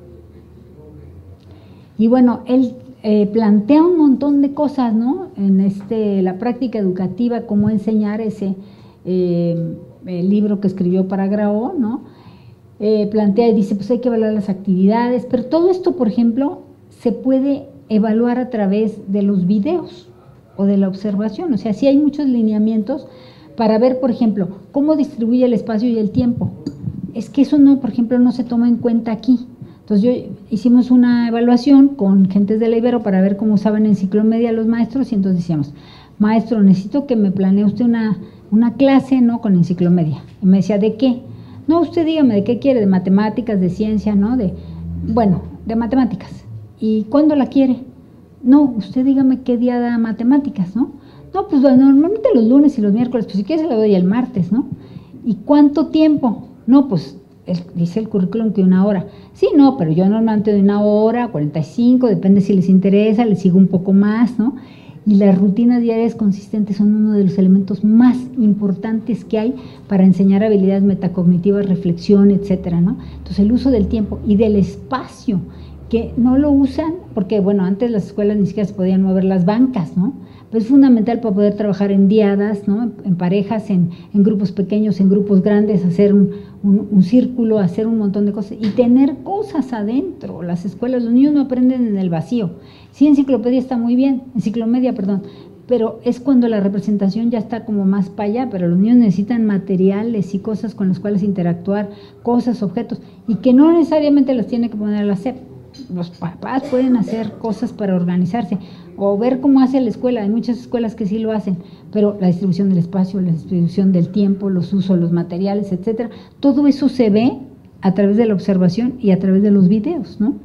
Y bueno, él eh, plantea un montón de cosas, ¿no? En este, la práctica educativa, cómo enseñar ese eh, el libro que escribió para Graó, ¿no? Eh, plantea y dice, pues hay que evaluar las actividades, pero todo esto, por ejemplo, se puede evaluar a través de los videos o de la observación. O sea, sí hay muchos lineamientos para ver, por ejemplo, cómo distribuye el espacio y el tiempo. Es que eso no, por ejemplo, no se toma en cuenta aquí. Entonces yo hicimos una evaluación con gentes de la Ibero para ver cómo usaban enciclomedia los maestros y entonces decíamos, maestro, necesito que me planee usted una, una clase, ¿no? Con enciclomedia. Y me decía, ¿de qué? No, usted dígame, ¿de qué quiere? De matemáticas, de ciencia, ¿no? De, bueno, de matemáticas. ¿Y cuándo la quiere? No, usted dígame qué día da matemáticas, ¿no? No, pues bueno, normalmente los lunes y los miércoles, pues si quiere se la doy el martes, ¿no? ¿Y cuánto tiempo? No, pues el, dice el currículum que una hora. Sí, no, pero yo normalmente doy una hora, cuarenta y cinco, depende si les interesa, les sigo un poco más, ¿no? Y las rutinas diarias consistentes son uno de los elementos más importantes que hay para enseñar habilidades metacognitivas, reflexión, etcétera, ¿no? Entonces el uso del tiempo y del espacio, que no lo usan, porque bueno, antes las escuelas ni siquiera se podían mover las bancas, ¿no? Pero es fundamental para poder trabajar en diadas, ¿no? En parejas, en, en grupos pequeños, en grupos grandes, hacer un, un, un círculo, hacer un montón de cosas y tener cosas adentro. Las escuelas, los niños no aprenden en el vacío. Sí, enciclopedia está muy bien, enciclomedia, perdón, pero es cuando la representación ya está como más para allá, pero los niños necesitan materiales y cosas con las cuales interactuar, cosas, objetos, y que no necesariamente las tiene que poner a la S E P. Los papás pueden hacer cosas para organizarse o ver cómo hace la escuela. Hay muchas escuelas que sí lo hacen, pero la distribución del espacio, la distribución del tiempo, los usos, los materiales, etcétera, todo eso se ve a través de la observación y a través de los videos, ¿no?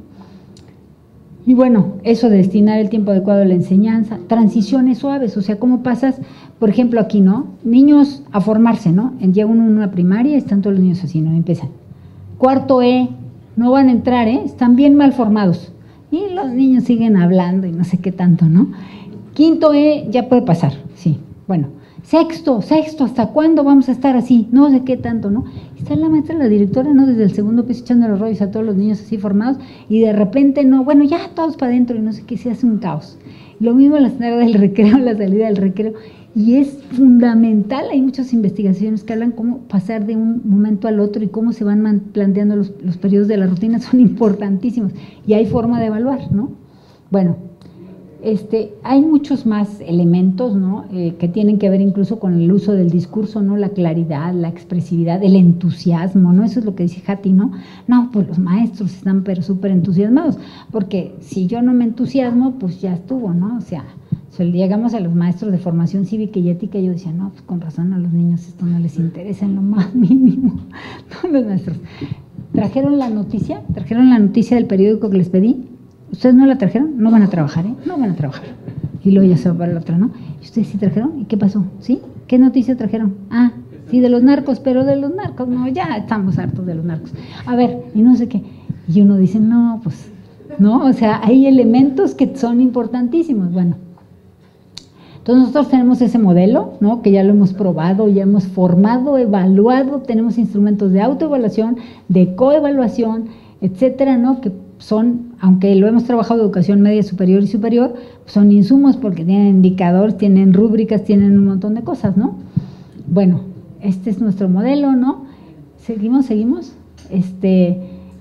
Y bueno, eso de destinar el tiempo adecuado a la enseñanza, transiciones suaves, o sea, cómo pasas, por ejemplo, aquí, ¿no? Niños a formarse, ¿no? Llega uno en una primaria, están todos los niños así, ¿no? Empiezan. Cuarto E, no van a entrar, ¿eh? Están bien mal formados. Y los niños siguen hablando y no sé qué tanto, ¿no? Quinto E, ya puede pasar, sí. Bueno, sexto, sexto, ¿hasta cuándo vamos a estar así? No sé qué tanto, ¿no? Está la maestra, la directora, ¿no? Desde el segundo piso echando los rollos a todos los niños así formados y de repente, no, bueno, ya todos para adentro y no sé qué, se hace un caos. Lo mismo la salida del recreo, la salida del recreo. Y es fundamental, hay muchas investigaciones que hablan cómo pasar de un momento al otro y cómo se van planteando los, los periodos de la rutina, son importantísimos y hay forma de evaluar, ¿no? Bueno, este, hay muchos más elementos, ¿no? Eh, que tienen que ver incluso con el uso del discurso, ¿no? La claridad, la expresividad, el entusiasmo, ¿no? Eso es lo que dice Hati, ¿no? No, pues los maestros están pero súper entusiasmados, porque si yo no me entusiasmo, pues ya estuvo, ¿no? O sea, si llegamos a los maestros de formación cívica y ética, yo decía, no, pues con razón a los niños esto no les interesa en lo más mínimo. No, los maestros. ¿Trajeron la noticia? ¿Trajeron la noticia del periódico que les pedí? ¿Ustedes no la trajeron? No van a trabajar, ¿eh? No van a trabajar. Y luego ya se va para el otro, ¿no? ¿Y ustedes sí trajeron? ¿Y qué pasó? ¿Sí? ¿Qué noticia trajeron? Ah, sí, de los narcos, pero de los narcos, no, ya estamos hartos de los narcos. A ver, y no sé qué. Y uno dice, no, pues, no, o sea, hay elementos que son importantísimos. Bueno, entonces nosotros tenemos ese modelo, ¿no? Que ya lo hemos probado, ya hemos formado, evaluado, tenemos instrumentos de autoevaluación, de coevaluación, etcétera, ¿no? Que son, aunque lo hemos trabajado educación media, superior y superior, son insumos porque tienen indicadores, tienen rúbricas, tienen un montón de cosas, ¿no? Bueno, este es nuestro modelo, ¿no? Seguimos, seguimos. Este,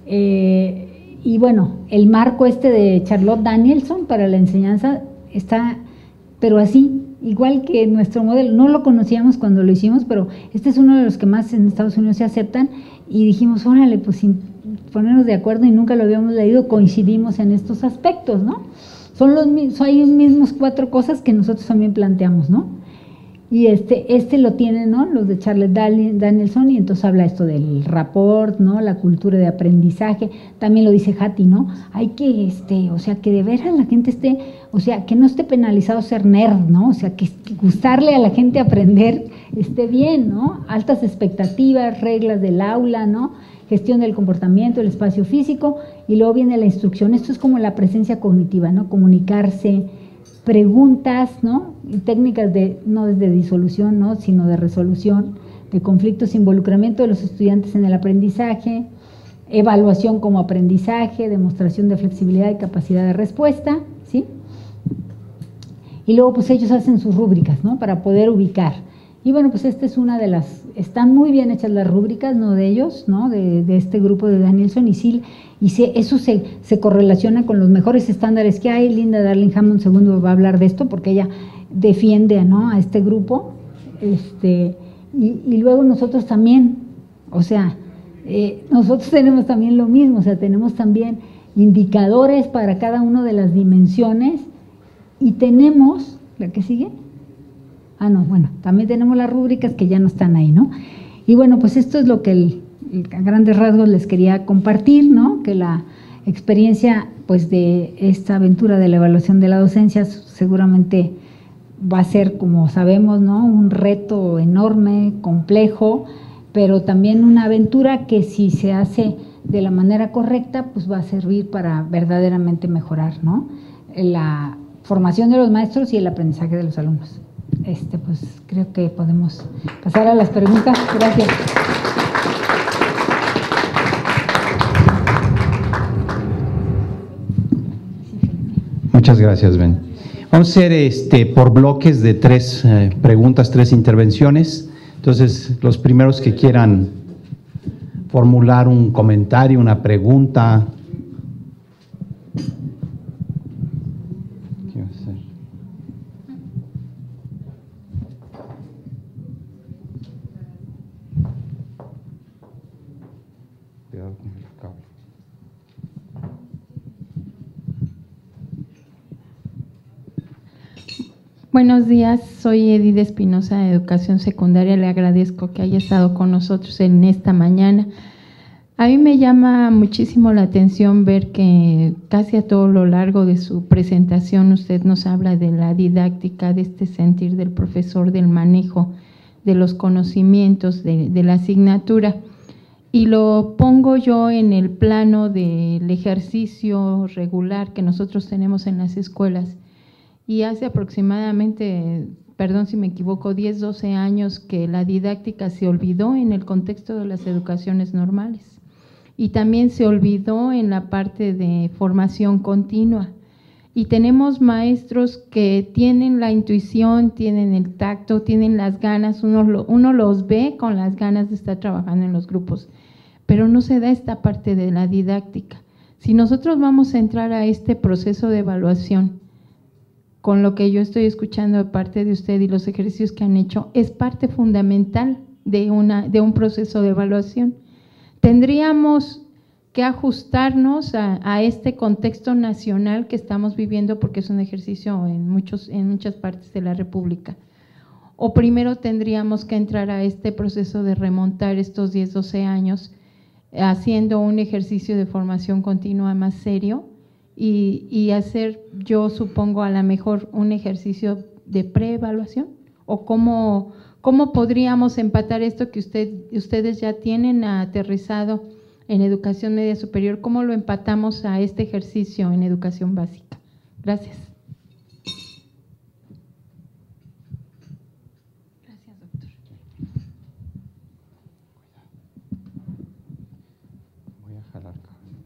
eh, y bueno, el marco este de Charlotte Danielson para la enseñanza está, pero así, igual que nuestro modelo. No lo conocíamos cuando lo hicimos, pero este es uno de los que más en Estados Unidos se aceptan y dijimos, órale, pues sin ponernos de acuerdo y nunca lo habíamos leído, coincidimos en estos aspectos, ¿no? Son los mismos, hay los mismos cuatro cosas que nosotros también planteamos, ¿no? Y este, este lo tienen, ¿no? Los de Charlotte Danielson, y entonces habla esto del rapport, ¿no? La cultura de aprendizaje, también lo dice Hati, ¿no? Hay que, este, o sea, que de veras la gente esté, o sea, que no esté penalizado ser nerd, ¿no? O sea, que, que gustarle a la gente aprender esté bien, ¿no? Altas expectativas, reglas del aula, ¿no? Gestión del comportamiento, el espacio físico, y luego viene la instrucción. Esto es como la presencia cognitiva, ¿no? Comunicarse, preguntas, ¿no? Y técnicas de, no de disolución, ¿no? Sino de resolución de conflictos, involucramiento de los estudiantes en el aprendizaje, evaluación como aprendizaje, demostración de flexibilidad y capacidad de respuesta, ¿sí? Y luego pues ellos hacen sus rúbricas, ¿no? Para poder ubicar. Y bueno, pues esta es una de las, están muy bien hechas las rúbricas, ¿no? De ellos, ¿no? De, de este grupo de Danielson y Sil, y se, eso se, se correlaciona con los mejores estándares que hay. Linda Darling-Hammond segundo va a hablar de esto porque ella defiende, ¿no? A este grupo, este, y, y luego nosotros también, o sea, eh, nosotros tenemos también lo mismo, o sea, tenemos también indicadores para cada una de las dimensiones y tenemos, ¿la que sigue? Ah, no, bueno, también tenemos las rúbricas que ya no están ahí, ¿no? Y bueno, pues esto es lo que el, el, a grandes rasgos les quería compartir, ¿no? Que la experiencia, pues, de esta aventura de la evaluación de la docencia seguramente va a ser, como sabemos, ¿no? Un reto enorme, complejo, pero también una aventura que si se hace de la manera correcta, pues va a servir para verdaderamente mejorar, ¿no? La formación de los maestros y el aprendizaje de los alumnos. Este, pues creo que podemos pasar a las preguntas. Gracias. Muchas gracias, Ben. Vamos a hacer este, por bloques de tres eh, preguntas, tres intervenciones. Entonces, los primeros que quieran formular un comentario, una pregunta. Buenos días, soy Edith Espinosa de Educación Secundaria. Le agradezco que haya estado con nosotros en esta mañana. A mí me llama muchísimo la atención ver que casi a todo lo largo de su presentación usted nos habla de la didáctica, de este sentir del profesor, del manejo de los conocimientos de, de la asignatura. Y lo pongo yo en el plano del ejercicio regular que nosotros tenemos en las escuelas. Y hace aproximadamente, perdón si me equivoco, diez, doce años que la didáctica se olvidó en el contexto de las educaciones normales. Y también se olvidó en la parte de formación continua. Y tenemos maestros que tienen la intuición, tienen el tacto, tienen las ganas, uno, lo, uno los ve con las ganas de estar trabajando en los grupos, pero no se da esta parte de la didáctica. Si nosotros vamos a entrar a este proceso de evaluación, con lo que yo estoy escuchando de parte de usted y los ejercicios que han hecho, es parte fundamental de, una, de un proceso de evaluación. Tendríamos que ajustarnos a, a este contexto nacional que estamos viviendo, porque es un ejercicio en, muchos, en muchas partes de la República. O primero tendríamos que entrar a este proceso de remontar estos diez, doce años, haciendo un ejercicio de formación continua más serio, Y, y hacer, yo supongo, a lo mejor un ejercicio de preevaluación, o cómo, cómo podríamos empatar esto que usted, ustedes ya tienen aterrizado en educación media superior, cómo lo empatamos a este ejercicio en educación básica. Gracias. Gracias, doctor. Voy a jalar.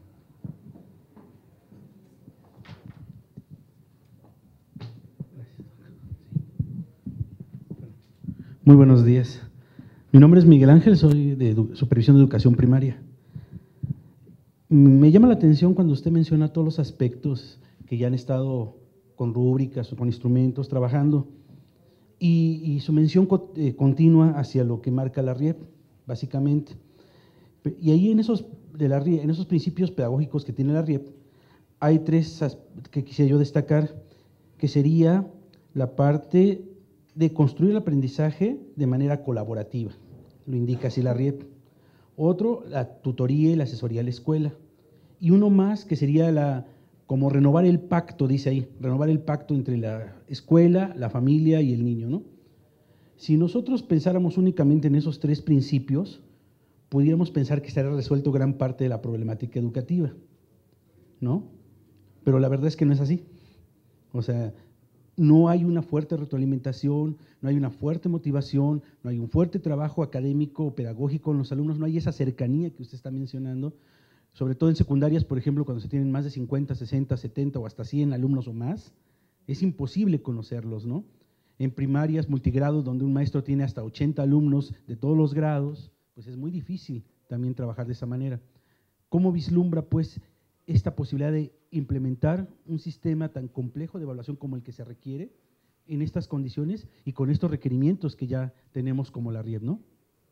Muy buenos días. Mi nombre es Miguel Ángel, soy de Supervisión de Educación Primaria. Me llama la atención cuando usted menciona todos los aspectos que ya han estado con rúbricas o con instrumentos trabajando y, y su mención eh, continua hacia lo que marca la R I E P, básicamente. Y ahí en esos, de la R I E P, en esos principios pedagógicos que tiene la R I E P, hay tres que quisiera yo destacar, que sería la parte de construir el aprendizaje de manera colaborativa, lo indica así la R I E P. Otro, la tutoría y la asesoría a la escuela. Y uno más que sería la, como renovar el pacto, dice ahí, renovar el pacto entre la escuela, la familia y el niño, ¿no? Si nosotros pensáramos únicamente en esos tres principios, pudiéramos pensar que estaría resuelto gran parte de la problemática educativa, ¿no? Pero la verdad es que no es así. O sea, no hay una fuerte retroalimentación, no hay una fuerte motivación, no hay un fuerte trabajo académico o pedagógico en los alumnos, no hay esa cercanía que usted está mencionando, sobre todo en secundarias, por ejemplo, cuando se tienen más de cincuenta, sesenta, setenta o hasta cien alumnos o más, es imposible conocerlos, ¿no? En primarias, multigrados, donde un maestro tiene hasta ochenta alumnos de todos los grados, pues es muy difícil también trabajar de esa manera. ¿Cómo vislumbra, pues, esta posibilidad de implementar un sistema tan complejo de evaluación como el que se requiere en estas condiciones y con estos requerimientos que ya tenemos como la R I E P, ¿no?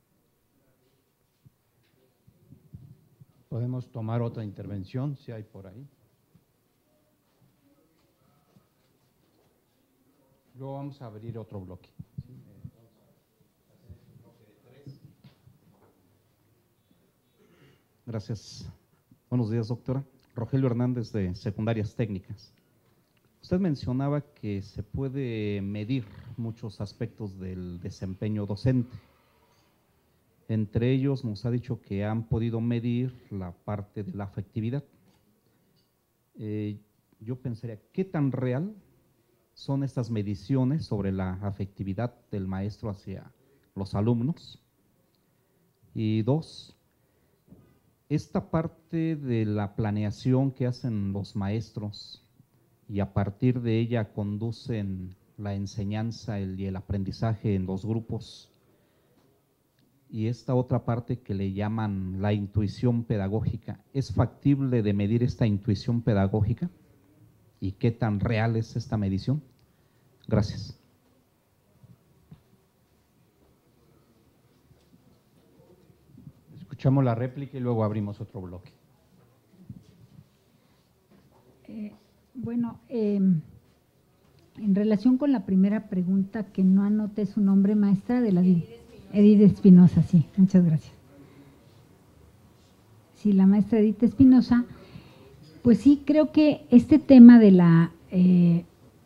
Podemos tomar otra intervención, si hay por ahí. Luego vamos a abrir otro bloque. Gracias. Buenos días, doctora. Rogelio Hernández, de Secundarias Técnicas. Usted mencionaba que se puede medir muchos aspectos del desempeño docente. Entre ellos nos ha dicho que han podido medir la parte de la afectividad. Eh, yo pensaría, ¿qué tan real son estas mediciones sobre la afectividad del maestro hacia los alumnos? Y dos, esta parte de la planeación que hacen los maestros y a partir de ella conducen la enseñanza y el aprendizaje en los grupos, y esta otra parte que le llaman la intuición pedagógica, ¿es factible de medir esta intuición pedagógica? ¿Y qué tan real es esta medición? Gracias. Escuchamos la réplica y luego abrimos otro bloque. Eh, bueno, eh, en relación con la primera pregunta, que no anoté su nombre, maestra, de la Edith Espinosa, sí, muchas gracias. Sí, la maestra Edith Espinosa, pues sí, creo que este tema de la eh,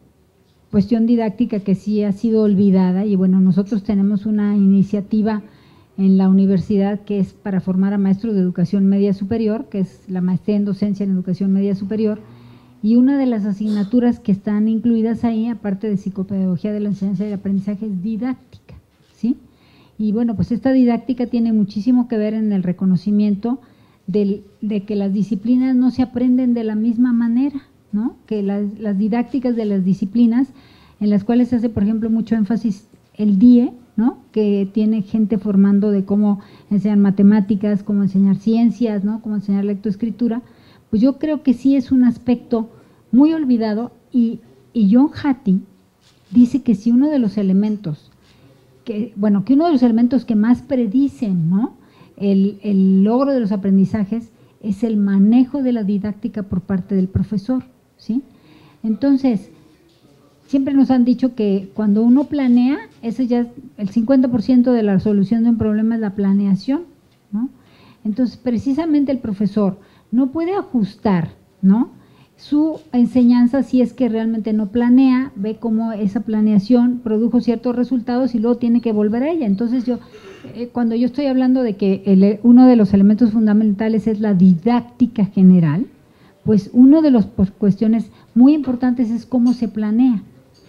cuestión didáctica que sí ha sido olvidada, y bueno, nosotros tenemos una iniciativa en la universidad que es para formar a maestros de educación media superior, que es la maestría en docencia en educación media superior, y una de las asignaturas que están incluidas ahí, aparte de psicopedagogía de la enseñanza y el aprendizaje, es didáctica, ¿sí? Y bueno, pues esta didáctica tiene muchísimo que ver en el reconocimiento del, de que las disciplinas no se aprenden de la misma manera, ¿no? Que las, las didácticas de las disciplinas, en las cuales se hace, por ejemplo, mucho énfasis el D I E, ¿no? Que tiene gente formando de cómo enseñar matemáticas, cómo enseñar ciencias, ¿no? Cómo enseñar lectoescritura, pues yo creo que sí es un aspecto muy olvidado, y, y John Hattie dice que si uno de los elementos, que bueno, que uno de los elementos que más predicen, ¿no? el, el logro de los aprendizajes es el manejo de la didáctica por parte del profesor, ¿sí? Entonces, siempre nos han dicho que cuando uno planea, eso ya es el cincuenta por ciento de la solución de un problema es la planeación, ¿no? Entonces, precisamente el profesor no puede ajustar, ¿no? su enseñanza si es que realmente no planea, ve cómo esa planeación produjo ciertos resultados y luego tiene que volver a ella. Entonces yo, eh, cuando yo estoy hablando de que el, uno de los elementos fundamentales es la didáctica general, pues uno de las cuestiones muy importantes es cómo se planea.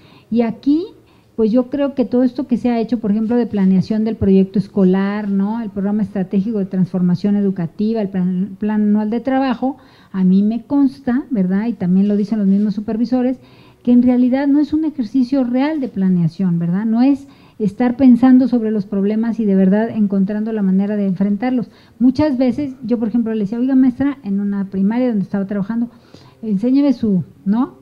Y aquí, pues yo creo que todo esto que se ha hecho, por ejemplo, de planeación del proyecto escolar, ¿no? El programa estratégico de transformación educativa, el plan, plan anual de trabajo, a mí me consta, ¿verdad? Y también lo dicen los mismos supervisores, que en realidad no es un ejercicio real de planeación, ¿verdad? No es estar pensando sobre los problemas y de verdad encontrando la manera de enfrentarlos. Muchas veces, yo por ejemplo le decía, oiga maestra, en una primaria donde estaba trabajando, enséñeme su, ¿no?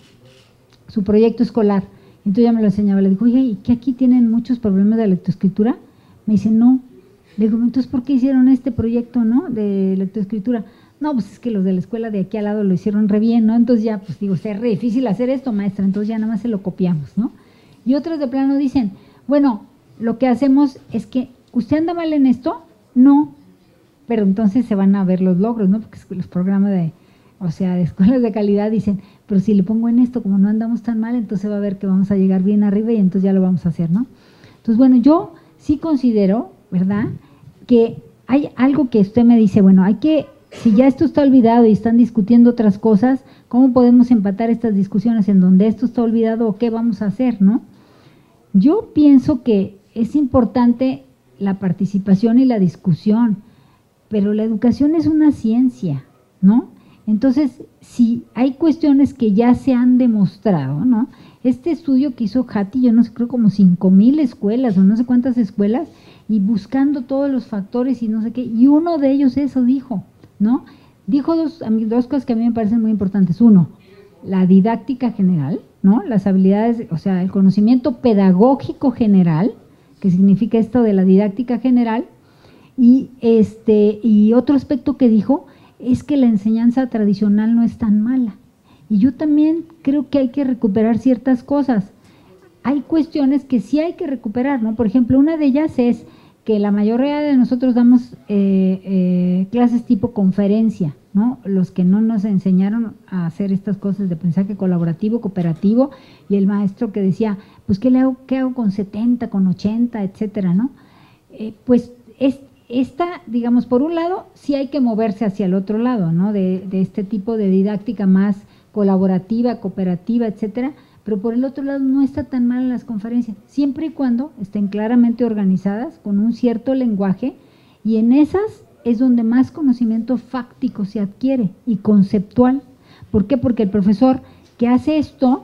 Su proyecto escolar. Entonces ya me lo enseñaba, le digo, oye, ¿y que aquí tienen muchos problemas de lectoescritura? Me dice, no. Le digo, entonces, ¿por qué hicieron este proyecto, no? De lectoescritura. No, pues es que los de la escuela de aquí al lado lo hicieron re bien, ¿no? Entonces ya, pues digo, es re difícil hacer esto, maestra, entonces ya nada más se lo copiamos, ¿no? Y otros de plano dicen, bueno, lo que hacemos es que, ¿usted anda mal en esto? No, pero entonces se van a ver los logros, ¿no? Porque los programas de, o sea, de escuelas de calidad dicen, pero si le pongo en esto, como no andamos tan mal, entonces va a ver que vamos a llegar bien arriba y entonces ya lo vamos a hacer, ¿no? Entonces, bueno, yo sí considero, ¿verdad?, que hay algo que usted me dice, bueno, hay que, si ya esto está olvidado y están discutiendo otras cosas, ¿cómo podemos empatar estas discusiones en donde esto está olvidado o qué vamos a hacer, ¿no? Yo pienso que es importante la participación y la discusión, pero la educación es una ciencia, ¿no? Entonces, si hay cuestiones que ya se han demostrado, ¿no? Este estudio que hizo Hattie, yo no sé, creo como cinco mil escuelas o no sé cuántas escuelas, y buscando todos los factores y no sé qué, y uno de ellos eso dijo, ¿no? Dijo dos, dos cosas que a mí me parecen muy importantes. Uno, la didáctica general, ¿no? Las habilidades, o sea, el conocimiento pedagógico general, que significa esto de la didáctica general, y este y otro aspecto que dijo es que la enseñanza tradicional no es tan mala. Y yo también creo que hay que recuperar ciertas cosas. Hay cuestiones que sí hay que recuperar, ¿no? Por ejemplo, una de ellas es que la mayoría de nosotros damos eh, eh, clases tipo conferencia, ¿no? Los que no nos enseñaron a hacer estas cosas de aprendizaje colaborativo, cooperativo, y el maestro que decía, pues, ¿qué le hago, qué hago con setenta, con ochenta, etcétera, ¿no? Eh, pues, es, esta, digamos, por un lado, sí hay que moverse hacia el otro lado, ¿no? De, de este tipo de didáctica más colaborativa, cooperativa, etcétera, pero por el otro lado no está tan mal en las conferencias, siempre y cuando estén claramente organizadas, con un cierto lenguaje, y en esas es donde más conocimiento fáctico se adquiere y conceptual. ¿Por qué? Porque el profesor que hace esto,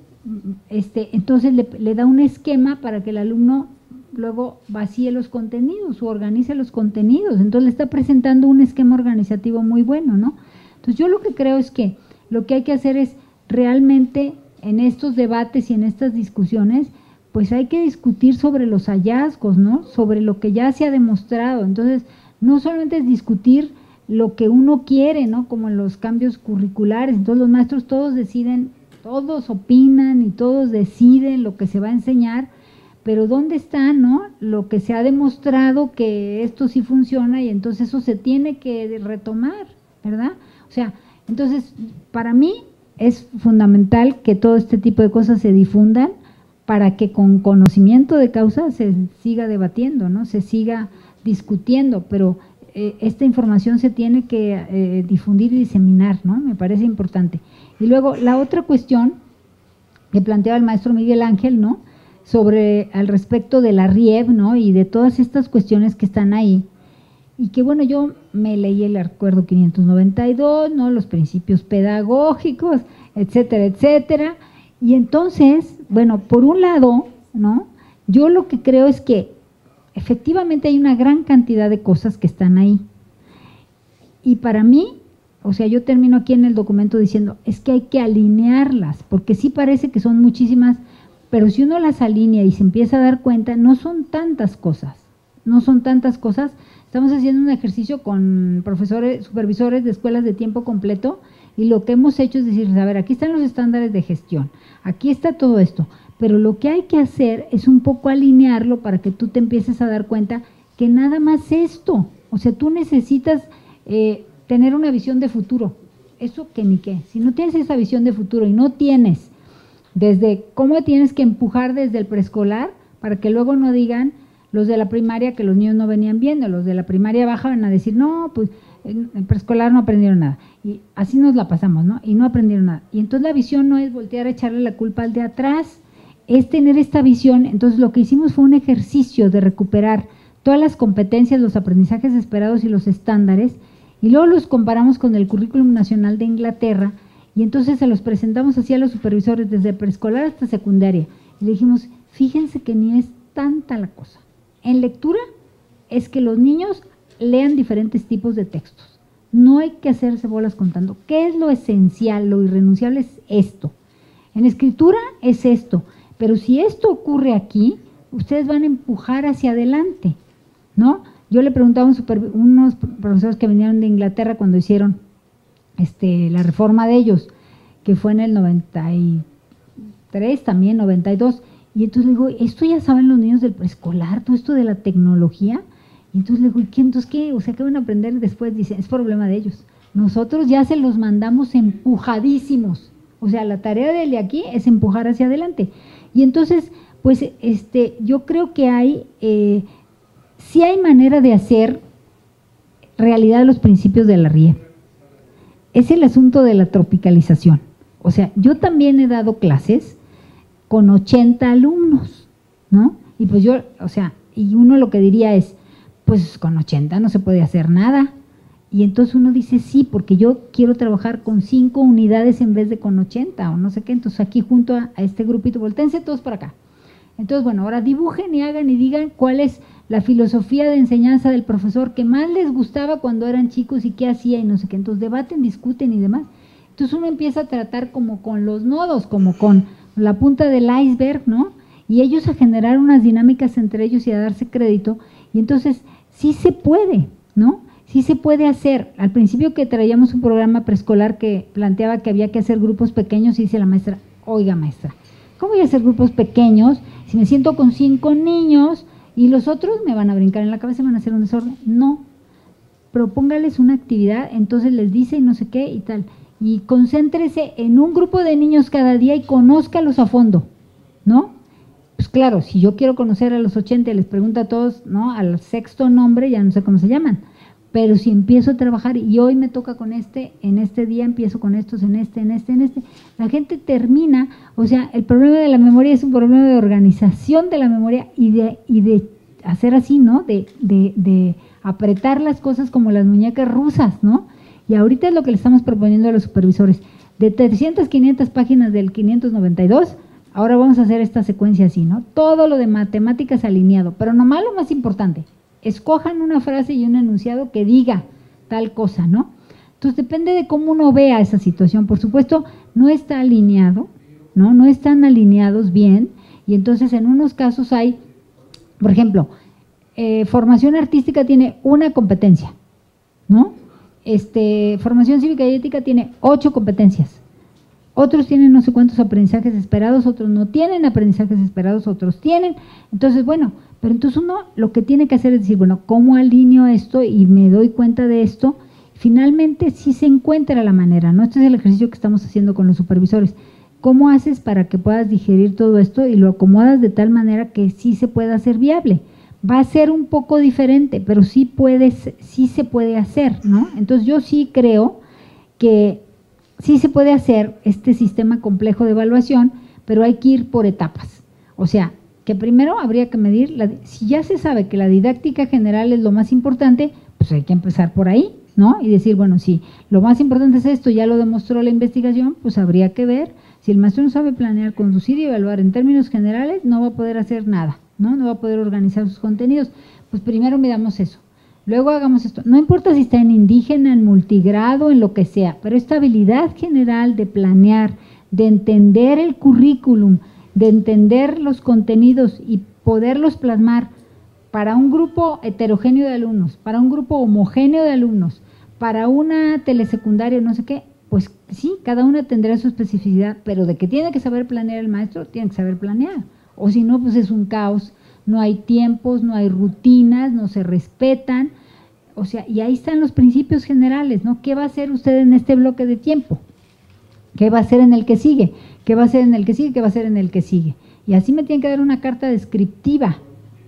este, entonces le, le da un esquema para que el alumno luego vacíe los contenidos o organice los contenidos, entonces le está presentando un esquema organizativo muy bueno, ¿no? Entonces yo lo que creo es que lo que hay que hacer es realmente en estos debates y en estas discusiones, pues hay que discutir sobre los hallazgos, ¿no? Sobre lo que ya se ha demostrado. Entonces, no solamente es discutir lo que uno quiere, ¿no? Como en los cambios curriculares, entonces los maestros todos deciden todos opinan y todos deciden lo que se va a enseñar, pero ¿dónde está, no? Lo que se ha demostrado que esto sí funciona y entonces eso se tiene que retomar, ¿verdad? O sea, entonces, para mí es fundamental que todo este tipo de cosas se difundan para que con conocimiento de causa se siga debatiendo, ¿no? Se siga discutiendo, pero eh, esta información se tiene que eh, difundir y diseminar, ¿no? Me parece importante. Y luego, la otra cuestión que planteaba el maestro Miguel Ángel, ¿no? Sobre al respecto de la R I E P, ¿no? Y de todas estas cuestiones que están ahí. Y que bueno, yo me leí el acuerdo quinientos noventa y dos, ¿no? Los principios pedagógicos, etcétera, etcétera. Y entonces, bueno, por un lado, ¿no? Yo lo que creo es que efectivamente hay una gran cantidad de cosas que están ahí. Y para mí, o sea, yo termino aquí en el documento diciendo, es que hay que alinearlas, porque sí parece que son muchísimas, pero si uno las alinea y se empieza a dar cuenta, no son tantas cosas, no son tantas cosas. Estamos haciendo un ejercicio con profesores, supervisores de escuelas de tiempo completo y lo que hemos hecho es decirles, a ver, aquí están los estándares de gestión, aquí está todo esto, pero lo que hay que hacer es un poco alinearlo para que tú te empieces a dar cuenta que nada más esto, o sea, tú necesitas eh, tener una visión de futuro, eso que ni qué, si no tienes esa visión de futuro y no tienes desde cómo tienes que empujar desde el preescolar para que luego no digan los de la primaria que los niños no venían viendo, los de la primaria baja van a decir, no, pues en el preescolar no aprendieron nada, y así nos la pasamos, ¿no? Y no aprendieron nada. Y entonces la visión no es voltear a echarle la culpa al de atrás, es tener esta visión. Entonces lo que hicimos fue un ejercicio de recuperar todas las competencias, los aprendizajes esperados y los estándares, y luego los comparamos con el Currículum Nacional de Inglaterra, y entonces se los presentamos así a los supervisores desde preescolar hasta secundaria, y le dijimos, fíjense que ni es tanta la cosa. En lectura es que los niños lean diferentes tipos de textos. No hay que hacerse bolas contando. ¿Qué es lo esencial, lo irrenunciable? Es esto. En escritura es esto. Pero si esto ocurre aquí, ustedes van a empujar hacia adelante, ¿no? Yo le preguntaba a un super, unos profesores que vinieron de Inglaterra cuando hicieron este, la reforma de ellos, que fue en el noventa y tres, también noventa y dos, y entonces le digo, ¿esto ya saben los niños del preescolar, todo esto de la tecnología? Y entonces le digo, ¿y qué, entonces qué? O sea, ¿qué van a aprender después? Dice, es problema de ellos. Nosotros ya se los mandamos empujadísimos. O sea, la tarea de aquí es empujar hacia adelante. Y entonces, pues, este, yo creo que hay, eh, sí hay manera de hacer realidad los principios de la R I E P. Es el asunto de la tropicalización. O sea, yo también he dado clases con ochenta alumnos, ¿no? Y pues yo, o sea, y uno lo que diría es, pues con ochenta no se puede hacer nada. Y entonces uno dice, sí, porque yo quiero trabajar con cinco unidades en vez de con ochenta o no sé qué. Entonces aquí junto a, a este grupito, voltéense todos para acá. Entonces, bueno, ahora dibujen y hagan y digan cuál es la filosofía de enseñanza del profesor que más les gustaba cuando eran chicos y qué hacía y no sé qué. Entonces debaten, discuten y demás. Entonces uno empieza a tratar como con los nodos, como con la punta del iceberg, ¿no? Y ellos a generar unas dinámicas entre ellos y a darse crédito. Y entonces sí se puede, ¿no? Sí se puede hacer. Al principio que traíamos un programa preescolar que planteaba que había que hacer grupos pequeños y dice la maestra, oiga maestra, ¿cómo voy a hacer grupos pequeños si me siento con cinco niños y los otros me van a brincar en la cabeza y van a hacer un desorden? No, propóngales una actividad, entonces les dice y no sé qué y tal. Y concéntrese en un grupo de niños cada día y conózcalos a fondo, ¿no? Pues claro, si yo quiero conocer a los ochenta y les pregunto a todos, ¿no? Al sexto nombre ya no sé cómo se llaman, pero si empiezo a trabajar y hoy me toca con este, en este día empiezo con estos, en este, en este, en este, la gente termina, o sea, el problema de la memoria es un problema de organización de la memoria y de, y de hacer así, ¿no? De, de, de apretar las cosas como las muñecas rusas, ¿no? Y ahorita es lo que le estamos proponiendo a los supervisores. De trescientas, quinientas páginas del quinientos noventa y dos, ahora vamos a hacer esta secuencia así, ¿no? Todo lo de matemáticas alineado, pero nomás lo más importante, escojan una frase y un enunciado que diga tal cosa, ¿no? Entonces depende de cómo uno vea esa situación. Por supuesto, no está alineado, ¿no? No están alineados bien, y entonces en unos casos hay, por ejemplo, eh, formación artística tiene una competencia, ¿no? Este, formación cívica y ética tiene ocho competencias. otros tienen no sé cuántos aprendizajes esperados, otros no tienen aprendizajes esperados, otros tienen. Entonces, bueno, pero entonces uno lo que tiene que hacer es decir, bueno, ¿cómo alineo esto y me doy cuenta de esto? Finalmente sí se encuentra la manera, ¿no? Este es el ejercicio que estamos haciendo con los supervisores. ¿Cómo haces para que puedas digerir todo esto y lo acomodas de tal manera que sí se pueda hacer viable? Va a ser un poco diferente, pero sí, puedes, sí se puede hacer, ¿no? Entonces yo sí creo que sí se puede hacer este sistema complejo de evaluación, pero hay que ir por etapas. O sea, que primero habría que medir, la, si ya se sabe que la didáctica general es lo más importante, pues hay que empezar por ahí, ¿no? Y decir, bueno, si lo más importante es esto, ya lo demostró la investigación, pues habría que ver, si el maestro no sabe planear, conducir y evaluar en términos generales, no va a poder hacer nada, ¿no? No va a poder organizar sus contenidos. Pues primero miramos eso. Luego hagamos esto, no importa si está en indígena, en multigrado, en lo que sea, pero esta habilidad general de planear, de entender el currículum, de entender los contenidos y poderlos plasmar para un grupo heterogéneo de alumnos, para un grupo homogéneo de alumnos, para una telesecundaria, no sé qué, pues sí, cada una tendrá su especificidad, pero de que tiene que saber planear el maestro, tiene que saber planear, o si no, pues es un caos. No hay tiempos, no hay rutinas, no se respetan, o sea, y ahí están los principios generales, ¿no? ¿Qué va a hacer usted en este bloque de tiempo? ¿Qué va a hacer en el que sigue? ¿Qué va a hacer en el que sigue? ¿Qué va a hacer en el que sigue? Y así me tienen que dar una carta descriptiva,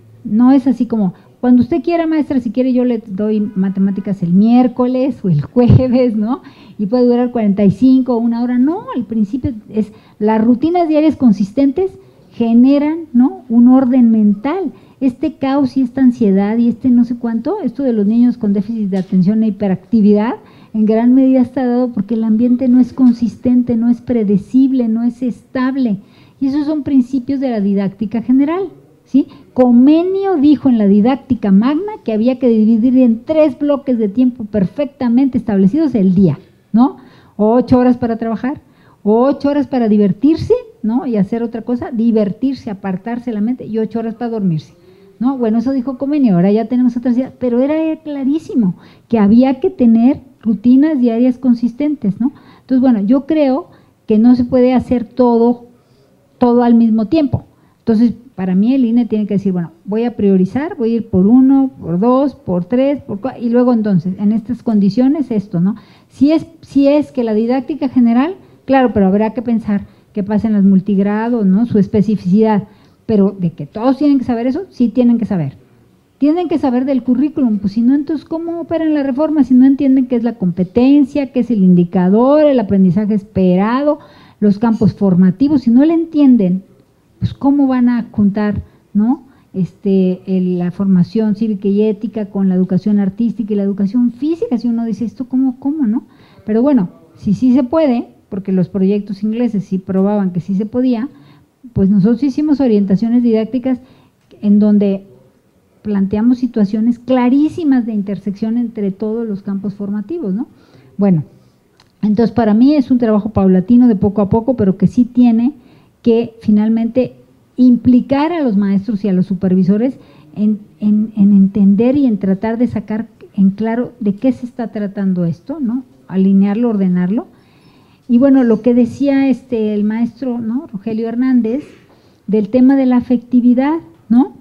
no es así como, cuando usted quiera, maestra, si quiere yo le doy matemáticas el miércoles o el jueves, ¿no? Y puede durar cuarenta y cinco o una hora, no, al principio es, las rutinas diarias consistentes generan, ¿no?, un orden mental. Este caos y esta ansiedad y este no sé cuánto, esto de los niños con déficit de atención e hiperactividad, en gran medida está dado porque el ambiente no es consistente, no es predecible, no es estable. Y esos son principios de la didáctica general, ¿sí? Comenio dijo en la didáctica magna que había que dividir en tres bloques de tiempo perfectamente establecidos el día, ¿no? Ocho horas para trabajar, ocho horas para divertirse, ¿no? Y hacer otra cosa, divertirse, apartarse la mente, y ocho horas para dormirse, ¿no? Bueno, eso dijo Comenio, ahora ya tenemos otras ideas, pero era clarísimo que había que tener rutinas diarias consistentes, ¿no? Entonces, bueno, yo creo que no se puede hacer todo, todo al mismo tiempo. Entonces, para mí el I N E tiene que decir, bueno, voy a priorizar, voy a ir por uno, por dos, por tres, por cuatro, y luego entonces, en estas condiciones, esto, ¿no? Si es, si es que la didáctica general, claro, pero habrá que pensar qué pasa en las multigrados, ¿no? Su especificidad, pero de que todos tienen que saber eso, sí tienen que saber. Tienen que saber del currículum, pues si no, entonces, ¿cómo operan la reforma? Si no entienden qué es la competencia, qué es el indicador, el aprendizaje esperado, los campos formativos, si no le entienden, pues cómo van a juntar, ¿no?, este, el, la formación cívica y ética con la educación artística y la educación física, si uno dice esto, ¿cómo, cómo, no? Pero bueno, si sí se puede, porque los proyectos ingleses sí probaban que sí se podía, pues nosotros hicimos orientaciones didácticas en donde planteamos situaciones clarísimas de intersección entre todos los campos formativos, ¿no? Bueno, entonces para mí es un trabajo paulatino de poco a poco, pero que sí tiene que finalmente implicar a los maestros y a los supervisores en, en, en entender y en tratar de sacar en claro de qué se está tratando esto, ¿no? Alinearlo, ordenarlo. Y bueno, lo que decía este el maestro, ¿no?, Rogelio Hernández, del tema de la afectividad, ¿no?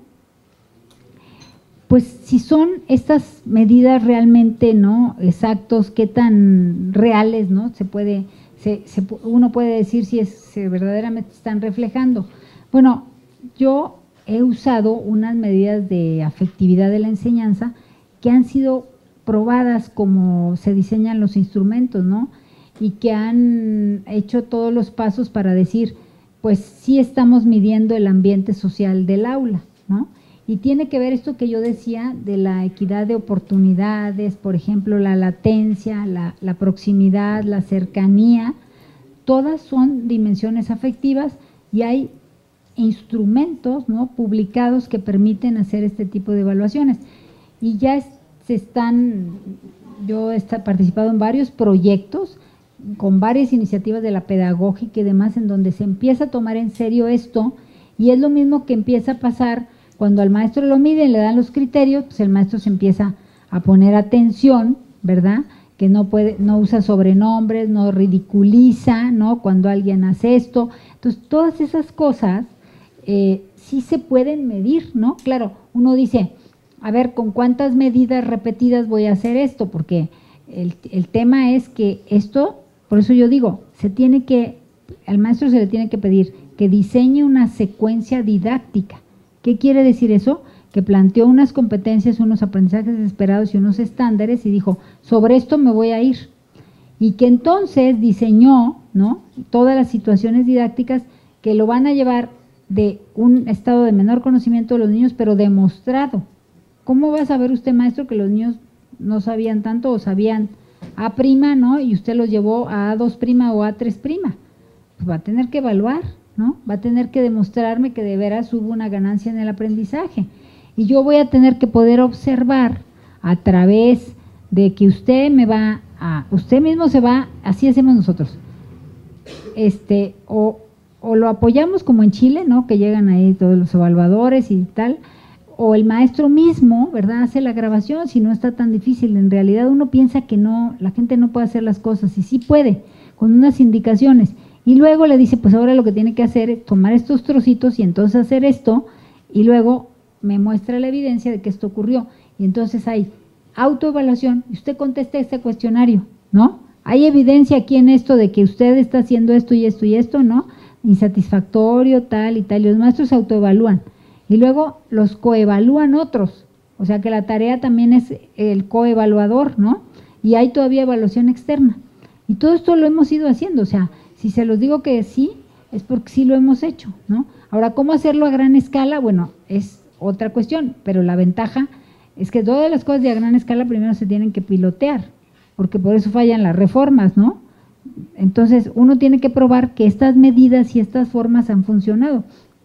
Pues si son estas medidas realmente, ¿no?, exactos, qué tan reales, ¿no?, se puede, se, se, uno puede decir si es si verdaderamente están reflejando. Bueno, yo he usado unas medidas de afectividad de la enseñanza que han sido probadas como se diseñan los instrumentos, ¿no?, y que han hecho todos los pasos para decir, pues sí estamos midiendo el ambiente social del aula, ¿no? Y tiene que ver esto que yo decía de la equidad de oportunidades, por ejemplo, la latencia, la, la proximidad, la cercanía, todas son dimensiones afectivas y hay instrumentos, ¿no?, publicados que permiten hacer este tipo de evaluaciones. Y ya es, se están, yo he participado en varios proyectos con varias iniciativas de la pedagógica y demás, en donde se empieza a tomar en serio esto, y es lo mismo que empieza a pasar cuando al maestro lo miden, le dan los criterios, pues el maestro se empieza a poner atención, ¿verdad?, que no puede, no usa sobrenombres, no ridiculiza, ¿no? Cuando alguien hace esto. Entonces, todas esas cosas eh, sí se pueden medir, ¿no? Claro, uno dice, a ver, ¿con cuántas medidas repetidas voy a hacer esto? Porque el, el tema es que esto, por eso yo digo, se tiene que, al maestro se le tiene que pedir que diseñe una secuencia didáctica. ¿Qué quiere decir eso? Que planteó unas competencias, unos aprendizajes esperados y unos estándares y dijo, sobre esto me voy a ir. Y que entonces diseñó, ¿no?, todas las situaciones didácticas que lo van a llevar de un estado de menor conocimiento de los niños, pero demostrado. ¿Cómo va a saber usted, maestro, que los niños no sabían tanto o sabían A', ¿no?, y usted los llevó a A dos' o A tres'? Pues va a tener que evaluar, ¿no? Va a tener que demostrarme que de veras hubo una ganancia en el aprendizaje. Y yo voy a tener que poder observar a través de que usted me va a, usted mismo se va, así hacemos nosotros, este, o, o lo apoyamos como en Chile, ¿no?, que llegan ahí todos los evaluadores y tal, o el maestro mismo, ¿verdad?, hace la grabación, si no está tan difícil. En realidad uno piensa que no, la gente no puede hacer las cosas, y sí puede, con unas indicaciones, y luego le dice, pues ahora lo que tiene que hacer es tomar estos trocitos y entonces hacer esto, y luego me muestra la evidencia de que esto ocurrió. Y entonces hay autoevaluación y usted contesta este cuestionario, ¿no? Hay evidencia aquí en esto de que usted está haciendo esto y esto y esto, ¿no? Insatisfactorio, tal y tal. Y los maestros autoevalúan. Y luego los coevalúan otros. O sea que la tarea también es el coevaluador, ¿no? Y hay todavía evaluación externa. Y todo esto lo hemos ido haciendo. O sea, si se los digo que sí, es porque sí lo hemos hecho, ¿no? Ahora, ¿cómo hacerlo a gran escala? Bueno, es otra cuestión, pero la ventaja es que todas las cosas de a gran escala primero se tienen que pilotear, porque por eso fallan las reformas, ¿no? Entonces, uno tiene que probar que estas medidas y estas formas han funcionado.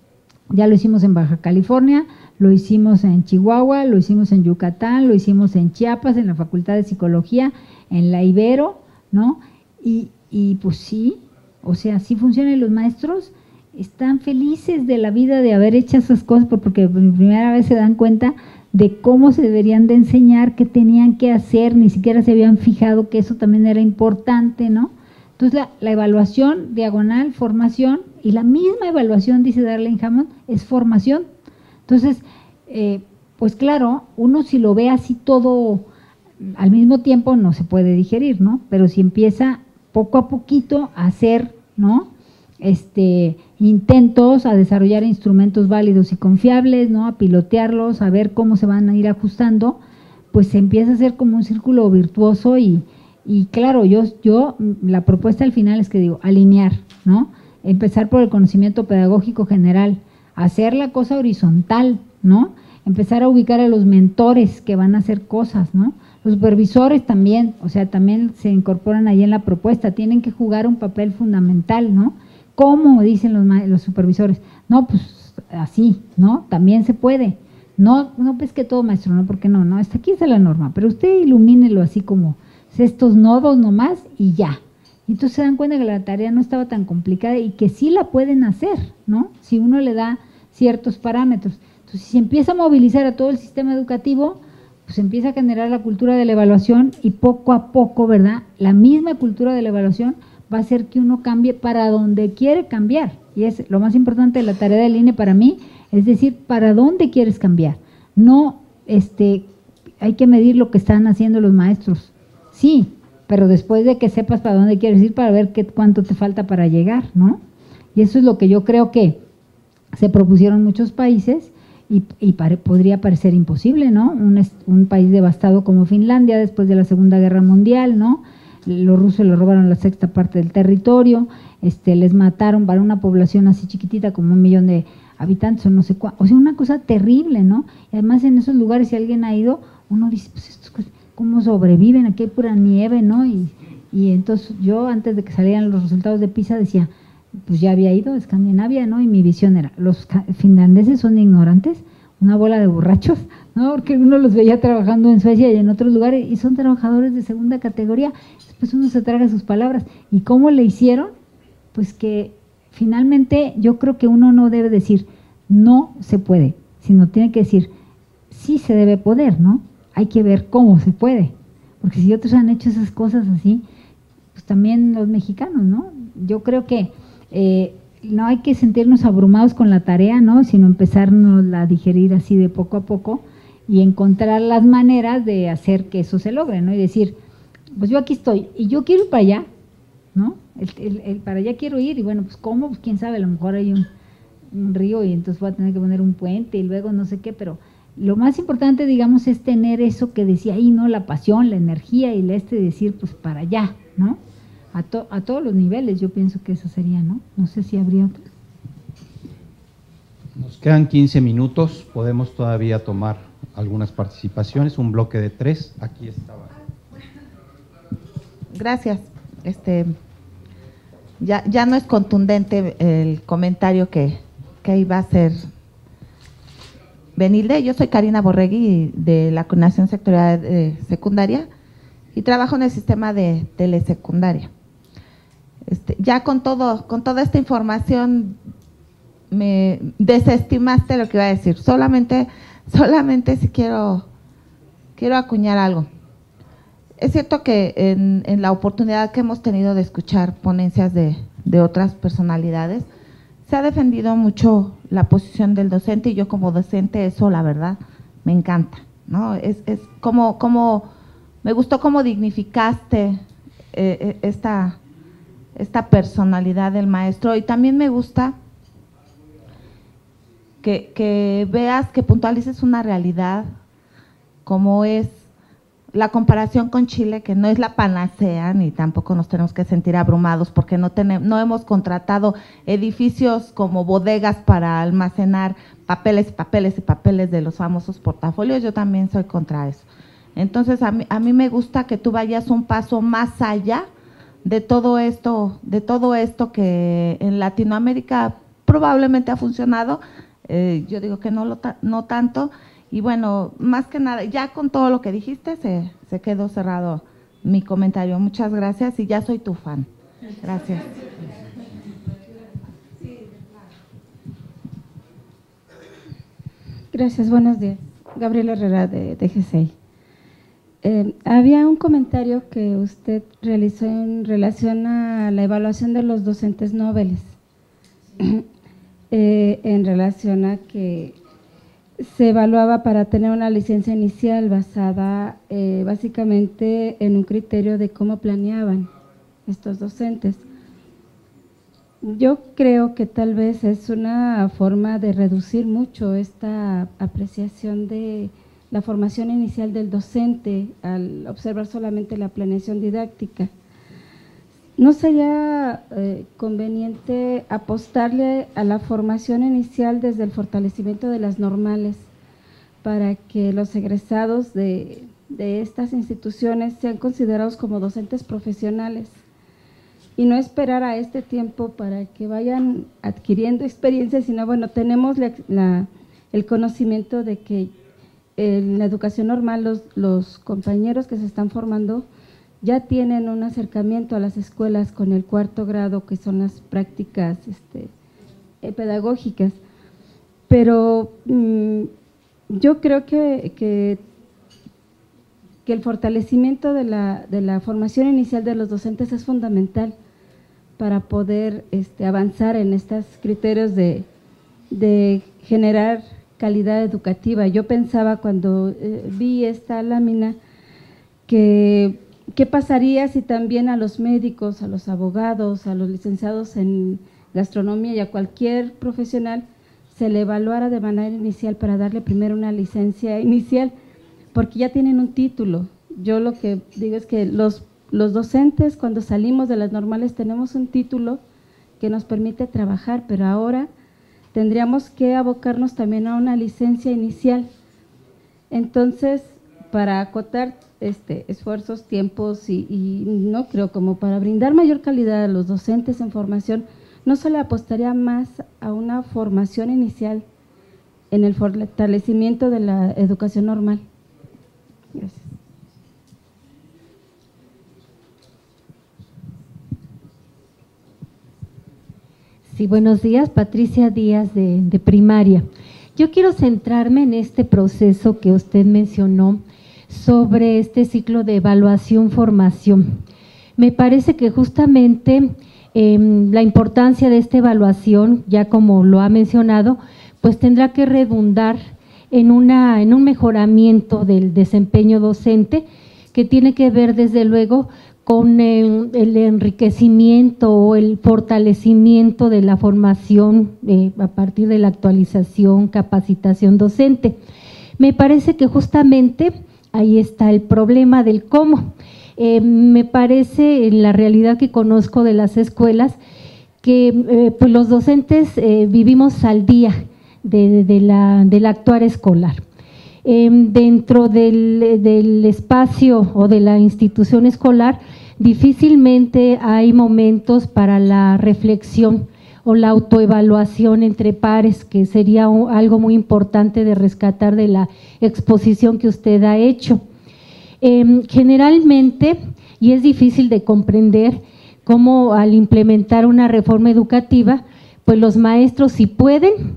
Ya lo hicimos en Baja California, lo hicimos en Chihuahua, lo hicimos en Yucatán, lo hicimos en Chiapas, en la Facultad de Psicología, en la Ibero, ¿no? Y, y pues sí, o sea, sí funcionan. Los maestros están felices de la vida de haber hecho esas cosas, porque por primera vez se dan cuenta de cómo se deberían de enseñar, qué tenían que hacer, ni siquiera se habían fijado que eso también era importante, ¿no? Entonces la, la evaluación diagonal, formación, y la misma evaluación, dice Darlene Hammond, es formación. Entonces, eh, pues claro, uno si lo ve así todo al mismo tiempo no se puede digerir, ¿no? Pero si empieza poco a poquito a hacer, ¿no?, este, intentos, a desarrollar instrumentos válidos y confiables, ¿no?, a pilotearlos, a ver cómo se van a ir ajustando, pues se empieza a hacer como un círculo virtuoso. Y, y claro, yo, yo, la propuesta al final es que digo, alinear, ¿no?, empezar por el conocimiento pedagógico general, hacer la cosa horizontal, ¿no?, empezar a ubicar a los mentores que van a hacer cosas, ¿no?, los supervisores también, o sea, también se incorporan ahí en la propuesta, tienen que jugar un papel fundamental, ¿no? ¿Cómo dicen los, los supervisores? No, pues así, ¿no? También se puede. No, no pesque todo, maestro, no, porque no, no, hasta aquí está la norma, pero usted ilumínelo así como estos nodos nomás y ya. Y entonces se dan cuenta que la tarea no estaba tan complicada y que sí la pueden hacer, ¿no?, si uno le da ciertos parámetros. Entonces, si se empieza a movilizar a todo el sistema educativo, pues empieza a generar la cultura de la evaluación y poco a poco, ¿verdad?, la misma cultura de la evaluación va a hacer que uno cambie para donde quiere cambiar. Y es lo más importante de la tarea del I N E para mí, es decir, para dónde quieres cambiar. No, este, hay que medir lo que están haciendo los maestros, sí, pero después de que sepas para dónde quieres ir, para ver qué, cuánto te falta para llegar, ¿no? Y eso es lo que yo creo que se propusieron muchos países y, y pare, podría parecer imposible, ¿no? Un, un país devastado como Finlandia después de la Segunda Guerra Mundial, ¿no? Los rusos le robaron la sexta parte del territorio, este, les mataron para una población así chiquitita como un millón de habitantes o no sé cuánto, o sea, una cosa terrible, ¿no? Y además en esos lugares, si alguien ha ido, uno dice, pues estos, ¿cómo sobreviven? Aquí hay pura nieve, ¿no? Y, y entonces yo, antes de que salieran los resultados de PISA, decía, pues ya había ido a Escandinavia, ¿no? Y mi visión era, los finlandeses son ignorantes, una bola de borrachos, ¿no? Porque uno los veía trabajando en Suecia y en otros lugares y son trabajadores de segunda categoría. Después uno se traga sus palabras. ¿Y cómo le hicieron? Pues que finalmente yo creo que uno no debe decir no se puede, sino tiene que decir sí se debe poder, ¿no? Hay que ver cómo se puede, porque si otros han hecho esas cosas así, pues también los mexicanos, ¿no? Yo creo que eh, no hay que sentirnos abrumados con la tarea, ¿no? Sino empezarnos a digerir así de poco a poco y encontrar las maneras de hacer que eso se logre, ¿no? Y decir, pues yo aquí estoy y yo quiero ir para allá, ¿no? El, el, el para allá quiero ir, y bueno, pues ¿cómo? Pues quién sabe, a lo mejor hay un, un río y entonces voy a tener que poner un puente y luego no sé qué, pero lo más importante, digamos, es tener eso que decía ahí, ¿no? La pasión, la energía y la este de decir, pues para allá, ¿no? A, to, a todos los niveles, yo pienso que eso sería, ¿no? No sé si habría otra. Nos quedan quince minutos, podemos todavía tomar algunas participaciones, un bloque de tres, aquí estaba. Gracias. Este, ya, ya no es contundente el comentario que, que iba a hacer Benilde. Yo soy Karina Borregui de la Coordinación Sectorial de Secundaria y trabajo en el sistema de telesecundaria. Este, ya con todo, con toda esta información me desestimaste lo que iba a decir. Solamente, solamente si quiero, quiero acuñar algo. Es cierto que en, en la oportunidad que hemos tenido de escuchar ponencias de, de otras personalidades, se ha defendido mucho la posición del docente, y yo como docente eso la verdad me encanta, ¿no? Es, es como, como me gustó cómo dignificaste eh, esta, esta personalidad del maestro, y también me gusta que, que veas, que puntualices una realidad como es la comparación con Chile, que no es la panacea, ni tampoco nos tenemos que sentir abrumados porque no, tenemos, no hemos contratado edificios como bodegas para almacenar papeles y papeles y papeles de los famosos portafolios. Yo también soy contra eso. Entonces, a mí, a mí me gusta que tú vayas un paso más allá de todo esto, de todo esto que en Latinoamérica probablemente ha funcionado. Eh, yo digo que no, lo ta no tanto. Y bueno, más que nada, ya con todo lo que dijiste, se, se quedó cerrado mi comentario. Muchas gracias y ya soy tu fan. Gracias. Gracias, buenos días. Gabriela Herrera de, de G S E I. Eh, había un comentario que usted realizó en relación a la evaluación de los docentes noveles, eh, en relación a que se evaluaba para tener una licencia inicial basada eh, básicamente en un criterio de cómo planeaban estos docentes. Yo creo que tal vez es una forma de reducir mucho esta apreciación de la formación inicial del docente al observar solamente la planeación didáctica. ¿No sería eh, conveniente apostarle a la formación inicial desde el fortalecimiento de las normales para que los egresados de, de estas instituciones sean considerados como docentes profesionales y no esperar a este tiempo para que vayan adquiriendo experiencia, sino bueno, tenemos la, la, el conocimiento de que en la educación normal los, los compañeros que se están formando ya tienen un acercamiento a las escuelas con el cuarto grado, que son las prácticas este, eh, pedagógicas. Pero mmm, yo creo que, que, que el fortalecimiento de la, de la formación inicial de los docentes es fundamental para poder este, avanzar en estos criterios de, de generar calidad educativa. Yo pensaba cuando eh, vi esta lámina que ¿qué pasaría si también a los médicos, a los abogados, a los licenciados en gastronomía y a cualquier profesional se le evaluara de manera inicial para darle primero una licencia inicial? Porque ya tienen un título. Yo lo que digo es que los, los docentes cuando salimos de las normales tenemos un título que nos permite trabajar, pero ahora tendríamos que abocarnos también a una licencia inicial. Entonces, para acotar este, esfuerzos, tiempos y, y no creo como para brindar mayor calidad a los docentes en formación, no se le apostaría más a una formación inicial en el fortalecimiento de la educación normal. Gracias. Sí, buenos días, Patricia Díaz de, de Primaria. Yo quiero centrarme en este proceso que usted mencionó sobre este ciclo de evaluación-formación. Me parece que justamente eh, la importancia de esta evaluación, ya como lo ha mencionado, pues tendrá que redundar en, una, en un mejoramiento del desempeño docente, que tiene que ver desde luego con el, el enriquecimiento o el fortalecimiento de la formación eh, a partir de la actualización, capacitación docente. Me parece que justamente ahí está el problema del cómo. Eh, me parece, en la realidad que conozco de las escuelas, que eh, pues los docentes eh, vivimos al día de, de la, del actuar escolar. Eh, dentro del, del espacio o de la institución escolar, difícilmente hay momentos para la reflexión o la autoevaluación entre pares, que sería un, algo muy importante de rescatar de la exposición que usted ha hecho. Eh, generalmente, y es difícil de comprender, cómo al implementar una reforma educativa, pues los maestros, si pueden,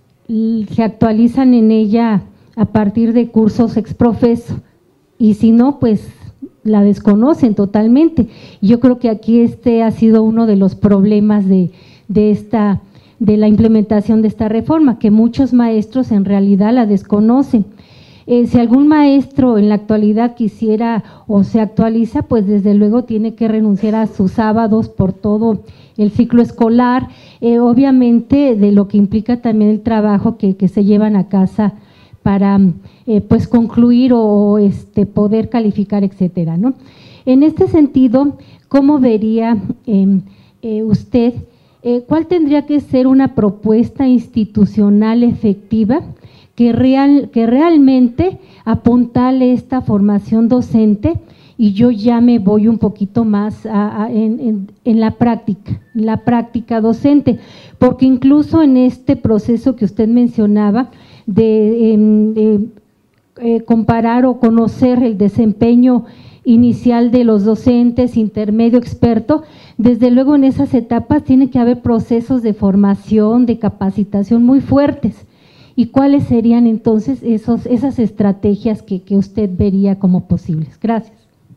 se actualizan en ella a partir de cursos exprofeso, y si no, pues la desconocen totalmente. Yo creo que aquí este ha sido uno de los problemas de, de, esta, de la implementación de esta reforma, que muchos maestros en realidad la desconocen. Eh, si algún maestro en la actualidad quisiera o se actualiza, pues desde luego tiene que renunciar a sus sábados por todo el ciclo escolar, eh, obviamente de lo que implica también el trabajo que, que se llevan a casa para eh, pues concluir o este, poder calificar, etcétera, ¿no? En este sentido, ¿cómo vería eh, eh, usted eh, cuál tendría que ser una propuesta institucional efectiva que, real, que realmente apuntale esta formación docente? Y yo ya me voy un poquito más a, a, en, en, en la práctica, en la práctica docente, porque incluso en este proceso que usted mencionaba, de, de eh, comparar o conocer el desempeño inicial de los docentes, intermedio, experto, desde luego en esas etapas tiene que haber procesos de formación, de capacitación muy fuertes. ¿Y cuáles serían entonces esos, esas estrategias que, que usted vería como posibles? Gracias.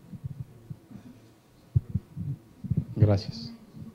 Gracias.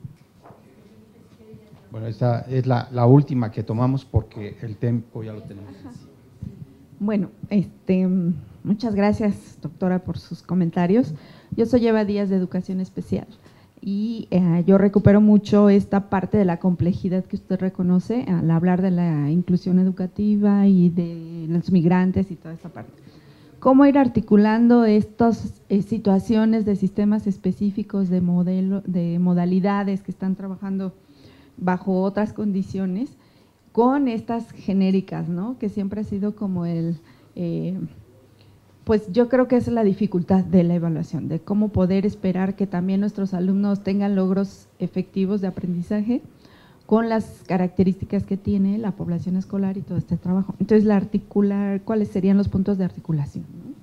Bueno, esta es la, la última que tomamos porque el tiempo ya lo tenemos. Bueno, este, muchas gracias, doctora, por sus comentarios. Yo soy Eva Díaz, de Educación Especial, y eh, yo recupero mucho esta parte de la complejidad que usted reconoce al hablar de la inclusión educativa y de los migrantes y toda esta parte. ¿Cómo ir articulando estas eh, situaciones de sistemas específicos, de, modelo, de modalidades que están trabajando bajo otras condiciones, con estas genéricas, ¿no? Que siempre ha sido como el, eh, pues yo creo que esa es la dificultad de la evaluación, de cómo poder esperar que también nuestros alumnos tengan logros efectivos de aprendizaje con las características que tiene la población escolar y todo este trabajo. Entonces, la articular, ¿cuáles serían los puntos de articulación, ¿no?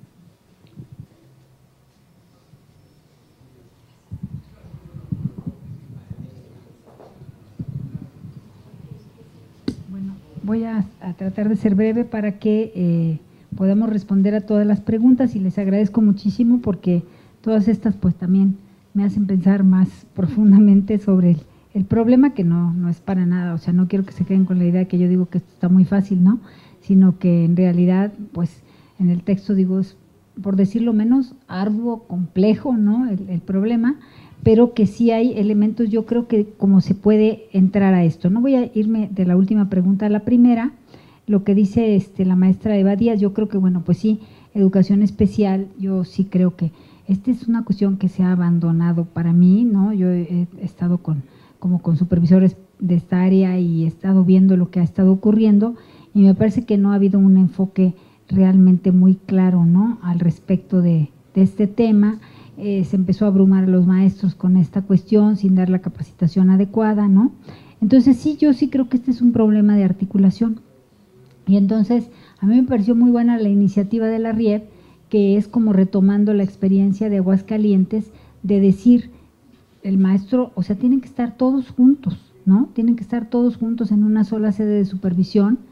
Voy a, a tratar de ser breve para que eh, podamos responder a todas las preguntas, y les agradezco muchísimo porque todas estas pues también me hacen pensar más profundamente sobre el, el problema, que no, no es para nada, o sea, no quiero que se queden con la idea que yo digo que esto está muy fácil, ¿no? Sino que en realidad pues en el texto digo es, por decirlo menos, arduo, complejo, ¿no? El, el problema, pero que sí hay elementos, yo creo que como se puede entrar a esto. No voy a irme de la última pregunta a la primera, lo que dice este, la maestra Eva Díaz, yo creo que, bueno, pues sí, educación especial, yo sí creo que esta es una cuestión que se ha abandonado para mí, ¿no? Yo he, he estado con, como con supervisores de esta área y he estado viendo lo que ha estado ocurriendo, y me parece que no ha habido un enfoque realmente muy claro, ¿no? Al respecto de, de este tema. Eh, se empezó a abrumar a los maestros con esta cuestión sin dar la capacitación adecuada, ¿no? Entonces sí, yo sí creo que este es un problema de articulación. Y entonces a mí me pareció muy buena la iniciativa de la R I E P, que es como retomando la experiencia de Aguascalientes, de decir, el maestro, o sea, tienen que estar todos juntos, ¿no? Tienen que estar todos juntos en una sola sede de supervisión,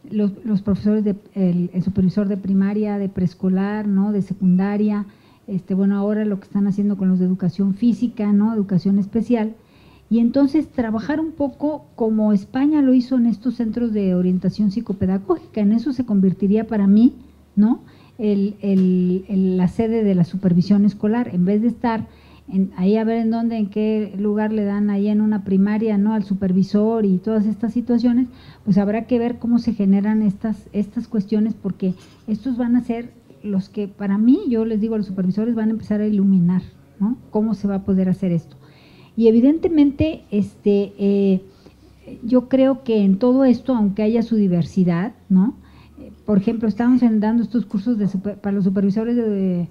los, los profesores, de, el, el supervisor de primaria, de preescolar, ¿no? De secundaria, este, bueno, ahora lo que están haciendo con los de educación física, ¿no? Educación especial, y entonces trabajar un poco como España lo hizo en estos centros de orientación psicopedagógica. En eso se convertiría para mí, ¿no? El, el, el, la sede de la supervisión escolar, en vez de estar en, ahí a ver en dónde, en qué lugar le dan ahí en una primaria, ¿no? Al supervisor y todas estas situaciones, pues habrá que ver cómo se generan estas, estas cuestiones, porque estos van a ser los que, para mí, yo les digo a los supervisores, van a empezar a iluminar, ¿no? Cómo se va a poder hacer esto. Y evidentemente, este, eh, yo creo que en todo esto, aunque haya su diversidad, ¿no? Por ejemplo, estamos dando estos cursos de super, para los supervisores de,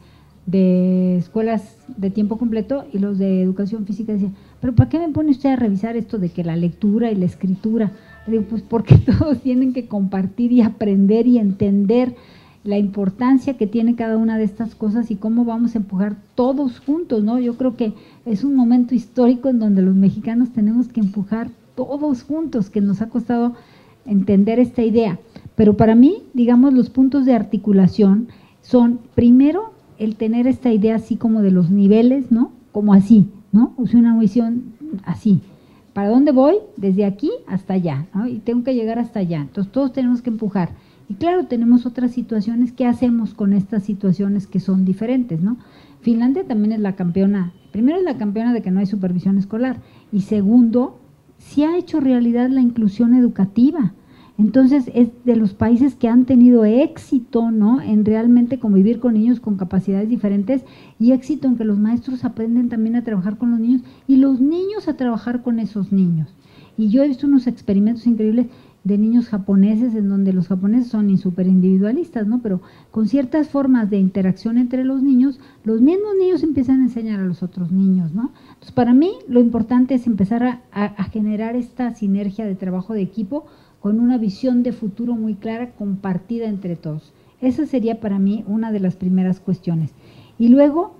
de escuelas de tiempo completo, y los de educación física decían, pero ¿para qué me pone usted a revisar esto de que la lectura y la escritura? Le digo, pues porque todos tienen que compartir y aprender y entender la importancia que tiene cada una de estas cosas y cómo vamos a empujar todos juntos, ¿no? Yo creo que es un momento histórico en donde los mexicanos tenemos que empujar todos juntos, que nos ha costado entender esta idea. Pero para mí, digamos, los puntos de articulación son, primero, el tener esta idea así como de los niveles, ¿no? Como así, ¿no? O sea, una visión así. ¿Para dónde voy? Desde aquí hasta allá, ¿no? Y tengo que llegar hasta allá. Entonces, todos tenemos que empujar. Y claro, tenemos otras situaciones. ¿Qué hacemos con estas situaciones que son diferentes, no? Finlandia también es la campeona. Primero, es la campeona de que no hay supervisión escolar. Y segundo, sí ha hecho realidad la inclusión educativa. Entonces, es de los países que han tenido éxito, ¿no? En realmente convivir con niños con capacidades diferentes, y éxito en que los maestros aprenden también a trabajar con los niños y los niños a trabajar con esos niños. Y yo he visto unos experimentos increíbles de niños japoneses, en donde los japoneses son súper individualistas, ¿no? Pero con ciertas formas de interacción entre los niños, los mismos niños empiezan a enseñar a los otros niños, ¿no? Entonces, para mí, lo importante es empezar a, a, a generar esta sinergia de trabajo de equipo con una visión de futuro muy clara, compartida entre todos. Esa sería para mí una de las primeras cuestiones. Y luego,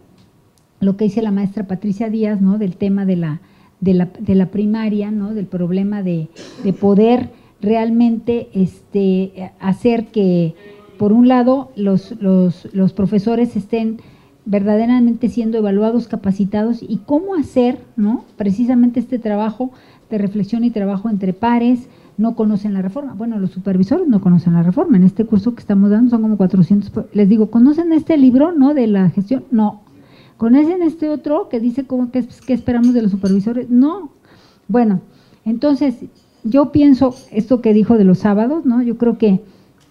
lo que dice la maestra Patricia Díaz, ¿no? Del tema de la, de la, de la primaria, ¿no? Del problema de, de poder realmente este, hacer que, por un lado, los, los, los profesores estén verdaderamente siendo evaluados, capacitados, y cómo hacer, ¿no? Precisamente este trabajo de reflexión y trabajo entre pares. No conocen la reforma. Bueno, los supervisores no conocen la reforma. En este curso que estamos dando son como cuatrocientos. Les digo, ¿conocen este libro, no, de la gestión? No. ¿Conocen este otro que dice cómo, qué, qué esperamos de los supervisores? No. Bueno, entonces, yo pienso esto que dijo de los sábados, ¿no? Yo creo que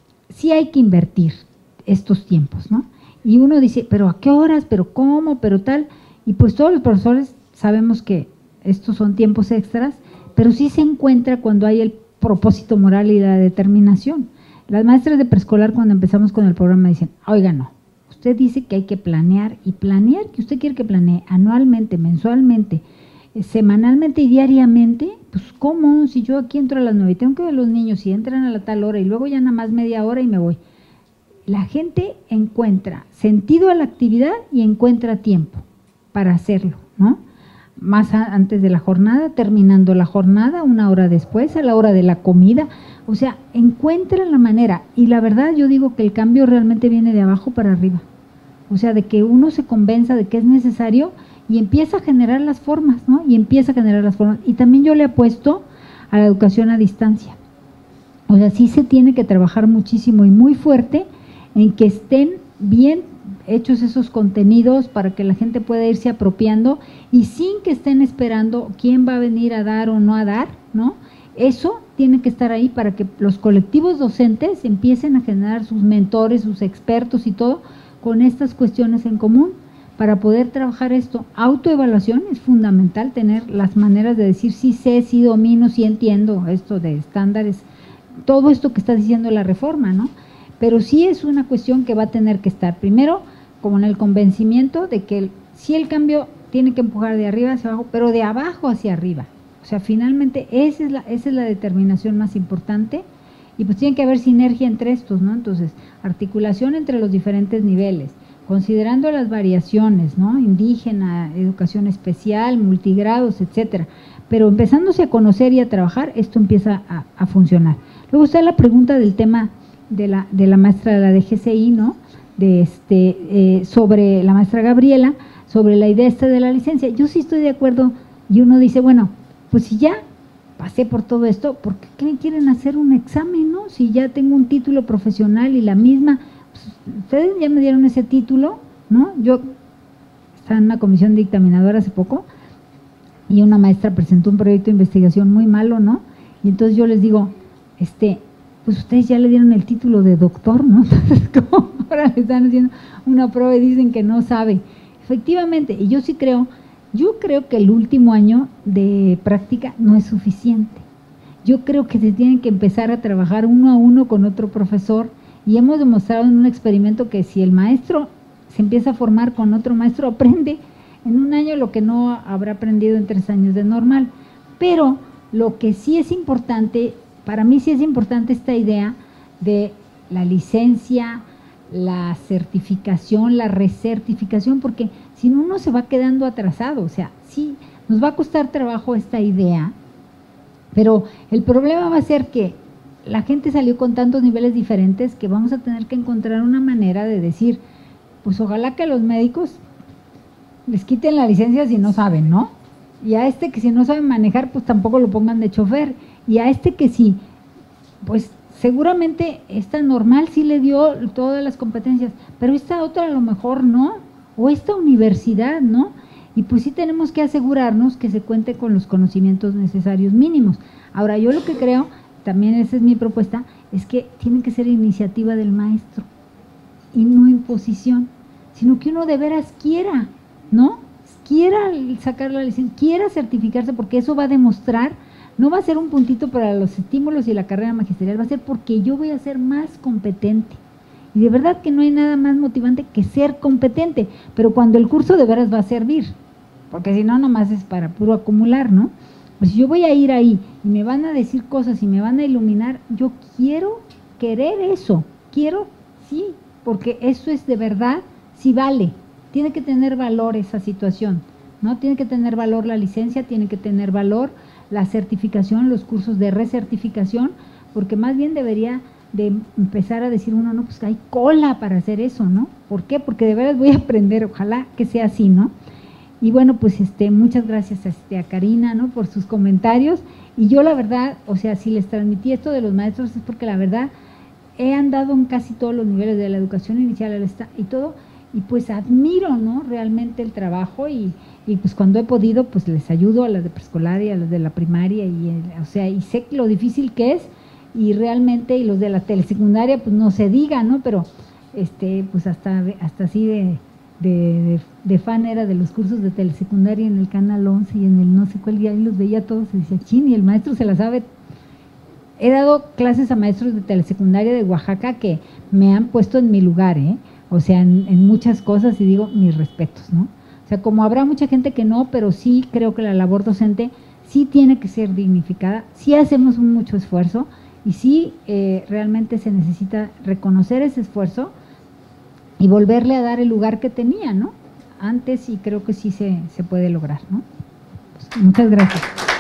sí hay que invertir estos tiempos, ¿no? Y uno dice, ¿pero a qué horas? ¿Pero cómo? ¿Pero tal? Y pues todos los profesores sabemos que estos son tiempos extras, pero sí se encuentra cuando hay el propósito moral y la determinación. Las maestras de preescolar, cuando empezamos con el programa, dicen, oiga, no, usted dice que hay que planear, y planear, que usted quiere que planee anualmente, mensualmente, eh, semanalmente y diariamente, pues ¿cómo? Si yo aquí entro a las nueve y tengo que ver a los niños y entran a la tal hora y luego ya nada más media hora y me voy. La gente encuentra sentido a la actividad y encuentra tiempo para hacerlo, ¿no? Más a, antes de la jornada, terminando la jornada, una hora después, a la hora de la comida. O sea, encuentra la manera. Y la verdad, yo digo que el cambio realmente viene de abajo para arriba. O sea, de que uno se convenza de que es necesario y empieza a generar las formas, ¿no? Y empieza a generar las formas. Y también yo le apuesto a la educación a distancia. O sea, sí se tiene que trabajar muchísimo y muy fuerte en que estén bien hechos esos contenidos para que la gente pueda irse apropiando y sin que estén esperando quién va a venir a dar o no a dar, ¿no? Eso tiene que estar ahí para que los colectivos docentes empiecen a generar sus mentores, sus expertos y todo con estas cuestiones en común para poder trabajar esto. Autoevaluación es fundamental, tener las maneras de decir sí sé, sí domino, sí entiendo esto de estándares, todo esto que está diciendo la reforma, ¿no? Pero sí es una cuestión que va a tener que estar primero como en el convencimiento de que el, sí el cambio tiene que empujar de arriba hacia abajo, pero de abajo hacia arriba. O sea, finalmente esa es la, esa es la determinación más importante, y pues tiene que haber sinergia entre estos, ¿no? Entonces, articulación entre los diferentes niveles, considerando las variaciones, ¿no? Indígena, educación especial, multigrados, etcétera. Pero empezándose a conocer y a trabajar, esto empieza a, a funcionar. Luego está la pregunta del tema de la, de la maestra de la D G C I, ¿no? De este, eh, sobre la maestra Gabriela, sobre la idea esta de la licencia. Yo sí estoy de acuerdo, y uno dice, bueno, pues si ya pasé por todo esto, ¿por qué me quieren hacer un examen, no? Si ya tengo un título profesional y la misma, pues, ustedes ya me dieron ese título, ¿no? Yo estaba en una comisión dictaminadora hace poco y una maestra presentó un proyecto de investigación muy malo, ¿no? Y entonces yo les digo, este, pues ustedes ya le dieron el título de doctor, ¿no? Entonces, ¿cómo ahora le están haciendo una prueba y dicen que no sabe? Efectivamente, y yo sí creo, yo creo que el último año de práctica no es suficiente. Yo creo que se tienen que empezar a trabajar uno a uno con otro profesor, y hemos demostrado en un experimento que si el maestro se empieza a formar con otro maestro, aprende en un año lo que no habrá aprendido en tres años de normal. Pero lo que sí es importante, para mí sí es importante esta idea de la licencia, la certificación, la recertificación, porque si no uno se va quedando atrasado. O sea, sí, nos va a costar trabajo esta idea, pero el problema va a ser que la gente salió con tantos niveles diferentes que vamos a tener que encontrar una manera de decir, pues ojalá que a los médicos les quiten la licencia si no saben, ¿no? Y a este que si no saben manejar, pues tampoco lo pongan de chofer. Y a este que sí, pues seguramente esta normal sí le dio todas las competencias, pero esta otra a lo mejor no, o esta universidad, ¿no? Y pues sí tenemos que asegurarnos que se cuente con los conocimientos necesarios mínimos. Ahora, yo lo que creo, también esa es mi propuesta, es que tiene que ser iniciativa del maestro y no imposición, sino que uno de veras quiera, ¿no? Quiera sacar la licencia, quiera certificarse, porque eso va a demostrar, no va a ser un puntito para los estímulos y la carrera magisterial, va a ser porque yo voy a ser más competente. Y de verdad que no hay nada más motivante que ser competente, pero cuando el curso de veras va a servir, porque si no, nomás es para puro acumular, ¿no? Pues si yo voy a ir ahí y me van a decir cosas y me van a iluminar, yo quiero querer eso, quiero, sí, porque eso es de verdad, sí vale, tiene que tener valor esa situación, ¿no? Tiene que tener valor la licencia, tiene que tener valor la certificación, los cursos de recertificación, porque más bien debería de empezar a decir uno, no, pues hay cola para hacer eso, ¿no? ¿Por qué? Porque de verdad voy a aprender, ojalá que sea así, ¿no? Y bueno, pues este, muchas gracias a, este, a Karina, ¿no? Por sus comentarios, y yo la verdad, o sea, si les transmití esto de los maestros es porque la verdad he andado en casi todos los niveles de la educación inicial y todo, y pues admiro, ¿no? Realmente el trabajo, y, y pues cuando he podido, pues les ayudo a las de preescolar y a las de la primaria, y o sea, y sé lo difícil que es, y realmente, y los de la telesecundaria, pues no se diga, ¿no? Pero este, pues hasta, hasta así de, de, de, de fan era de los cursos de telesecundaria en el Canal once y en el no sé cuál, y ahí los veía todos y decía, chin, y el maestro se la sabe. He dado clases a maestros de telesecundaria de Oaxaca que me han puesto en mi lugar, ¿eh? O sea, en, en muchas cosas, y digo, mis respetos, ¿no? O sea, como habrá mucha gente que no, pero sí creo que la labor docente sí tiene que ser dignificada, sí hacemos un mucho esfuerzo, y sí eh, realmente se necesita reconocer ese esfuerzo y volverle a dar el lugar que tenía, ¿no? Antes, y creo que sí se, se puede lograr, ¿no? Pues, muchas gracias.